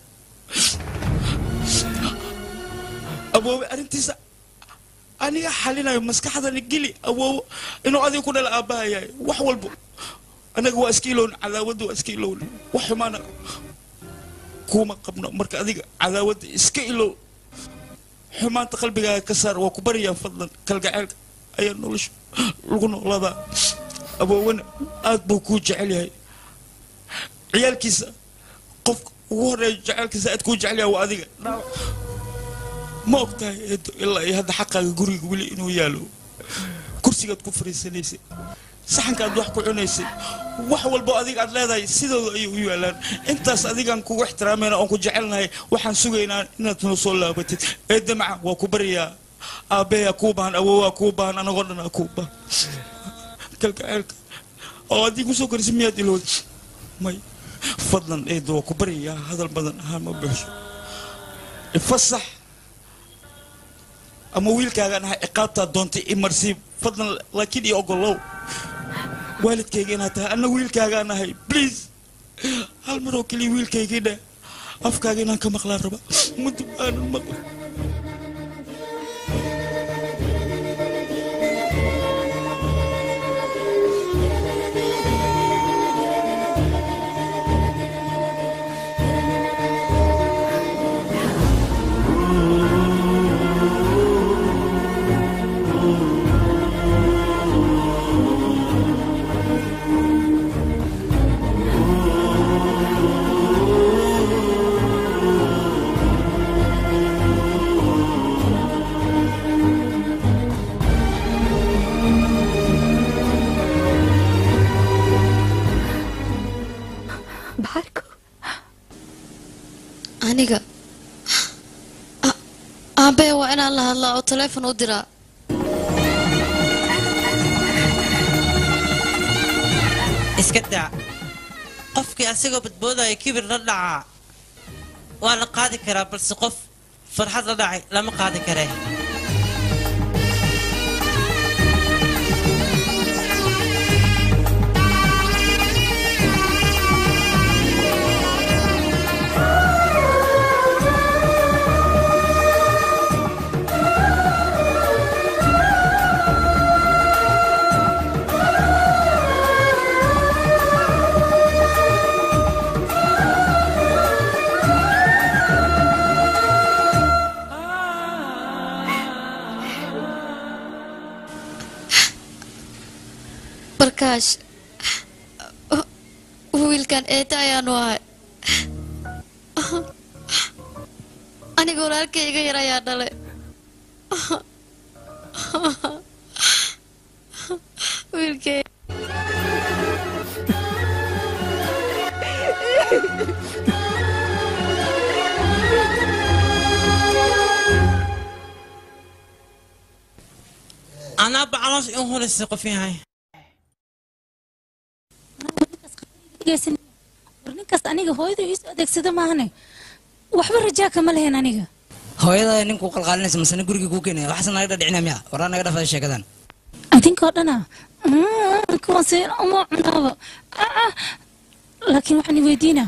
awoowe arrintiisa aniga xalinayo maskaxdana geli awoowo inuu adiga ku dhala aabbaha yahay wax walba anaga waa iska ilowna cadaawadda waa iska ilowna wax xumaana kuma qabno marka adiga cadaawadda iska ilow xumaanta qalbigaaga ka saar waa ku barayaan fadlan kalgaceelka ayaa nolosha lagu noolaadaa awoowena aad buu kuu jecel yahay ciyaalkiisa qofka ugu horeeya jaceelkiisa aad kuu jecel yahay waa adiga ma ogtahay eedo ilaa iyo hadda xaqaaga guriga weli inuu yaalo kursigaad ku fariisanaysay saxanka aad wax ku cunaysay wax walba adiga aad leedahay sidooda ayay u yaalaan intaas adigaan kugu ixtiraamayna oon ku jecelnahay waxaan sugaynaa inaad noo soo laabatid eedda maca waa ku baryaa aabbeyaa kuu baahan awoowaa kuu baahan anagoo dhanaa kuu baahan kalgaceelka oo haddii kusoo korisay miyaad ilowda may fadlan eedda waa ku baryayaa hadal badan ahaan ma buuxsho ifasax ama wiilkaagaan ahay ciqaabtaa doontay imarsiib fadlan laakiin iyo ogolow waalidkayga inaad tahay anna wiilkaagaan ahay bliis hal maroo keliya wiilkaygii dheh afkaaga inaan ka maqlaan raba mudub aanan maqla aniga aabe waa inaan la hadlaa oo teleefon u diraa iska daa qofkii asagoo badboodaya kibir la dhacaa waa la qaadi karaa balse qof farxad la dhacay lama qaadi karee barkaash wiilkan eeta ayaanu ahay aniga walaalkay iga yar ayaa dhalay wiilkay anaa bacaloos in horeysa qof yahay ninkaas aniga hooyada iisu adeegsada maahane waxba rajaa kama lehen aniga hooyada ninku qalqaalinaysa masana guriga kuu keenaya waxaas naga dhadhicinaa miya waraa naga dhafada sheekadan adinkoo dhana kuwan seen uma cunaaba laakiin waxaan i weydiinaa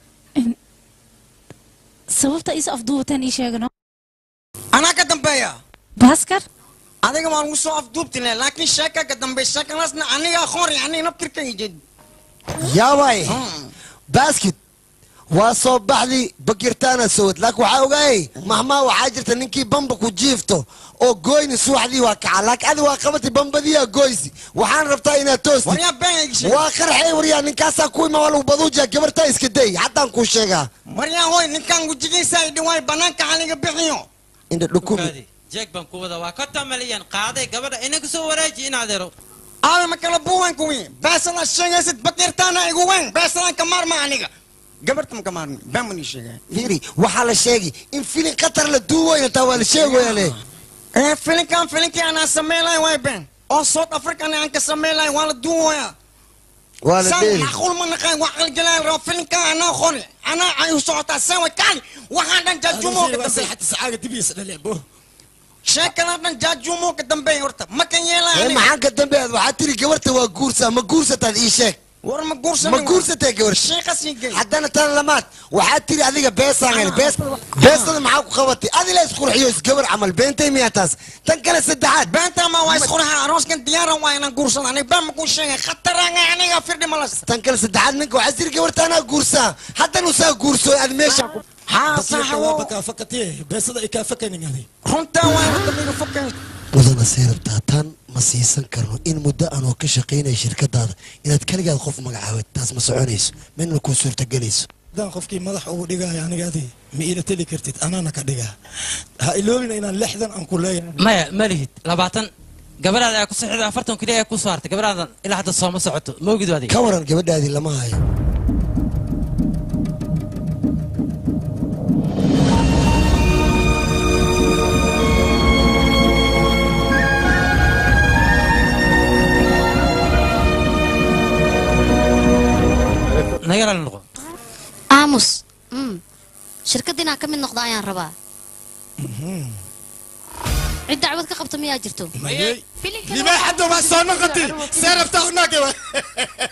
sababta iisu afduubataan ii sheegano anaa ka dambeeya baaskar adiga waan ugu soo afduubtine laakiin sheeka ka dambeey sheekanaasna aniga aqoon yani naftirkayga jed yaabay basket waa soo baxdi bakirtaana sowad laakiin waxaa ogaayay mahmaa waxaa jirta ninkii bamba ku jiifto oo gooyni subaxdii waa kaca laakiin adi waa qabatay bambadiyaa gooysi waxaan rabtaa inaad toosti waa qarxay waryaa ninkaasaa ku ima waa lagu baduujiya gabartaa iska day haddaan kuu sheegaa waryaa hoy ninkaan gujigiisa ay dhiwaay banaanka xaliga bixiyo indha dhukumi jeeg baan ku wada waa konton malyan qaaday gabadha inaga soo waraaji in adeero aabe ma kala buuwan kuwi beesada sheegaysid bakirtaana igu weyn beesadan ka maarma aniga gabarta ma ka maarmi baan mani sheegay fiiri waxaa la sheegi in filin qatar la duuwayna taa waa la sheegaya le filinkii anaa sameylay way ben oo south african aan ka sameylay waa la duuwaya waa la dheeli macquul ma naqaan waa qalgalaan roo filinkan anaa qori anaa ay u socotaa sawa kaali waxaan dhan jaajumo ka dambeey حتى ساعة دبيس للعبه sheekala dhan jaajumo ka dambeey horta ma kan yeelaa maxaan ka dambeeyad waxaa tiri gabarta waa guursa ma guursataad ii sheeg war ma guursan ma guursatay gabar sheekasiigay haddana tan lamaad waxaa tiri adiga beesaan beestada maxaa ku qabatay adi la isqurxiyo isgabar camal beentay miyaa taas tan kale saddexaad beenta ma waa isqurxa arooskan diyaaran waa inaan guursan aniga baan ma kuu sheegay khataranga aniga firdhi malas tan kale saddexaad ninka waxaa tiri gabarta anaa guursaa haddana usaa guurso aad meesha بكا فكتيه بس هذا يكافكني هذه runta waa inta fakay mudana seerabtaa tan ma siisan karno in muddo aanoo ka shaqaynaya shirkadaada inaad kaligaad qof magacaawid taas ma soconayso midna kuu suurtagelayso دان قفكي مدح ugu dhigaya aniga adi ma ila tali kartid anana ka dhigaa ha iloobina inaan lixdan aan ku leeyahay maya ma lihid 20 gabadhaada ay ku saxiixday 40 kaliya ay ku soo hartay gabadhaada ilaa hadda soo ma socoto ma ogid waadi ka waran gabadhaadii lama hayo nagala noqo aamus shirkadina ka mid noqda ayaan rabaa cid dacwad ka qabta miyaa jirto لما حد ما صار نقطي سيرفت هناك